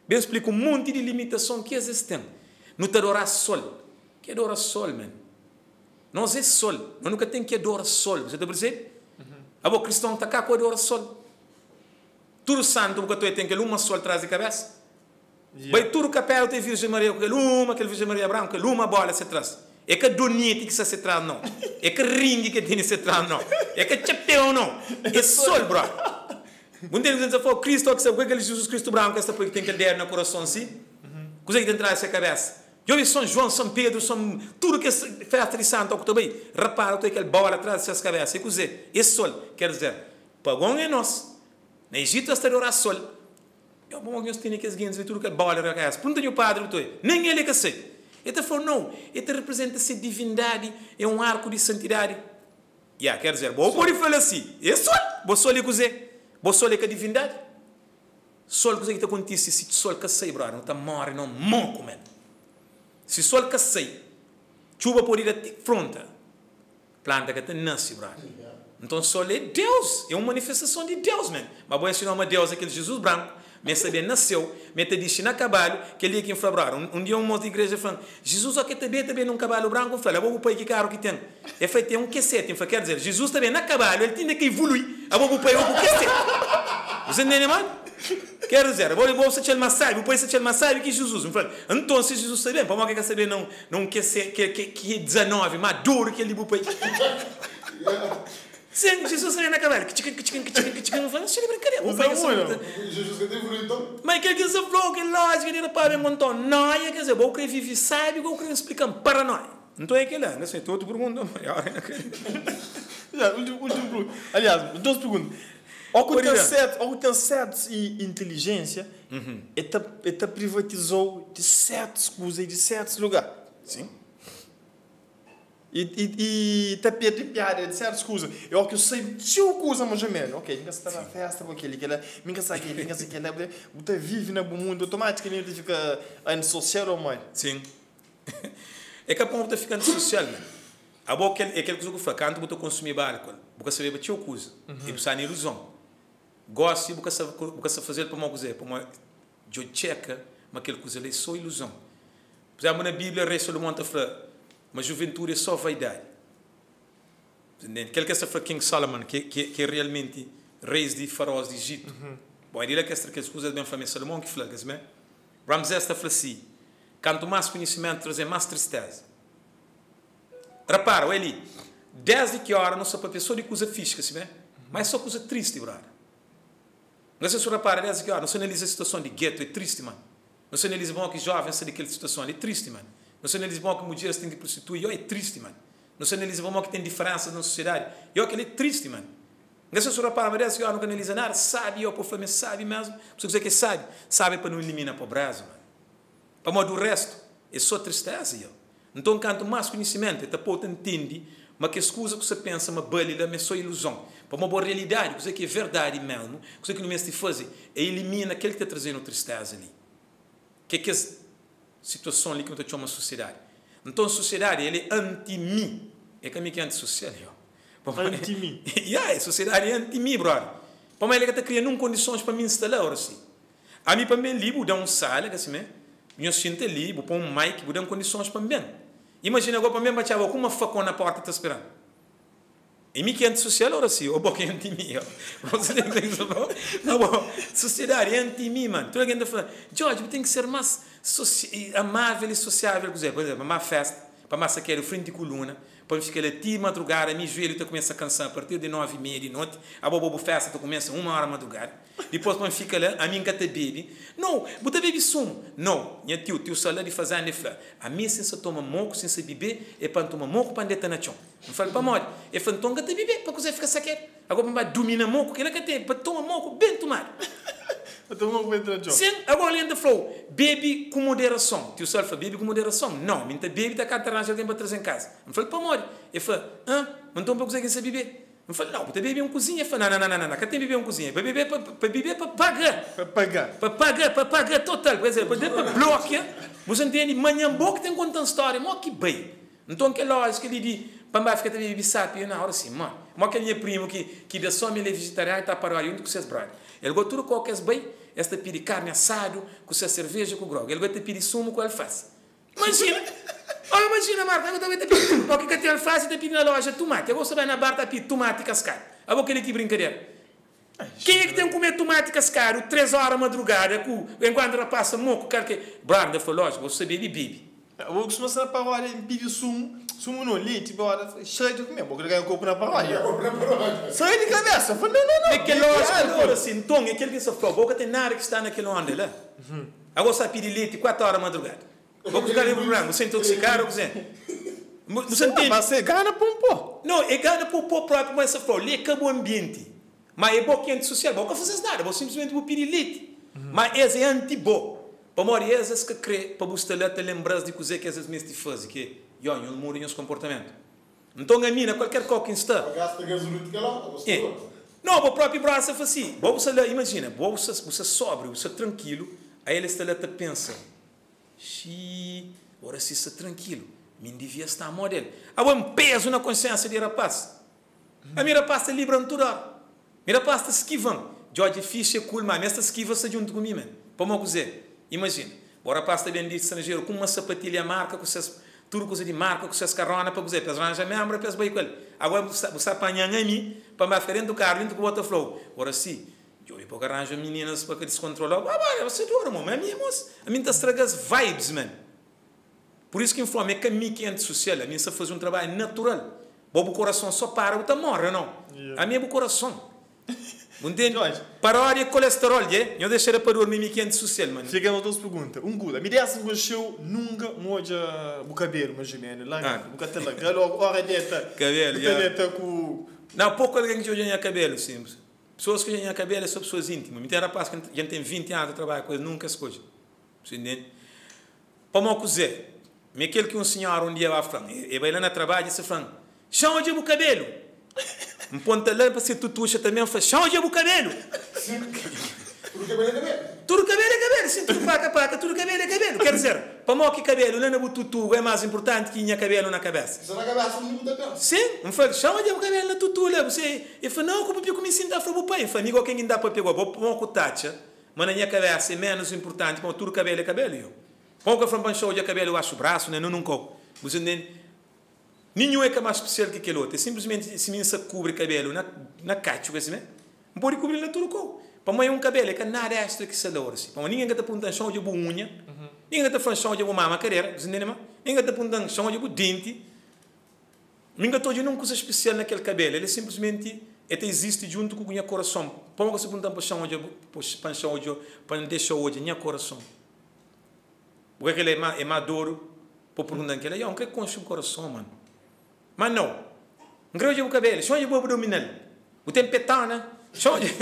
bem explico um monte de limitação que existem. Não te adorar sol. Que adora sol, man? Nós é sol. Nós nunca tem que adorar sol. Você está percebendo? A boa cristão está cá com adora sol. Tudo santo, porque tu tem que uma sol atrás de cabeça. Yeah. Vai tudo capel tem Virgem Maria, aquele uma, aquele Virgem Maria branca, aquele uma bola se traz. É que donete que se se traz não. É que ringue que tem se traz não. É que chapéu não. É sol, bro. Muitas vezes eu falo Cristo, que sabe aquele Jesus Cristo branco, essa porque tem que der no coração assim. Coisa que tem que entrar nessa cabeça. Eu vi São João, São Pedro, São tudo que é festa de santo que também. Repara, tem aquele bola atrás dessas cabeças. É coisa. É sol, quer dizer, pagão é nós. No Egito está a sol. Eu vou alguns têm que as guias tudo que é bola na cabeça. Pergunta o padre, nem ele que sei. Ele falou não, ele representa essa divindade, é um arco de santidade. Yeah, quer dizer, vou pôr falar assim, é sol, vou sol é coisa, vou sol é que a divindade. Sol coisa que acontece se sol que sei, brother, não está morre não monco, man. Se sol que sei, chuva por ir a fronta, planta que te nasce, brother. Então sol é Deus, é uma manifestação de Deus, man. Mas vou ensinar uma Deus aquele Jesus branco. Mas sabia nasceu, me te disse na cavalo, que ele aqui em fevereiro. Um, um dia um moço de igreja falando, Jesus aqui também também num cavalo branco, fala, vou pai que caro que tem. É feito um quesete, quer dizer, Jesus também na cavalo, ele tinha que evoluir, a vou pai o quesete. Você entende, mano? Quer dizer, vou vou se chama sabe, vou se chama sabe que Jesus, me fala. Então se Jesus sabia, para que quer saber não não quesete que que que dezenove, maduro que ele vou pai. Sim, Jesus sai na cavalo. Que chicken, que chicken, que chicken, que chicken. Não faz brincadeira. Não é Jesus que tem frio então. Mas que que se falou que lógico que ele para um montão. Não, é que se vou querer viver sabe, vou querer explicar para nós. Então é que lá, não sei todo mundo. Já, último último. Aliás, duas perguntas. Ao que tem certo, ao que tem certo e inteligência, ele privatizou de certas coisas e de certos lugares. Sim. E, e, e tapete de piada de certas coisas. Eu que eu sei de uma coisa mais ou menos. Ok, nunca está na festa com aquele, aquele, nunca está aquele, nunca está aquele. Você vive no mundo, automaticamente fica antissocial ou mais. Sim. É que a ponta fica antissocial, né? A boca é aquele que eu falo, quando você consumir barco, você sabe bater o coisa. E você tem ilusão. Gosta, você sabe fazer para uma coisa, para uma eu checa, mas aquele coisa é só ilusão. Por exemplo, na Bíblia, o rei Salomão está falando, mas juventude é só vaidade. Aquele que é o King Solomon, que, que, que é realmente reis de faraós de Egito. Uhum. Bom, ele é que essas coisas bem família Salomão que fala, não é? Ramsés está falando assim, quanto mais conhecimento trazer mais tristeza. Repara, ele, desde que hora não só para pessoa de coisa física, não é? Mas só coisa triste, brother. Não sei se você repara, desde que hora, não se analisa a situação de gueto, é triste, mano. Não se analisa bom que jovens são daquela situação, é triste, mano. Não se analisa bom que mulheres têm que prostituir, eu é triste, mano. Não se analisa bom que tem diferenças na sociedade, eu é triste, mano. Não sei se você repara, mas eu não analisa nada, sabe, eu por favor, sabe mesmo. Se você que sabe, sabe para não eliminar a pobreza, mano. Para modo do resto, é só tristeza, eu. Então, quanto mais conhecimento, você pode entender, mas que as coisas que você pensa, uma balila, é só ilusão. Para uma boa realidade, você que é verdade mesmo, você que não mesmo fazer, é elimina aquele que está trazendo tristeza ali. Que é que situação ali que eu estou uma sociedade. Então, a sociedade, ele é anti-mim. É que a mim que é antissocial, eu. Anti-mim. Yeah, a sociedade é anti-mim, brother. Para mim, ele está criando condições para me instalar, assim. A mim, para mim, ali, vou dar um sala, assim, né? Eu sinto ali, vou pôr um mic, vou dar condições para mim. Imagina agora, para mim, baixava com uma facão na porta, está esperando. E mim que é antissocial, ora sim, ou que é anti-mim, você tem que dizer, não, bom, sociedade é anti-mim, mano. Toda gente fala, Jorge, tem que ser mais amável e sociável, por exemplo, uma festa, para massa querer frente de coluna, para ficar ali madrugada, meu joelho tu começa a cansar a partir de nove e meia de noite, a bobo festa tu começa uma hora madrugada, depois quando fica lá, a mim que te bebe, não, você bebe sumo, não, minha tio, tio salário de fazer a flor, a mim sem se toma moco, sem se beber, é para tomar moco para andar na chão, não fala para morrer, é para então que te beber, para você ficar saqueiro, agora para domina moco, que ele que tem, para tomar moco bem tomado. Sim, agora ele ainda falou, bebe com moderação. Tio Salfa, bebe com moderação. Não, minta bebe, está cá atrás alguém para trazer em casa. Não falei, para morrer. Ele falou, ah, mas então para conseguir saber beber. Não falei, não, você bebe uma cozinha. Ele falou, não, não, não, não, não, tem beber uma cozinha. Para beber, para beber, para pagar. Para pagar. Para pagar, para pagar total. Quer dizer, para bloquear. Você entende? Manhã boa que tem contando história, mas que bem. Então, que lógico que ele diz, para mais ficar também sabe, na hora assim, mano. Mas aquele primo que, que da só me ele vegetariano está para o arindo com seus braços. Ele gosta tudo qualquer bem. esta pede carne assado, com sua cerveja, com grog. Ele vai te pedir sumo com alface. Imagina! Oh, imagina, Marta, agora vai te pedir. Porque que tem alface, te pedir na loja tomate. Agora você vai na barra, te pedir tomate cascado. Agora aquele que brincadeira. Quem é que tem que comer tomate cascado três horas madrugada, enquanto ela passa moco, cara que... Branda foi lógico, você bebe, bebe. Eu costumo ser na paródia, me pedi sumo, sumo no leite, bora, cheio de comer, porque eu compro na paródia. Sai de cabeça, eu falei, não, não, não. É que lógico, agora assim, então, é aquele que se falou, boca tem nada que está naquele onde lá. Agora você pede leite quatro horas madrugada. Boca ficar livre branco, você intoxicar, você... Você entende? Mas você ganha por um pó. Não, é ganha por um pó próprio, mas você falou, leite é bom ambiente. Mas é bom ambiente social, boca faz nada, você simplesmente vou pedir leite. Mas esse é anti-bom. Para morrer, às que crê, para você te lembrar de coisas que às vezes me fazem, que eu não mudo em comportamento. Então, a mina, qualquer coisa que está. Gasta gasolina que lá, você. Não, o próprio braço é assim. Você imagina, você você sóbrio, você tranquilo, aí ele está lá e pensa, xiii, agora se está tranquilo, me devia estar a modelo. Há um peso na consciência de rapaz. A minha rapaz está livre tudo. Minha rapaz está esquivando. George Fischer, cool, mas esta esquiva-se junto comigo, mano. Para uma coisa. Imagina, bora pasta bem de estrangeiro com uma sapatilha marca, com essas, tudo coisa de marca, com essas carronas para você, para arranjar membro, para bem com ele. Agora você apanha a mim, para me frente do carro, dentro do bota flow. Agora sim, eu vou para arranjar meninas para que descontrolar. Ah, vai, você dura, mano, mas a minha moça, a minha está estraga as vibes, man. Por isso que inflama é caminho que é antissocial, a minha está fazendo um trabalho natural. O coração só para, o tá morre, não. A minha é o coração. Entende? Paródia colesterol, é? Eu deixei para dormir que é antissocial, mano. Chega a duas perguntas. Um gula. Me desse um show nunca moja o cabelo, mas gemendo. Lá, nunca tem lá. Galo, hora deta. Cabelo, já. Deta com... Não, pouco alguém que hoje tem cabelo, simples. Pessoas que têm cabelo são pessoas íntimas. Me tem rapaz que já tem vinte anos de trabalho com ele, nunca as coisas. Você entende? Para uma coisa, me aquele que um senhor um dia vai falar, e vai lá no trabalho e disse, Franco, chama de o cabelo. Um ponta lá para ser tutuxa também, faz chão de o cabelo. Tudo cabelo é cabelo. Tudo cabelo é cabelo, sim, tudo paca, paca, tudo cabelo é cabelo. Quer dizer, para mim que cabelo, não é o tutu, é mais importante que tinha cabelo na cabeça. Isso na cabeça não muda tanto. Sim, um fala, chama de o cabelo na tutu, lá, você. Eu falo, não, como eu me sinto a falar, pai, amigo, alguém dá para pegar, vou pôr com tacha, mas na minha cabeça é menos importante, porque tudo cabelo é cabelo, eu. Pouco eu falo, para show de cabelo, eu acho o braço, né, não nunca. Você entende? Nenhum é que é mais especial que aquele outro. É simplesmente se me cobre cabelo na, na cacho, assim, né? Não pode cobrir na tudo com. Para mim é um cabelo, é que nada extra que se adora. Para mim ninguém está apontando chão de boa unha, ninguém está falando chão de boa mama, cadeira, ninguém está apontando chão de boa dente. Ninguém está fazendo uma coisa especial naquele cabelo. Ele simplesmente ele existe junto com o meu coração. Para mim você apontando para chão de para chão de para deixar hoje o meu coração. Porque ele é maduro, para perguntar que ele é um que concha o coração, mano. Mas não. Não creio que o cabelo. Só de boa abdominal. O tempo petana. Só de...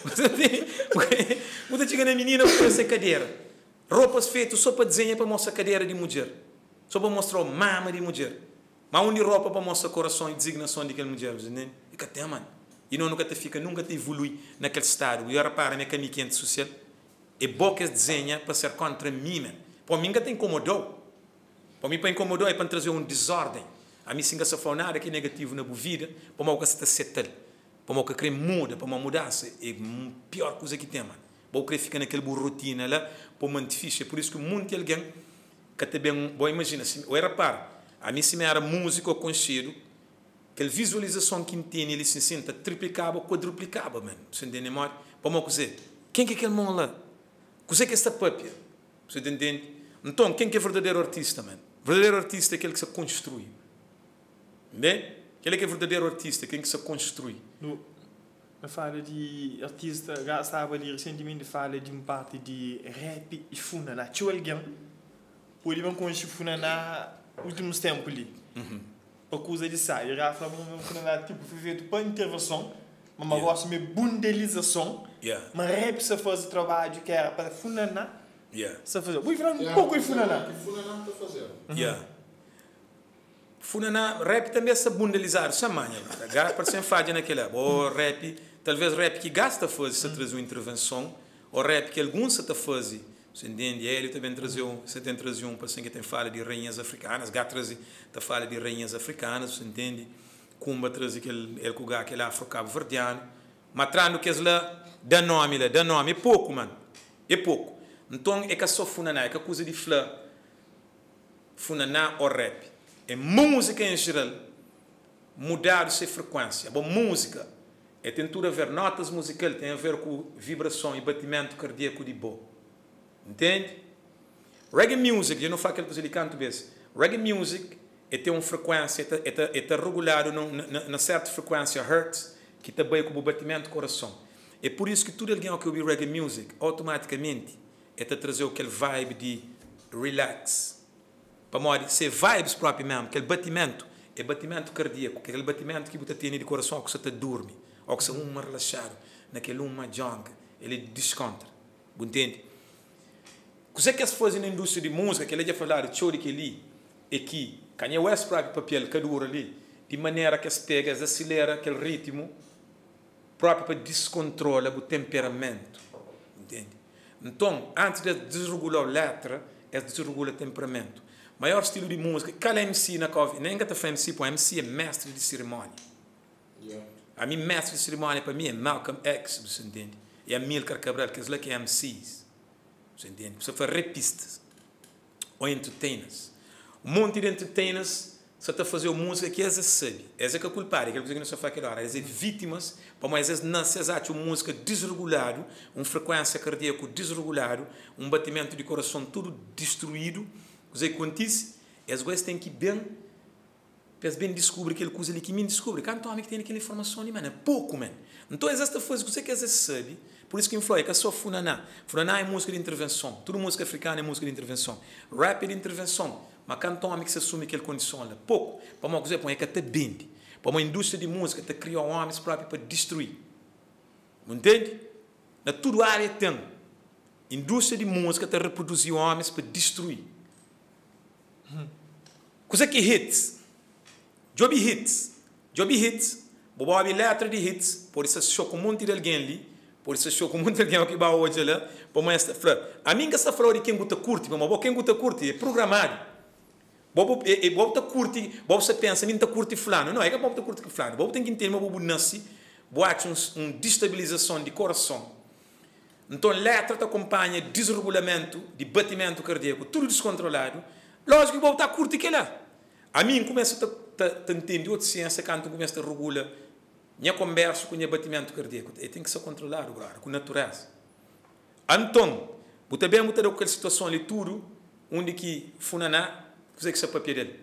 Você chega na menina para essa cadeira. Roupas feitas só para desenhar para mostrar cadeira de mulher. Só para mostrar a mama de mulher. Mas onde roupa para mostrar coração e designação daquela mulher. E que até, mano. E não nunca te fica, nunca te evolui naquele estado. E eu reparo, minha caminho quente social. É bom que desenha para ser contra mim, mano. Para mim, que te incomodou. Para mim, para incomodou é para trazer um desordem. A mim se não for nada que é negativo na minha vida, para mim que se está settle, para mim que querer muda, para mim mudar-se, é a pior coisa que tem, mano. Para eu querer ficar naquela rotina lá, para mim difícil. É por isso que muito alguém, que também, bom, imagina, se eu reparo, a mim se me era música ou conhecido, aquela visualização que tem, ele se senta triplicava ou quadruplicava, mano. Você entende, mano? Para mim dizer, quem que é aquele mão lá? Coisa que é esta papia? Você entende? Então, quem que é verdadeiro artista, mano? Verdadeiro artista é aquele que se constrói. Bem? Aquele que é verdadeiro artista, quem que se constrói. No, na fala de artista, já estava ali recentemente fala de uma parte de rap e funa na tinha alguém pode não conhecer funa na últimos tempos ali. Por causa de sair, já falamos funa na tipo foi feito para intervenção, mas eu gosto de bundelização. Mas rap se faz o trabalho que era para funa na. Se fazer. Vou falar um pouco de funa na. Que funa na está fazendo. Yeah. Funana, rap também é bundalizar, chamanha. Para ser fácil naquela. Ou rap, talvez rap que gasta fazer se trazer uma intervenção, ou rap que alguns se está fazendo. Você entende? Ele também trazeu, você tem trazido um paciente que tem fala de rainhas africanas, gata trazia, está fala de rainhas africanas, você entende? Kumba trazia aquele, ele com aquele afro-cabo verdiano, matrando que é lá, dá nome lá, dá nome, é pouco, mano. É pouco. Então, é que só funaná, é que a coisa de flã, funaná ou rap. É música em geral, mudar sua frequência. Bom, música, é tentura ver notas musicais, tem a ver com vibração e batimento cardíaco de boa. Entende? Reggae music, eu não falo aquele que ele canta bem. Reggae music é ter uma frequência, é ter, é ter regulado na, na certa frequência hertz, que também com o batimento do coração. É por isso que tudo alguém que ouve reggae music, automaticamente, é te trazer aquele vibe de relax. Para morrer, ser vibes próprio mesmo, aquele batimento, é batimento cardíaco, aquele batimento que você tem de coração, que você te dorme, ou que você uma relaxado, naquele uma junk, ele descontra. Entende? O que é que se faz na indústria de música, que ele já falou, de chori que ali, é que, Kanye West próprio papel, que dura ali, de maneira que se pega, se acelera aquele ritmo, próprio para descontrolar o temperamento. Entende? Então, antes de desregular a letra, é desregular o temperamento. Maior estilo de música, cada M C na Covid, nem que foi M C, porque M C é mestre de cerimônia. Yeah. A mim, mestre de cerimônia, para mim, é Malcolm X, você entende? E Amílcar Cabral, que é que é M Cs. Você entende? Você faz rapistas ou entertainers. Um monte de entertainers só está a fazer música que eles sabem. Eles é que é culpado, aquela coisa que não se faz aquela hora. Eles são vítimas, mas eles não se acham uma música desregulada, uma frequência cardíaca desregulada, um batimento de coração tudo destruído. O que acontece? Eles têm que bem, eles bem descobrir aquela coisa ali que me descobre. Quanto homem que tem aquela informação ali, mano, é pouco, mano. Então, eles estão fazendo o que eles sabem. Por isso que influi, é que é só funaná. Funaná é música de intervenção. Toda música africana é música de intervenção. Rap é de intervenção. Mas quando homem que se assume aquela condição ali, pouco. Para uma coisa, é que até bende. Para uma indústria de música, até criar homens próprios para destruir. Entende? Na toda área tem. Indústria de música até reproduzir homens para destruir. Coisa que hits. Job hits. Job hits. Bobo há letra de hits. Por isso, choca um monte de alguém ali. Por isso, choca um monte de alguém que vai hoje lá. Para esta flor. A mim que esta flor de quem gusta curte. Mas quem gusta curte é programado. Bobo é bobo tá curte. Bobo você pensa, mim tá curte fulano. Não, é que bobo tá curte fulano. Bobo tem que entender, mas bobo nasce. Boate uma destabilização de coração. Então, letra te acompanha desregulamento, de batimento cardíaco, tudo descontrolado. Lógico que o povo está curto que lá. A mim começa a entender outra ciência quando começa a regular minha conversa com o batimento cardíaco. E tem que ser controlado agora, com natureza. Então, eu também vou ter aquela situação ali tudo, onde que funaná, você que se papel dele.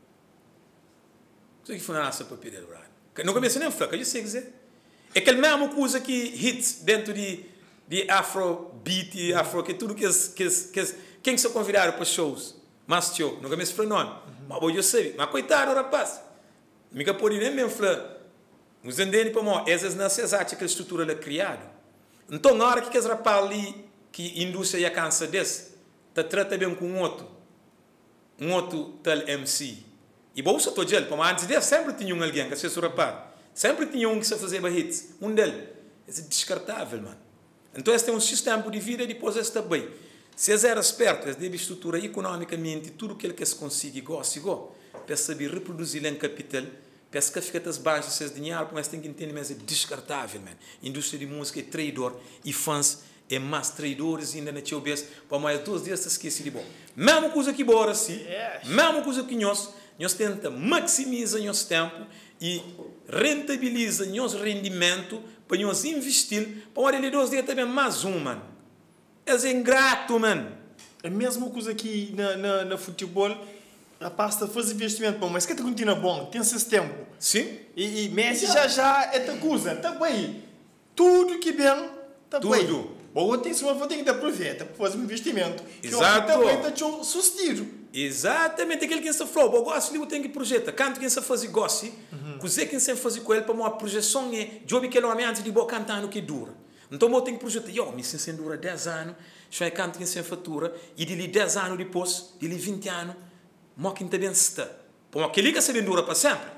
Você que funaná se papel dele agora. Não começa nem a falar, eu sei dizer. É aquele mesmo coisa que hits dentro de, de afrobeat, afro, que tudo que as, que as, que as, quem que se convidaram para shows? Mas tio, nunca me falou nome. Mas eu sei, mas coitado, rapaz. Nunca pode nem mesmo falar. Nos entendem para mim, essas não se acham que a estrutura é criada. Então, na hora que esse rapaz ali, que a indústria já cansa desse, está trata bem com um outro, um outro tal M C. E bom, só estou dizendo, mas antes dele sempre tinha um alguém que se esse rapaz. Sempre tinha um que se fazia hits. Um dele. É descartável, mano. Então, esse tem um sistema de vida e depois esse está bem. Se eles eram espertos, eles devem estruturar economicamente tudo o que eles conseguem, gosta, igual, para saber reproduzir em capital, para que fica as baixas, se dinheiro, mas tem que entender, mas é descartável, man. A indústria de música é traidor e fãs é mais traidores ainda na tia obesa, para mais dois dias se esquece de bom. Mesma coisa que bora assim, mesma coisa que nós, nós tenta maximizar nosso tempo e rentabiliza nosso rendimento para nós investir, para olhar dois dias também mais um, mano. É ingrato, mano. É a mesma coisa que na, na, na futebol, a pasta faz investimento bom, mas que continua bom, tem esse tempo. Sim. E, e Messi já já é ta coisa, tá bem. Tudo que bem, tá bem. Tudo. Ou tem uma tem que aproveitar para fazer um investimento. Exato. Também está te sustido. Exatamente aquele que você falou. Eu gosto de tem que projetar. Canto quem você faz gosto, cozer quem você faz com ele para uma projeção é job que ele homem antes de boa cantando que dura. Então, eu tenho que projetar, eu me sinto dura dez anos, já é canto que sem fatura, e de dez anos depois, de vinte anos, eu quem também está. Porque aquele que se dura para sempre.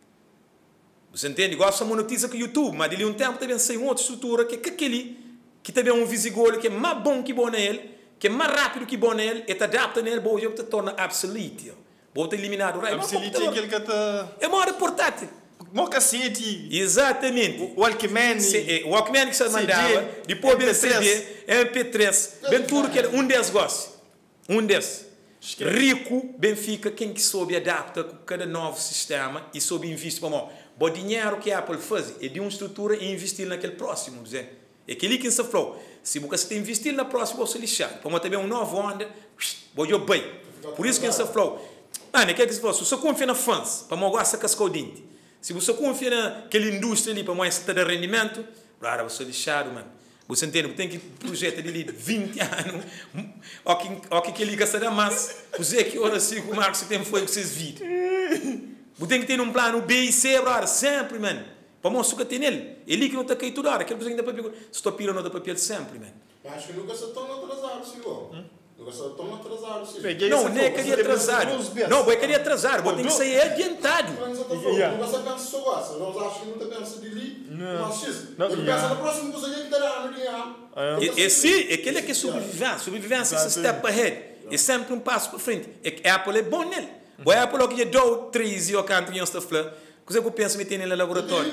Você entende? Igual essa notícia com o YouTube, mas de um tempo também sai uma outra estrutura que é aquele que também é um visigolho que é mais bom que bom nele, que é mais rápido que bom nele, e te adapta nele, bom, e te torna obsoleto. Vou te eliminar o raio. Obsoleto é aquele que está... É uma hora portátil. Mo cassete. Exatamente. O Walkman. Se, o Walkman que você mandava, depois bem C D, M P três, bem tudo que era um desses gostos. Um desses. Rico, bem fica quem que soube adapta com cada novo sistema e soube investir para mim. O dinheiro que a Apple faz é de uma estrutura e investir naquele próximo, dizer. É aquele que se falou. Se você investir na próxima, você lixar. Como também um novo onda, vou eu bem. Por isso que se falou. Mano, que é que se falou? Se você confia na fãs, para mim gosta cascar o dente. Se você confia naquela indústria ali, para mim está de rendimento, claro, você lixado, mano. Você entende? Tem que projeto de vinte anos, ou que, ou que ele gasta da massa, você que ora assim, o Marcos tem foi para vocês viram. Você tem que ter um plano B e C, brother, sempre, mano. Para mostrar que tem nele. Ele que não está caído toda hora, aquele que ainda papel, se estou pirando da papel sempre, mano. Acho que nunca se torna atrasado, senhor. Nunca se torna atrasado, senhor. Não, nem é queria atrasar. Não, eu queria atrasar, vou ter que sair adiantado. Nunca se pensa só gosta. Nós acho que nunca pensa de ali, mas X. Ele pensa na próxima coisa que terá no dia. E sim, aquele é que é sobrevivência. Sobrevivência é step ahead. É sempre um passo para frente. A Apple é bom nele. O Apple é que é dois, três e o canto e está falando. O que eu penso meter no laboratório?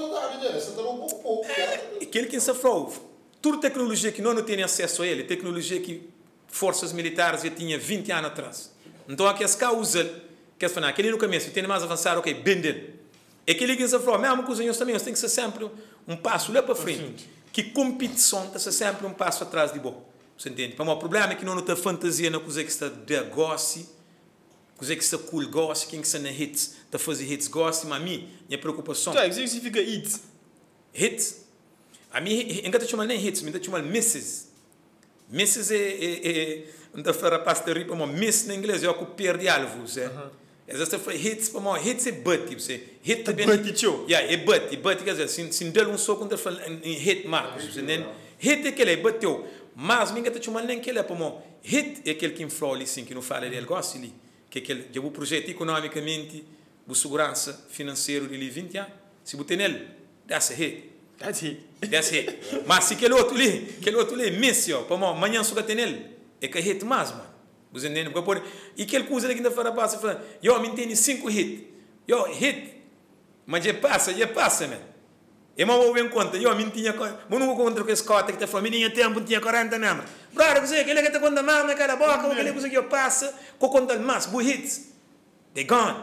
Aquele que se falou. Toda tecnologia que nós não temos acesso a ele, tecnologia que forças militares já tinha vinte anos atrás. Então, aqui as causas, que falar, aquele no começo, tem mais avançado, ok, bem aquele que se falou, mesmo com os senhores também, tem que ser sempre um passo lá para frente. Que competição está sempre um passo atrás de bom. Você entende? Para o problema é que não está fantasia na coisa que está de gosse, coisa que está cool gosse, quem que está na hits, está fazendo hits gosse, mas a mim, minha preocupação. Tá, o que significa hits? Hits? A mim, eu não estou chamando nem hits, eu estou chamando misses. Misses é, é, é, não está falando para rir para mim, miss em inglês, eu perdi algo, você. Exato, foi hits para mim, hits é butt, você. Hit também. Butt, tio. Yeah, é butt, butt, quer dizer, se se der um soco, não está falando em hit marcos, você entende? Hit é aquele, é bateu. Mas, eu não estou chamando nem aquele, para mim. Hit é aquele que inflou ali, sim, que não fala dele, gosta ali. Que é aquele, o projeto economicamente, de segurança financeira de vinte anos. Se você tem nele, that's a hit. That's it. That's it. Mas se aquele outro ali, aquele outro ali, missio, para mim, amanhã só tem nele, é que é hit mais, mano. Você entende? E aquele coisa ali que ainda fala, passa, fala, eu me tenho cinco hits. Eu, hit, mas já passa, já passa, mano. E mal vou bem conta, eu me tinha, eu não vou contra com esse cota que está falando, me tinha tempo, tinha quarenta anos. Brother, você, aquele que está conta mais na cara boca, aquele coisa que eu passa, com conta mais, bu hits. They gone.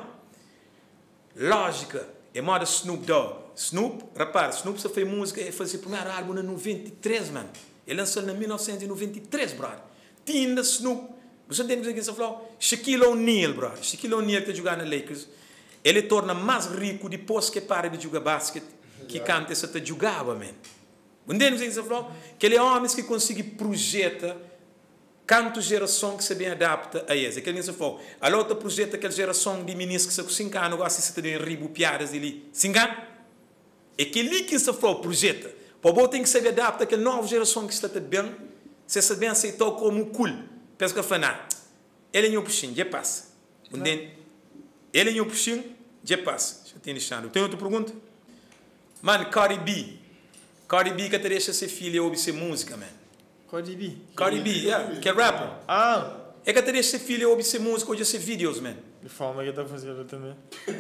Lógica, é moda Snoop Dogg. Snoop, rapaz, Snoop só fez música, ele fez o primeiro álbum em noventa e três, mano. Ele lançou em mil novecentos e noventa e três, brother. Tinha Snoop. Você entende o que você falou? Shaquille O'Neal, brother. Shaquille O'Neal que jogar na Lakers. Ele torna mais rico depois que para de jogar basquete, que canta essa te jogava, man. Entende o que você falou? Aquele homem que consegue projetar canto geração que se bem adapta a isso. Aquele que você falou. A outra projeta aquela geração de meninos que se com cinco anos gosta de se ter ribo piadas ali. cinco anos? É aquele que se falou projeta. Para o tem que saber adaptar aquela nova geração que está bem, se se bem aceitou como cool. Pensa que fala, ele é um puxinho, já passa. Entende? Ele é um puxinho, já passa. Já tem deixado. Tem outra pergunta? Mano, Cardi B. Cardi B que te deixa ser filha ou ser música, man. Cardi B? Cardi B, yeah, que é rapper. Ah. É que te deixa ser filha ou ser música ou ser vídeos, man. De forma que está fazendo também.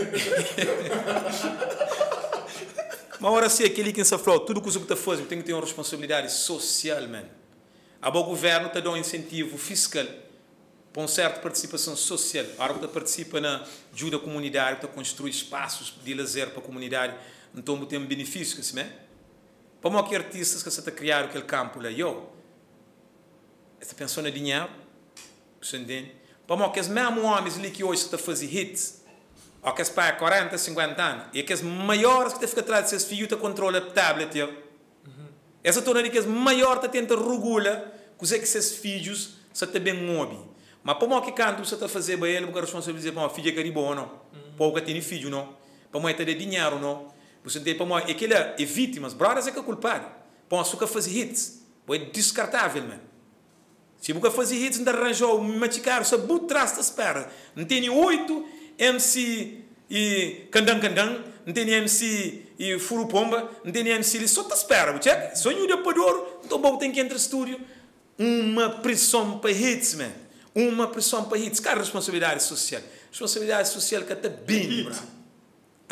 Mas agora sim, aquele que se falou, tudo que você está fazendo tem que ter uma responsabilidade social, man. A bom governo está dando um incentivo fiscal para uma certa participação social. A hora que participa na ajuda comunitária, está construir espaços de lazer para a comunidade, então tem um benefício, assim, né? Para uma que artistas que está a criar aquele campo lá, eu, está pensando em dinheiro, você entende? Para uma que os mesmos homens ali que hoje estão a fazer hits, ou que para quarenta, cinquenta anos, e que as maiores que estão atrás de seus filhos estão controlam a tablet, eu. Essa torna de que as maiores estão tentando regular que é que seus filhos estão bem móveis. Mas para uma que canto você está a fazer para ele, porque a responsabilidade para uma filha que é boa, não? Para o que tem filho, não? Para uma que tem dinheiro, não? Você tem para uma é que ele é vítima, mas brothers é que é culpado. Para uma suca fazer hits, é descartável, man. Se você fazer hits, não arranjou machicar, só boot trás da espera. Não tem oito M C e candang candang, não tem M C e furupomba, não tem M C e só te espera, check? Sonho de apoiador, então bom tem que entrar no estúdio. Uma pressão para hits, man. Uma pressão para hits. Cara, responsabilidade social. Responsabilidade social que está bem, bro. Hã?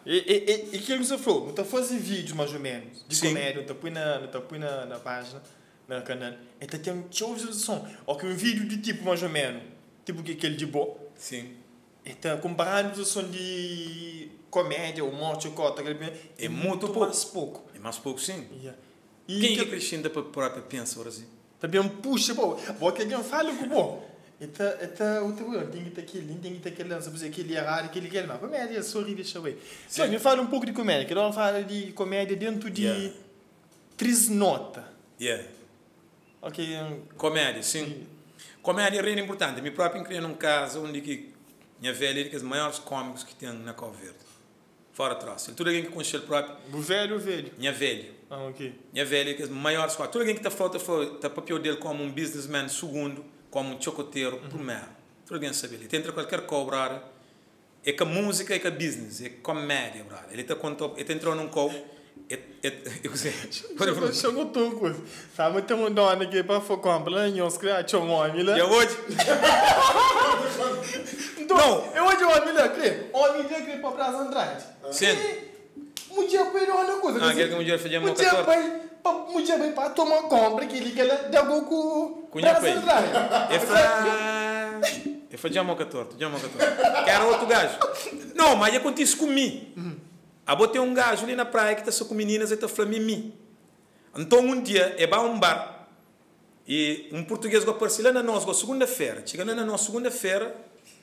E, e, e, e que você falou, não está fazendo vídeos mais ou menos, de Sim. comédia, não está põe na, não tá põe na, na página, no canal, e está tendo muita visualização. Ou que um vídeo de tipo mais ou menos, tipo que aquele de boa, Sim. e está comparando a visualização de comédia, ou morte, ou cota, É muito pouco. mais pouco. É mais pouco, sim. Yeah. E Quem é que, que acrescenta para a própria pensa, agora assim? também puxa, bom, bom que alguém fala com bom. Então, então, o tem que ter aquele, tem que ter aquele, lança, por exemplo, aquele errado, aquele que é mal. Comédia, sorri, deixa eu ver. Só me fala um pouco de comédia, que não fala de comédia dentro de Yeah. três notas. Yeah. Ok. um, Comédia, sim. Comédia é importante. Eu próprio criei num caso onde que minha velha é um dos maiores cómicos que tem na Cabo Verde. Fora atrás. Tudo alguém que conhece ele próprio. O velho ou o velho? Minha velha. Ah, ok. Minha velha é um dos maiores cómicos. Tudo alguém que está falta está papel dele como um businessman segundo, como um chocoteiro primeiro. Tudo alguém sabe. Ele tenta qualquer cobrar. É que a música é que a business. É comédia, brother. Ele está contou, ele entrou num copo. É, é, eu sei. Chegou tudo coisa. Sabe, tem uma dona aqui para comprar, e os criados são homens, E né? hoje? Então, Não. eu hoje o homem lá, crê. Homem já crê para Praça Andrade. Sim. Mulher para ir uma coisa. Ah, quer que a mulher faça uma Mulher para mulher vai para tomar compra que ele quer dar com Cunha Praça pai. Andrade. É fra... Eu falei, já moca torto, já moca torto. Que era outro gajo. Não, mas acontece comigo. A botei um gajo ali na praia que está só com meninas e está falando mimi. Então um dia, é para um bar. E um português que apareceu lá na nossa segunda-feira. Chegando na nossa segunda-feira,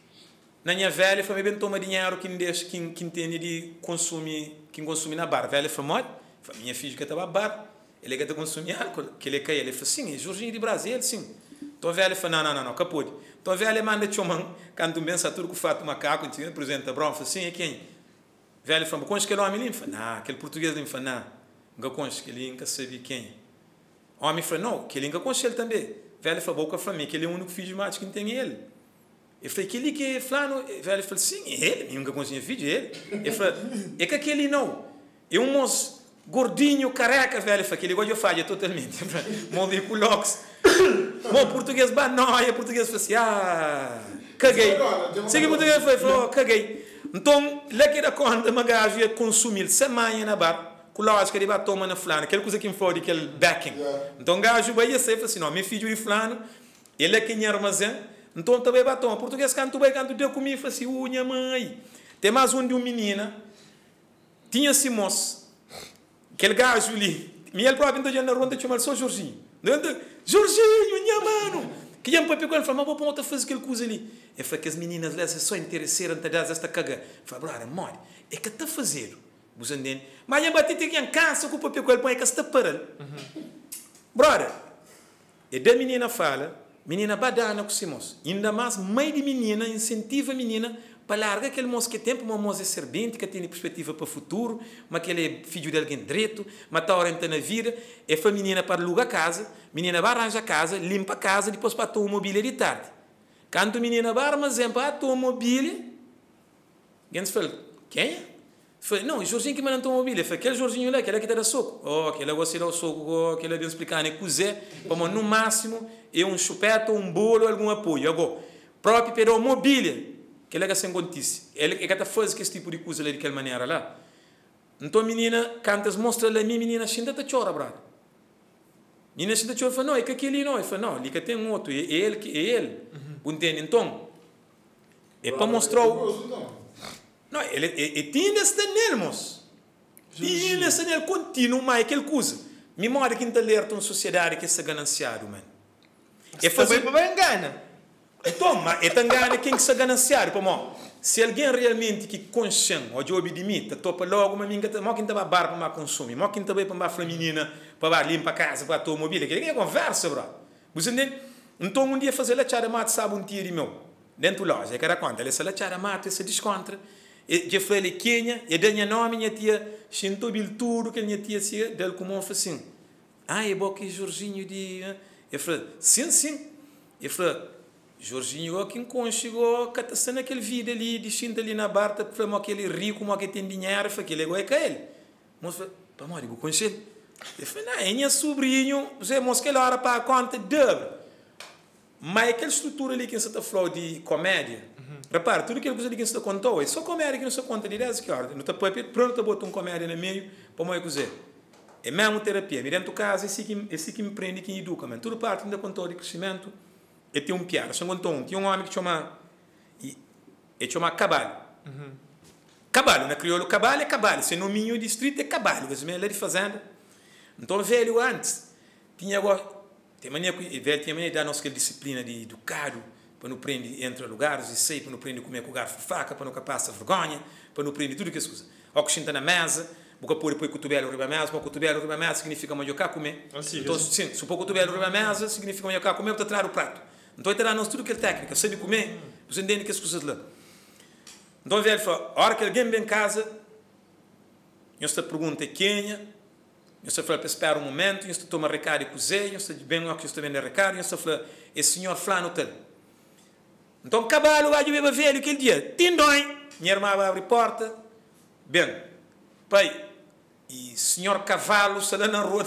na minha velha, falei, bem, toma dinheiro que deixa, que, que tem de consumir, que consumir na bar. A velha falou, falei, minha filha que estava a bar. Ele quer consumir álcool, que ele cai. Ele falou, sim, é Jorginho de Brasil, sim. Então a velha falou, não, não, não, não, capô. Então a velha manda chomão, quando um pensa tudo que o fato macaco, apresenta, bro, falou, sim, é quem? A velha falou, conheces aquele homem ali? Ele falou, não, aquele português ali, falou, não, nunca conheço, que ele nunca sabia quem. O homem falou, não, que ele nunca conhece ele também. A velha falou, boca para mim, que ele é o único filho de mate que não tem ele. Eu falei, aquele que é fulano? A velha falou, sim, é ele, eu nunca conhecia filho, é ele. Eu falei, é que aquele não, é um moço gordinho, careca, velho, foi aquele igual eu falho totalmente. Molde com locks. Bom, português banóia, português foi assim, ah, caguei. Segui português foi, falou, caguei. Então, lá que era conta, uma gajo ia consumir semana na bar, com lógica ele vai tomar na fulano, aquela coisa que me foi, aquele backing. Então, o gajo vai ser, assim, não, meu filho de fulano, ele é quem é armazém, então também vai tomar. Português canto bem, canto deu comigo, falei assim, uh, minha mãe. Tem mais um de uma menina, tinha-se moço. Aquele gajo ali, e ele próprio então na ronda chamar só Jorginho. Jorginho, minha mano! Que ia para pegar e falou, mas vou para outra fazer aquele coisa ali. Eu falei que as meninas lá só interessaram em dar esta caga. Eu falei, brother, mãe, é que está a fazer. Você entende? Mas eu bati que em casa, com o papel com ele, põe que está parando. Brother, e da menina fala, menina badana com esse moço. Ainda mais, mãe de menina, incentiva a menina para largar aquele moço que tem uma moça servente, que tem perspectiva para o futuro, mas que ele é filho de alguém direito, mas está orientando a vida, é para a menina para alugar a casa, a menina vai arranjar a casa, limpa a casa, depois para a tua mobília de tarde. Quando a menina vai armazenar para a tua mobília, alguém se fala, quem é? Falei, não, o Jorginho que manda a tua mobília, foi aquele Jorginho lá, aquele que te dá soco. Oh, aquele gosta de dar o soco, oh, aquele vem explicar, né, cozer, para no máximo, é um chupeta, um bolo, algum apoio. Agora, próprio para a mobília, que ele é sem contice. Ele é que está fazendo esse tipo de coisa ali daquela maneira lá. Então a menina, quando as mostra lá, a minha menina ainda está chora, brother. Menina ainda chora, fala, não, é que aquele não. Ele fala, não, ali que tem um outro, é ele, é ele. Uhum. Entende? Então, é para mostrar o... Não, ele, ele, ele tinha esse nele, moço. Tinha esse nele, contínuo, mas aquele coisa. Memória que não está alerta uma sociedade que é gananciado, mano. É fazer para engana. Então, mas é tão gana quem que se gananciar, como se alguém realmente que consciente, ou de obedimita, topa logo, mas minha mó quem estava bar para consumir, mó quem também para a menina, para limpar a casa, para a tua mobília, que ninguém conversa, bro. Você entende? Então, um dia fazer a chara mate, sabe um tiro meu, dentro da loja, que era quanto? Ele se a chara mate, se descontra, e já foi ele quenha, e deu nome, minha tia, xintou tudo, que minha tia se deu como assim, ah, é bom que Jorginho de... Eu falei, sim, sim. Eu falei, Jorginho, quem conchegou, que está sendo aquele vídeo ali, de xinta ali na barta, para aquele rico, como que tem dinheiro, foi aquele igual é que ele. Mas falei, pá, mãe, eu conheço ele. Eu falei, não, é minha sobrinho, você mostra que ele hora para a conta dele. Mas aquela estrutura ali que você está falando de comédia, uhum. Repara, tudo aquilo que você contou, é só comédia que não se conta de dez que horas. Não está pronto a botar um comédia no meio para moi cozer. É mesmo terapia. Me dentro de casa, esse que esse que me prende, que me educa, man. Tudo parte ainda contou de crescimento. E tem um piada. Só contou um. Tinha um homem que chama e chama Cabalo. Uhum. Cabalo, na crioulo Cabalo é Cabalo. Se no minho distrito é Cabalo. Você me lê de fazenda. Então velho antes tinha agora tem mania que velho tinha mania de dar nossa disciplina de educado. Para não prender entre lugares e sei, para não prender comer com garfo faca, para não passar vergonha, para não prender tudo que é coisa. Ou que senta na mesa, porque pôr depois cotovelo riba mesa, porque cotovelo riba mesa significa melhor cá comer. Assim, então, assim. sim, se pôr cotovelo riba mesa significa melhor cá comer, para tirar o prato. Então, ele terá tudo que é técnica, sabe comer, você entende que é coisas lá. Então, o velho fala, a hora que alguém vem em casa, eu estou pergunta quem é, eu estou falando para esperar um momento, eu estou tomando recado e cozer, eu estou bem o que eu estou vendo recado, eu estou falando, esse senhor fulano tal. Então, cabalo, vai de velho aquele dia. Tindói. Minha irmã vai abrir porta. Bem, pai, e senhor cavalo, se lá na rua.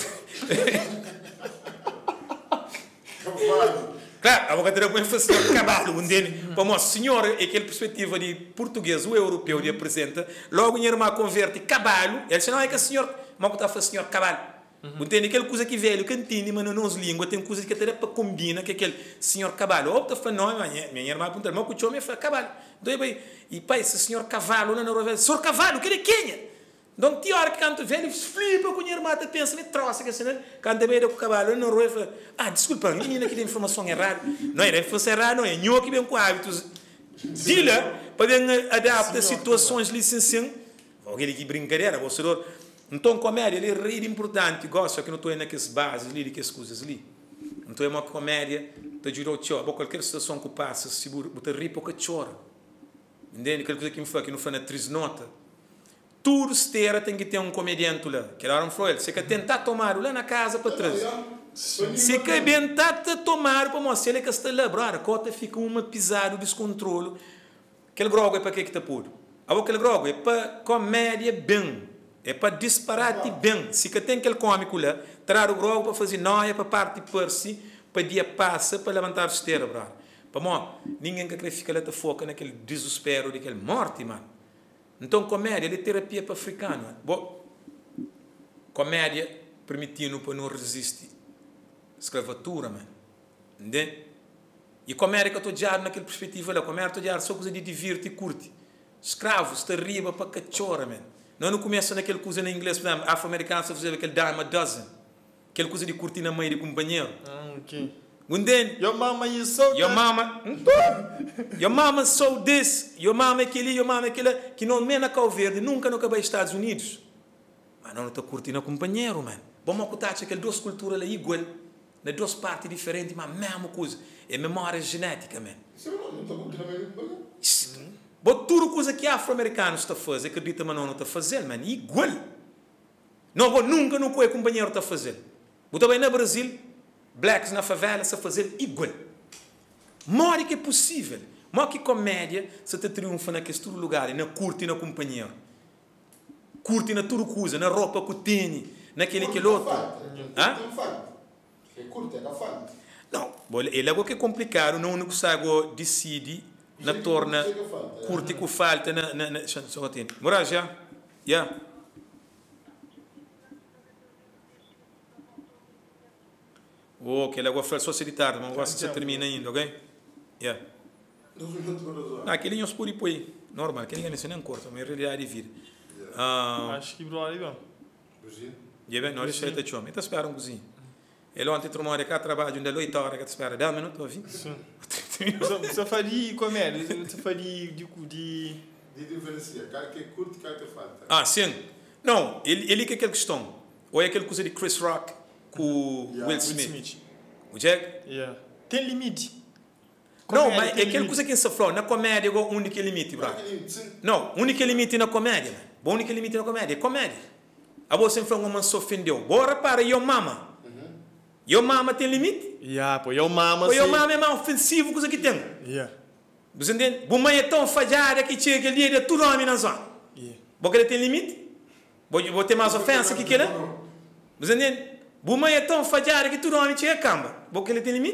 Cavalo. Claro, a boca terá uma ênfase senhor cavalo. Para nós, senhor, é aquela perspectiva de português, o europeu, de apresenta. Logo, minha irmã converte cavalo. Ele diz, não, é que o senhor, mas está a falar senhor cavalo. Uhum. Entende? Aquela coisa que velho, cantinho, mas não nos língua, tem coisa que até para combina, que é aquele senhor cavalo. Ou está falando, não, minha irmã aponta, mas o homem fala cavalo. Então, e pai, esse senhor cavalo, não é senhor cavalo, que ele é quem? Então, tem hora que canta velho, flipa com a minha irmã, até pensa, me troça, que assim, canta bem com o cavalo, não é fala, ah, desculpa, menina, que tem informação errada. Não é, informação errada, não é, não que vem com hábitos. Dila, para adaptar situações licenciando, aquele que brincadeira, você então, comédia, ele é rir importante, gosta que não estou naquelas bases ali, naquelas coisas ali. Então, é uma comédia, te juro, tchau, qualquer situação que passa, se você rir, porque chora. Entende? Aquela coisa que me fala, que não foi na três nota. Tudo esteira tem que ter um comediante lá. Que era um Freud. Você quer tentar tomar lá na casa para trás. Se quer tentar tomar para mostrar, ele que está lá, brother, a cota fica uma pisada, descontrole. Aquele grogo é para que que está puro? Aquele grogo é para comédia bem. É para disparate bem. Se que tem aquele cómico lá, trar o grogo para fazer noia, para parte por si, para dia passa, para levantar a esteira, brother. Para mim, ninguém que fica lá, foca naquele desespero, daquele morte, mano. Então, comédia, é terapia para africano. Bom, comédia permitindo para não resistir escravatura, mano. Entende? E comédia que eu estou diário naquela perspectiva lá, comédia estou diário só coisa de divirte e curte. Escravos, está riba para cachorra, mano. Não, não começa naquela coisa em inglês, por exemplo, afro-americano, se fazer aquele dime a dozen. Aquela coisa de curtir na meia de companheiro. Ah, ok. Entende? Your mama is so Your mama, your mama so this, your mama aquele, your mama aquele, que não me na Cabo Verde, nunca no acabei Estados Unidos. Mas não está curtindo a companheiro, mano. Vamos acutar aquelas duas culturas lá igual, nas duas partes diferentes, mas a mesma coisa. É memória genética, mano. Isso não está curtindo a mesma companheiro. Mas tudo coisa que afro-americanos está a fazer, acredita, mas não está a fazer, mano. Igual. Não, vou nunca no que o companheiro está a fazer. Vou também no Brasil, blacks na favela, se a fazer igual. Mora que é possível. Mas que comédia se te triunfa naqueles todo lugar, na curte na companheiro. Curte na tudo coisa, na roupa que tem, naquele que outro. Não falta. É curte, é da falta. Não, ele é algo que é complicado, não não consegue decidir, na torna curte que falta na na na só tem. Morar já? Já. Oh, que ele agora foi só se de tarde, mas agora se termina ainda, ok? Yeah. Não, aquele não se pode ir por aí. Normal, aquele não se nem corta, mas é realidade de vida. Acho que bro, aí, bom. Já bem, nós já está chama. Então espera um cozinho. Ele ontem tomou cá trabalho, onde é oito horas que te espera, dez minutos, ouvi? Sim. Você faria comédia, você faria de... De diferencia, cara que curte, cara que falta. Ah, sim. Não, ele, ele que é aquela questão. Ou é aquela coisa de Chris Rock com yeah. Will Smith. Will Smith. O Jack? Yeah. Tem limite. Comédia, não, mas é aquela coisa que se falou, na comédia é o único limite, bro. Não, o único limite na comédia. O único limite na comédia é comédia. A você falou uma se ofendeu. Bora para your mama. Your mama tem limite? Yeah, pô, your mama... Pô, your mama é mais ofensivo que isso que tem. Yeah. Você entende? Bom, mãe é tão falhada que chega aquele dia de tudo homem na zona. Yeah. Porque ele tem limite? Vou ter mais ofensa que aquele? Você entende? Bom, mãe é tão falhada que tudo homem chega a camba. Porque ele tem limite?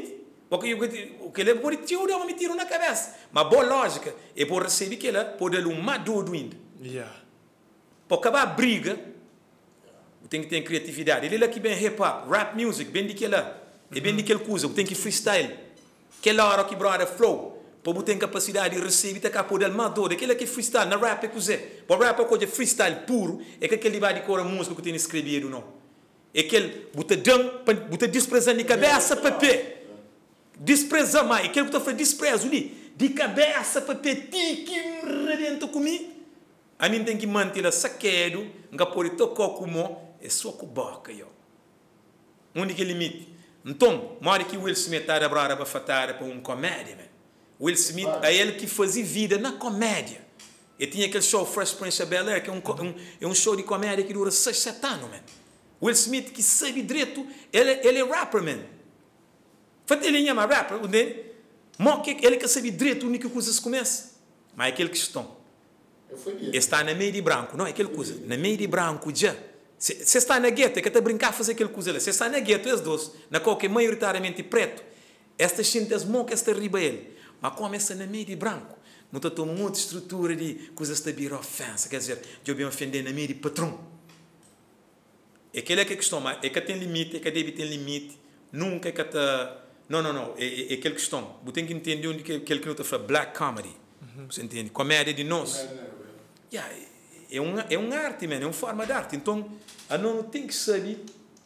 Porque o que ele pode teoria, me tiro na cabeça. Mas boa lógica, é por receber que ela pode dar um maduro ainda. Yeah. Para acabar a briga, tem que ter criatividade. Ele é que bem hip hop, rap music, bem de que ela, é bem de que ele usa, tem que freestyle. Aquela hora que brother flow, para ter capacidade de receber, tem que poder maduro. Aquele que freestyle, na rap é coisa. Para rap é coisa freestyle puro, é que aquele vai de cor a música que tem escrevido não. É que ele bota dão, bota desprezando de cabeça para pé. Desprezar mais, aquele que está falando desprezo ali, de cabeça para pé, tique, redento comigo. A mim tem que manter a saqueiro, não pode tocar como é só com a boca, eu. Onde que limite? Então, mora que Will Smith está a abrir para fatar para uma comédia, man. Will Smith é ele que fazia vida na comédia. Ele tinha aquele show Fresh Prince of Bel-Air, que é um, um, é um show de comédia que dura seis, sete anos, man. Will Smith que sabe direito, ele, ele é rapper, man. Faz ele chama rapper, entende? Ele que sabe direito, a única coisa que se começa. Mas é aquele questão. Está na meio de branco, não é aquele coisa. Na meio de branco já. Se está na gueto, é que está a brincar a fazer aquele coisa. Se está na gueto, é os dois. Na qual que é maioritariamente preto. Estas cintas mocas está riba ele. Mas como está na meio de branco, não está tomando muita estrutura de coisas que está a ofensa. Quer dizer, eu venho ofender na meio de patrão. É aquele que é questão, é que tem limite, é que deve ter limite. Nunca é que está... Não, não, não. É, é, é aquele questão. Você tem que entender onde que aquele que não está falando black comedy. Uhum. Você entende? Comédia de nós. Yeah, é, um, é uma arte, man, é uma forma de arte. Então, a não tem que saber.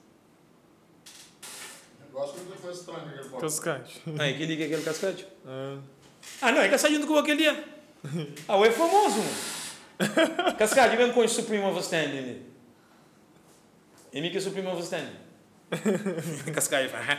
Eu acho que não foi estranho aquele pode. Cascais. Ah, é aquele que é aquele cascade? Ah. Ah, não, é que saiu com aquele dia. Ah, é famoso. Cascade, vem com o Supreme Overstanding. E me que é Supreme Overstanding. Cascade fala.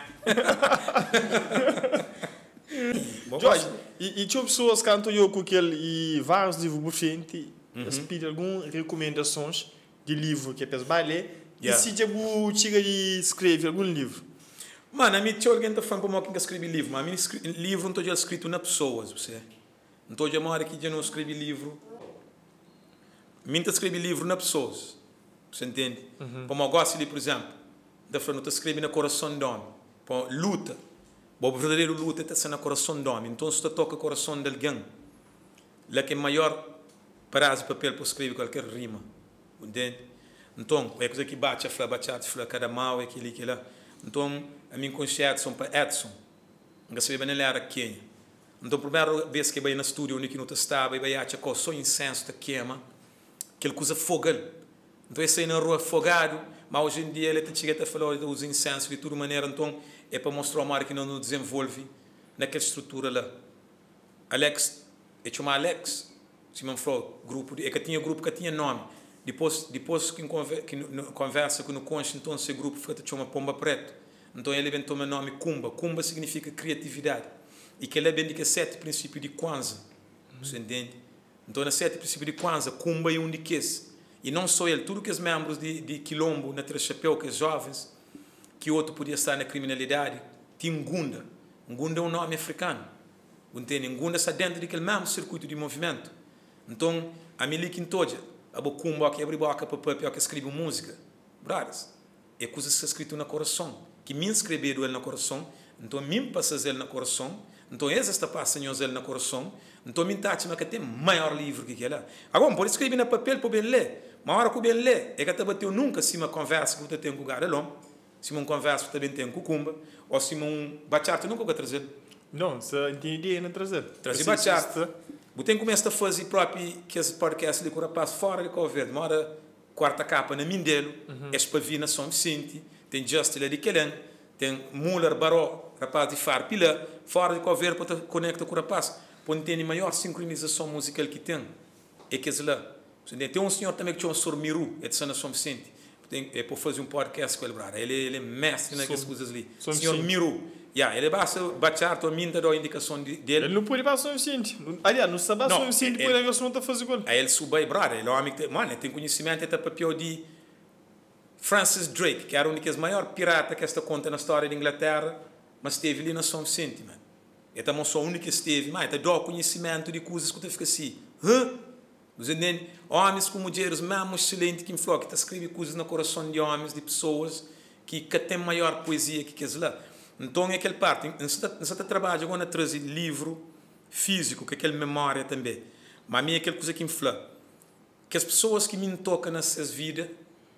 Jorge, e, e tinha pessoas que cantam eu com aquele e vários livros buffente, eles pedem algumas recomendações de livro que é para baile, yeah. E se eu chega e escreve algum livro? Mano, a mim tinha alguém que está falando para mim que escreve livro, mas a mim livro não estou já escrito na pessoas, você. Não estou já uma hora que já não escrevi livro. A mim está escrevi livro na pessoas, você entende? Uhum. Como eu gosto de, por exemplo, da falando, está escrevendo no coração de homem, luta. O verdadeiro luta está no coração do homem. Então, se você toca o coração de alguém, lá que é maior prazo de papel para escrever qualquer rima. Entende? Então, é coisa que bate, a flor, bate, a flor, cada mal, aquilo, aquilo lá. Então, a minha consciência são para Edson. Não sei bem, ele era quem. Então, a primeira vez que eu ia no estúdio, onde não estava, eu ia achar que só incenso que queima, aquela coisa fogal. Então, eu saí na rua afogado, mas hoje em dia ele chega a falar dos incensos de toda maneira. Então, é para mostrar uma área que não nos desenvolve naquela estrutura lá. Alex, eu chamo Alex, se me falou, grupo, é que tinha grupo que tinha nome. Depois, depois que, conversa, que conversa com o conche, então esse grupo foi chama Pomba Preto. Então ele inventou o nome Kumba. Kumba significa criatividade. E que ele é bem de sete princípios de Kwanzaa. Você entende? Então, na sete princípios de Kwanzaa, Kumba é um de que E não só ele, tudo que os membros de, de Quilombo, na Três Chapéu, que os jovens, que outro podia estar na criminalidade, tinha um Ngunda. Ngunda é um nome africano. Entende? Ngunda está dentro daquele mesmo circuito de movimento. Então, a Miliki Ntoja, a Bokumba, que abre boca para papel, que escreve música. Brothers, é coisa que está escrito no coração. Que me escreveram ele no coração, então me passas ele no coração, então eles está passando ele no coração, então me está achando que tem maior livro que aquele. Agora, pode escrever no papel para bem ler. Uma hora que bem ler, é que até bateu nunca se uma conversa que você tem com o Garelon, se uma conversa que também tem com o Kumba, ou se um bachata nunca vai trazer. Não, se entendi não trazer. Trazer bachata. Você tem que começar a fazer próprio que esse podcast de Cura Passo fora de Cabo Verde. Uma hora, quarta capa na Mindelo, uhum. Espavina São Vicente, tem Justin de Quelen, tem Muller Baró, rapaz de Farpila, fora de Cabo Verde para conectar com o rapaz. Para ter a maior sincronização musical que tem. É que é lá. Tem um senhor também que chama Sr. Miru, é de São Vicente. Tem, é para fazer um podcast com ele, ele, ele é mestre naquelas coisas ali. senhor Miru. Yeah, ele basta baixar a minha da indicação dele. Ele não pode ir para São Vicente. Aliás, não sabe São Vicente, por ele não está fazendo coisa. Aí ele subiu e brother, ele é um homem que tem, mano, tem conhecimento até papel de Francis Drake, que era o único maior pirata que esta conta na história da Inglaterra, mas esteve ali na São Vicente, mano. Ele também só o único que esteve, mas ele dá conhecimento de coisas que você fica assim, hã? Você entende? Homens como mulheres, mesmo excelente que influi, que está escrevendo coisas no coração de homens, de pessoas que, que têm maior poesia que aqueles lá. Então, é aquele parte, você trabalha agora a trazer livro físico, que é aquela memória também. Mas a mim é aquela coisa que me fala, que as pessoas que me tocam nessas vidas,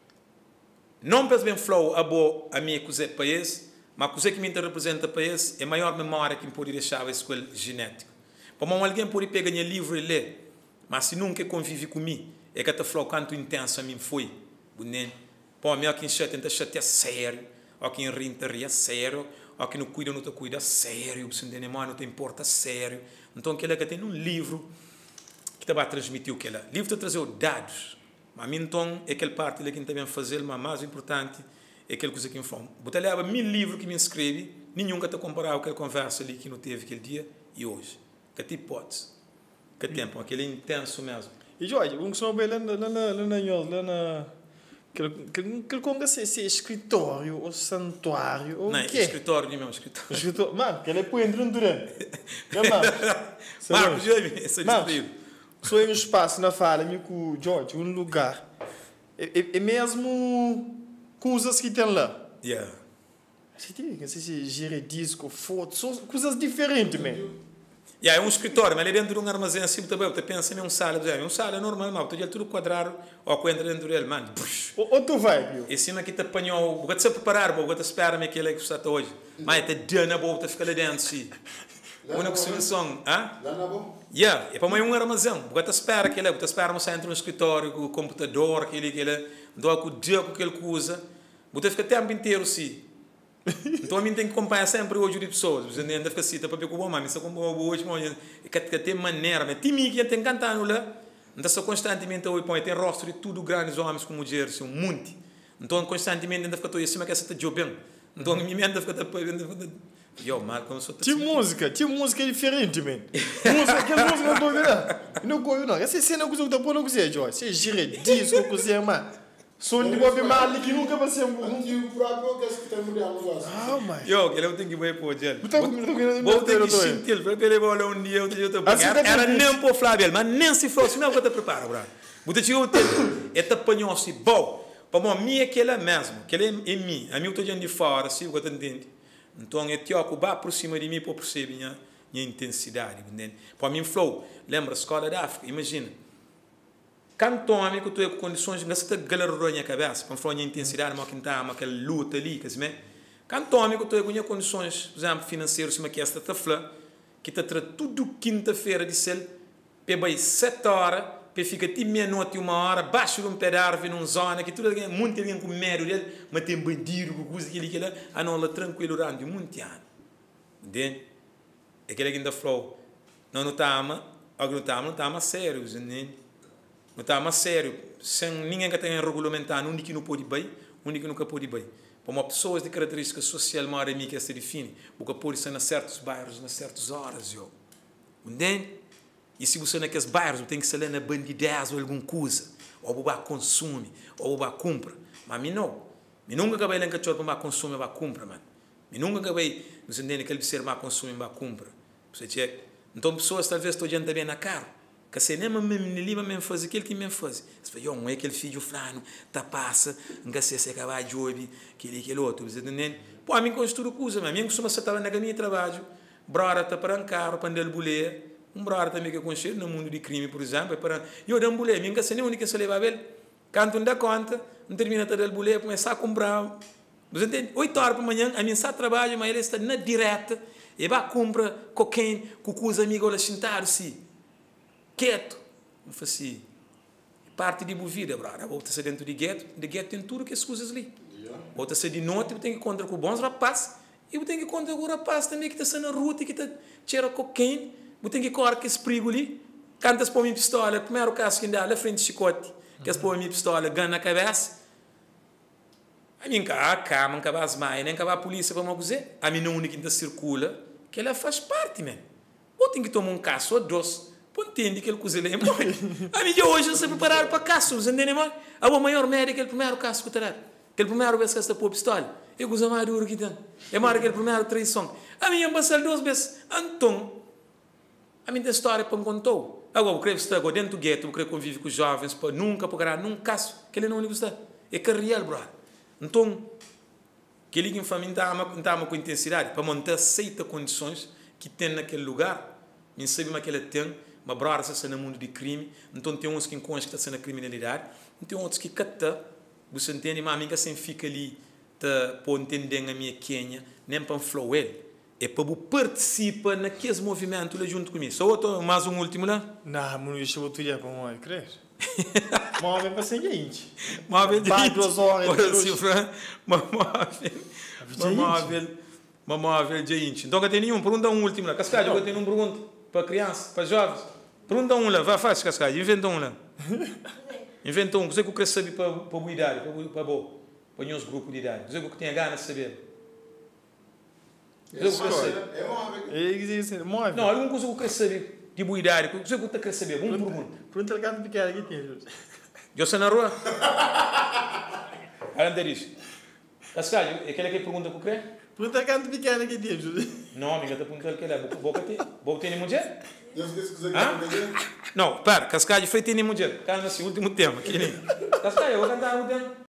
não para bem flow a boa a minha coisa para esse, mas a coisa que me representa para esse é a maior memória que me pode deixar a escola genética. Para alguém pode pegar um livro e ler, mas se nunca convive comigo, é que até flow quanto intenso a mim foi. Para mim, quem chata, chata é sério, ou quem ri, ri é sério, ou quem não cuida, não te cuida sério, se não te importa sério. Então, aquele que tem um livro que te vai transmitir o que é. O livro te traz dados. Mas a mim, então, é aquele parte que também fazer, mas mais importante é aquela coisa que me fala. Você leva mil livros que me escreve, nenhum que te comparar aquela conversa ali que não teve aquele dia e hoje. Que tipo pode? Que tempo? Aquele intenso mesmo. E, Jorge, um som bem lá na... lá na... lá na... lá na... Aquele conga se é escritório ou santuário ou não, o quê? Não, escritório, não é escritório. Escritório. Mano, que ele é põe entrando durante. Marcos, já vi, esse é só em um espaço na fala, com o George, um lugar. É, é, é mesmo coisas que tem lá. Yeah. Você tem que se gira disco, fotos, são coisas diferentes, man. Yeah, é um escritório, mas ali dentro de um armazém assim, também, você pensa em um sala, é um sala normal, mas você tudo quadrado, ou quando entra dentro dele, mano. Ou tu vai, viu? E cima aqui te apanhou, você se preparar, você espera-me aquele que está hoje. Mas te dana boa, te fica ali dentro, sim. Uma solução, ah? Lá na boa? Yeah, é para mim um armazém. Você espera aquele, você espera você entra no escritório, com o computador, aquele, aquele, dá com o dia com aquele coisa, você fica o tempo inteiro, sim. Então a mim tem que acompanhar sempre o olho de pessoas. Você ainda fica assim, para ver como mas se como hoje, é que tem maneira, mas tem mim que tem cantando lá. Então só constantemente eu põe tem rosto de tudo grandes homens como mulheres, um monte. Então constantemente ainda fica todo assim, mas que essa tá jovem. Então a minha ainda fica eu mal como sou. Tinha música, tinha música diferente, man. Música, que música não tô não coio não. Essa cena que eu tô pondo com você, Joy. Você gira disco com você, mano. Só de boa mal que nunca vai ser um antigo próprio que é que tem mulher no vaso. Ah, mas. Eu, que eu tenho que ir para o gel. Botar comigo, comigo, vou ter que sentir, para ele olhar um dia, outro dia eu tô. Era nem para o Flávio, mas nem se fosse, não vou te preparar, bro. Você chegou o tempo, é te apanhou assim, bom. Para mim é aquele mesmo, aquele é mim. A mim eu estou de fora, assim, você entende? Então é teu que vai por cima de mim para perceber minha minha intensidade, entende? Para mim flow, lembra a escola da África, imagina. Canto homem que tu é com condições, não se te galerou na cabeça, para falar a intensidade, mas que está aquela luta ali, que se me. Canto homem que tu é com condições, por exemplo, financeiras, como que esta tafla, que te trata tudo quinta-feira de sel, pega sete horas, para fica até meia-noite e uma hora, baixo de um pedaço, numa zona, que tudo alguém, muito alguém com medo dele, mas tem bandido, com coisa que ele quer, a não lá tranquilo durante muito ano. Entende? É aquele que ainda falou, não não está ama, não está ama, não está ama sério, entende? Não está mais sério, sem ninguém que tenha regulamentado, um que não pode ir bem, um que nunca pode ir bem. Para uma pessoa de característica social maior que se define, porque pode ser em certos bairros, em certas horas, eu. Entende? E se você naqueles bairros tem que ser lá na bandidez ou alguma coisa, ou você consome, ou você compra. Mas a mim não. Eu nunca acabei em que eu para consumir, eu compra, mano. Eu nunca acabei, você entende, que ele ser mais consumir, eu compra. Então, pessoas talvez estão diante bem na cara. Que se nem me lima me faz aquilo que me faz. Se foi um é aquele filho fulano, tá passa, nunca se se acabar de job, aquele aquele outro, você entende? Pô, a mim construo coisa, mas a mim costuma se estar na minha trabalho, brora tá para um carro, para andar bulé, um brora também que conhece no mundo de crime, por exemplo, para eu dar um bulé, mim que se nem única se leva bem, canto não dá conta, não termina de dar bulé, começar a comprar, você entende? Oito horas para manhã, a mim está trabalho, mas ele está na direta, e vai comprar cocaína, com os amigos lá sentados-se. Quieto, eu falei assim, parte de boa vida, brother. Volta a ser dentro de gueto, de gueto tem tudo que as coisas ali. Volta a ser de noite, eu tenho que encontrar com bons rapazes, e eu tenho que encontrar com o rapaz também que está na rua, que está cheirando cocaína, eu tenho que correr com esse perigo ali, cantas para a minha pistola, primeiro caso que ainda na frente de chicote, que as para a minha pistola, ganha na cabeça, a mim cá, cá, não acaba as mães, nem acaba a polícia para me dizer, a mim não única que ainda circula, que ela faz parte, man. Eu tenho que tomar um caso ou dois, entende que ele coisa ele é bom. A mim hoje se preparar para casos, entende mal? A o maior médico é o primeiro caso que terá. Que o primeiro vez que está por pistola. Eu uso mais duro que tem. É mais que o primeiro traição. A mim passar duas vezes. Então, a minha história para me contou. Agora eu creio que está dentro do gueto, eu creio que convive com os jovens, nunca pegará num caso que ele não lhe gusta. É que é real, bro. Então, que ele não está com intensidade, para manter aceita condições que tem naquele lugar, nem sabe que ele tem, mas brara se no mundo de crime, então tem uns que encontram que está na criminalidade, tem outros que cata, você entende, mas a minha sem fica ali, para entender a minha Quênia, nem para flow ele. É para participar naqueles movimentos lá junto comigo. Só outro, mais um último lá? Não, não deixa eu te para mim, crees? Mas é para ser gente. Mas é vai duas horas. Ora sim, Fran. Mas é gente. Então, não tem nenhum. Pergunta um último lá. Cascalho, eu tenho um pergunta para crianças, para jovens. Pergunta um lá. Vai, faz, Cascalho. Inventa um lá. Inventa um. Você que eu quero saber para a boa idade, para a boa. Para os grupos de idade. Você que tem a gana de saber. É móvel. É móvel. Não, alguma coisa que eu quero saber de boa idade. O que você quer saber? Uma pergunta. Pergunta ele canto pequeno aqui tem. Eu sou na rua? Além disso. Cascalho, é aquela que pergunta que eu quero? Pergunta ele canto pequeno aqui tem. Não, amiga, está perguntando que é. Boca tem? Boca tem mulher? Ah? Não, para. Cascalho, foi ter mulher. Calma, assim, último tema. Cascalho, eu vou cantar o tema.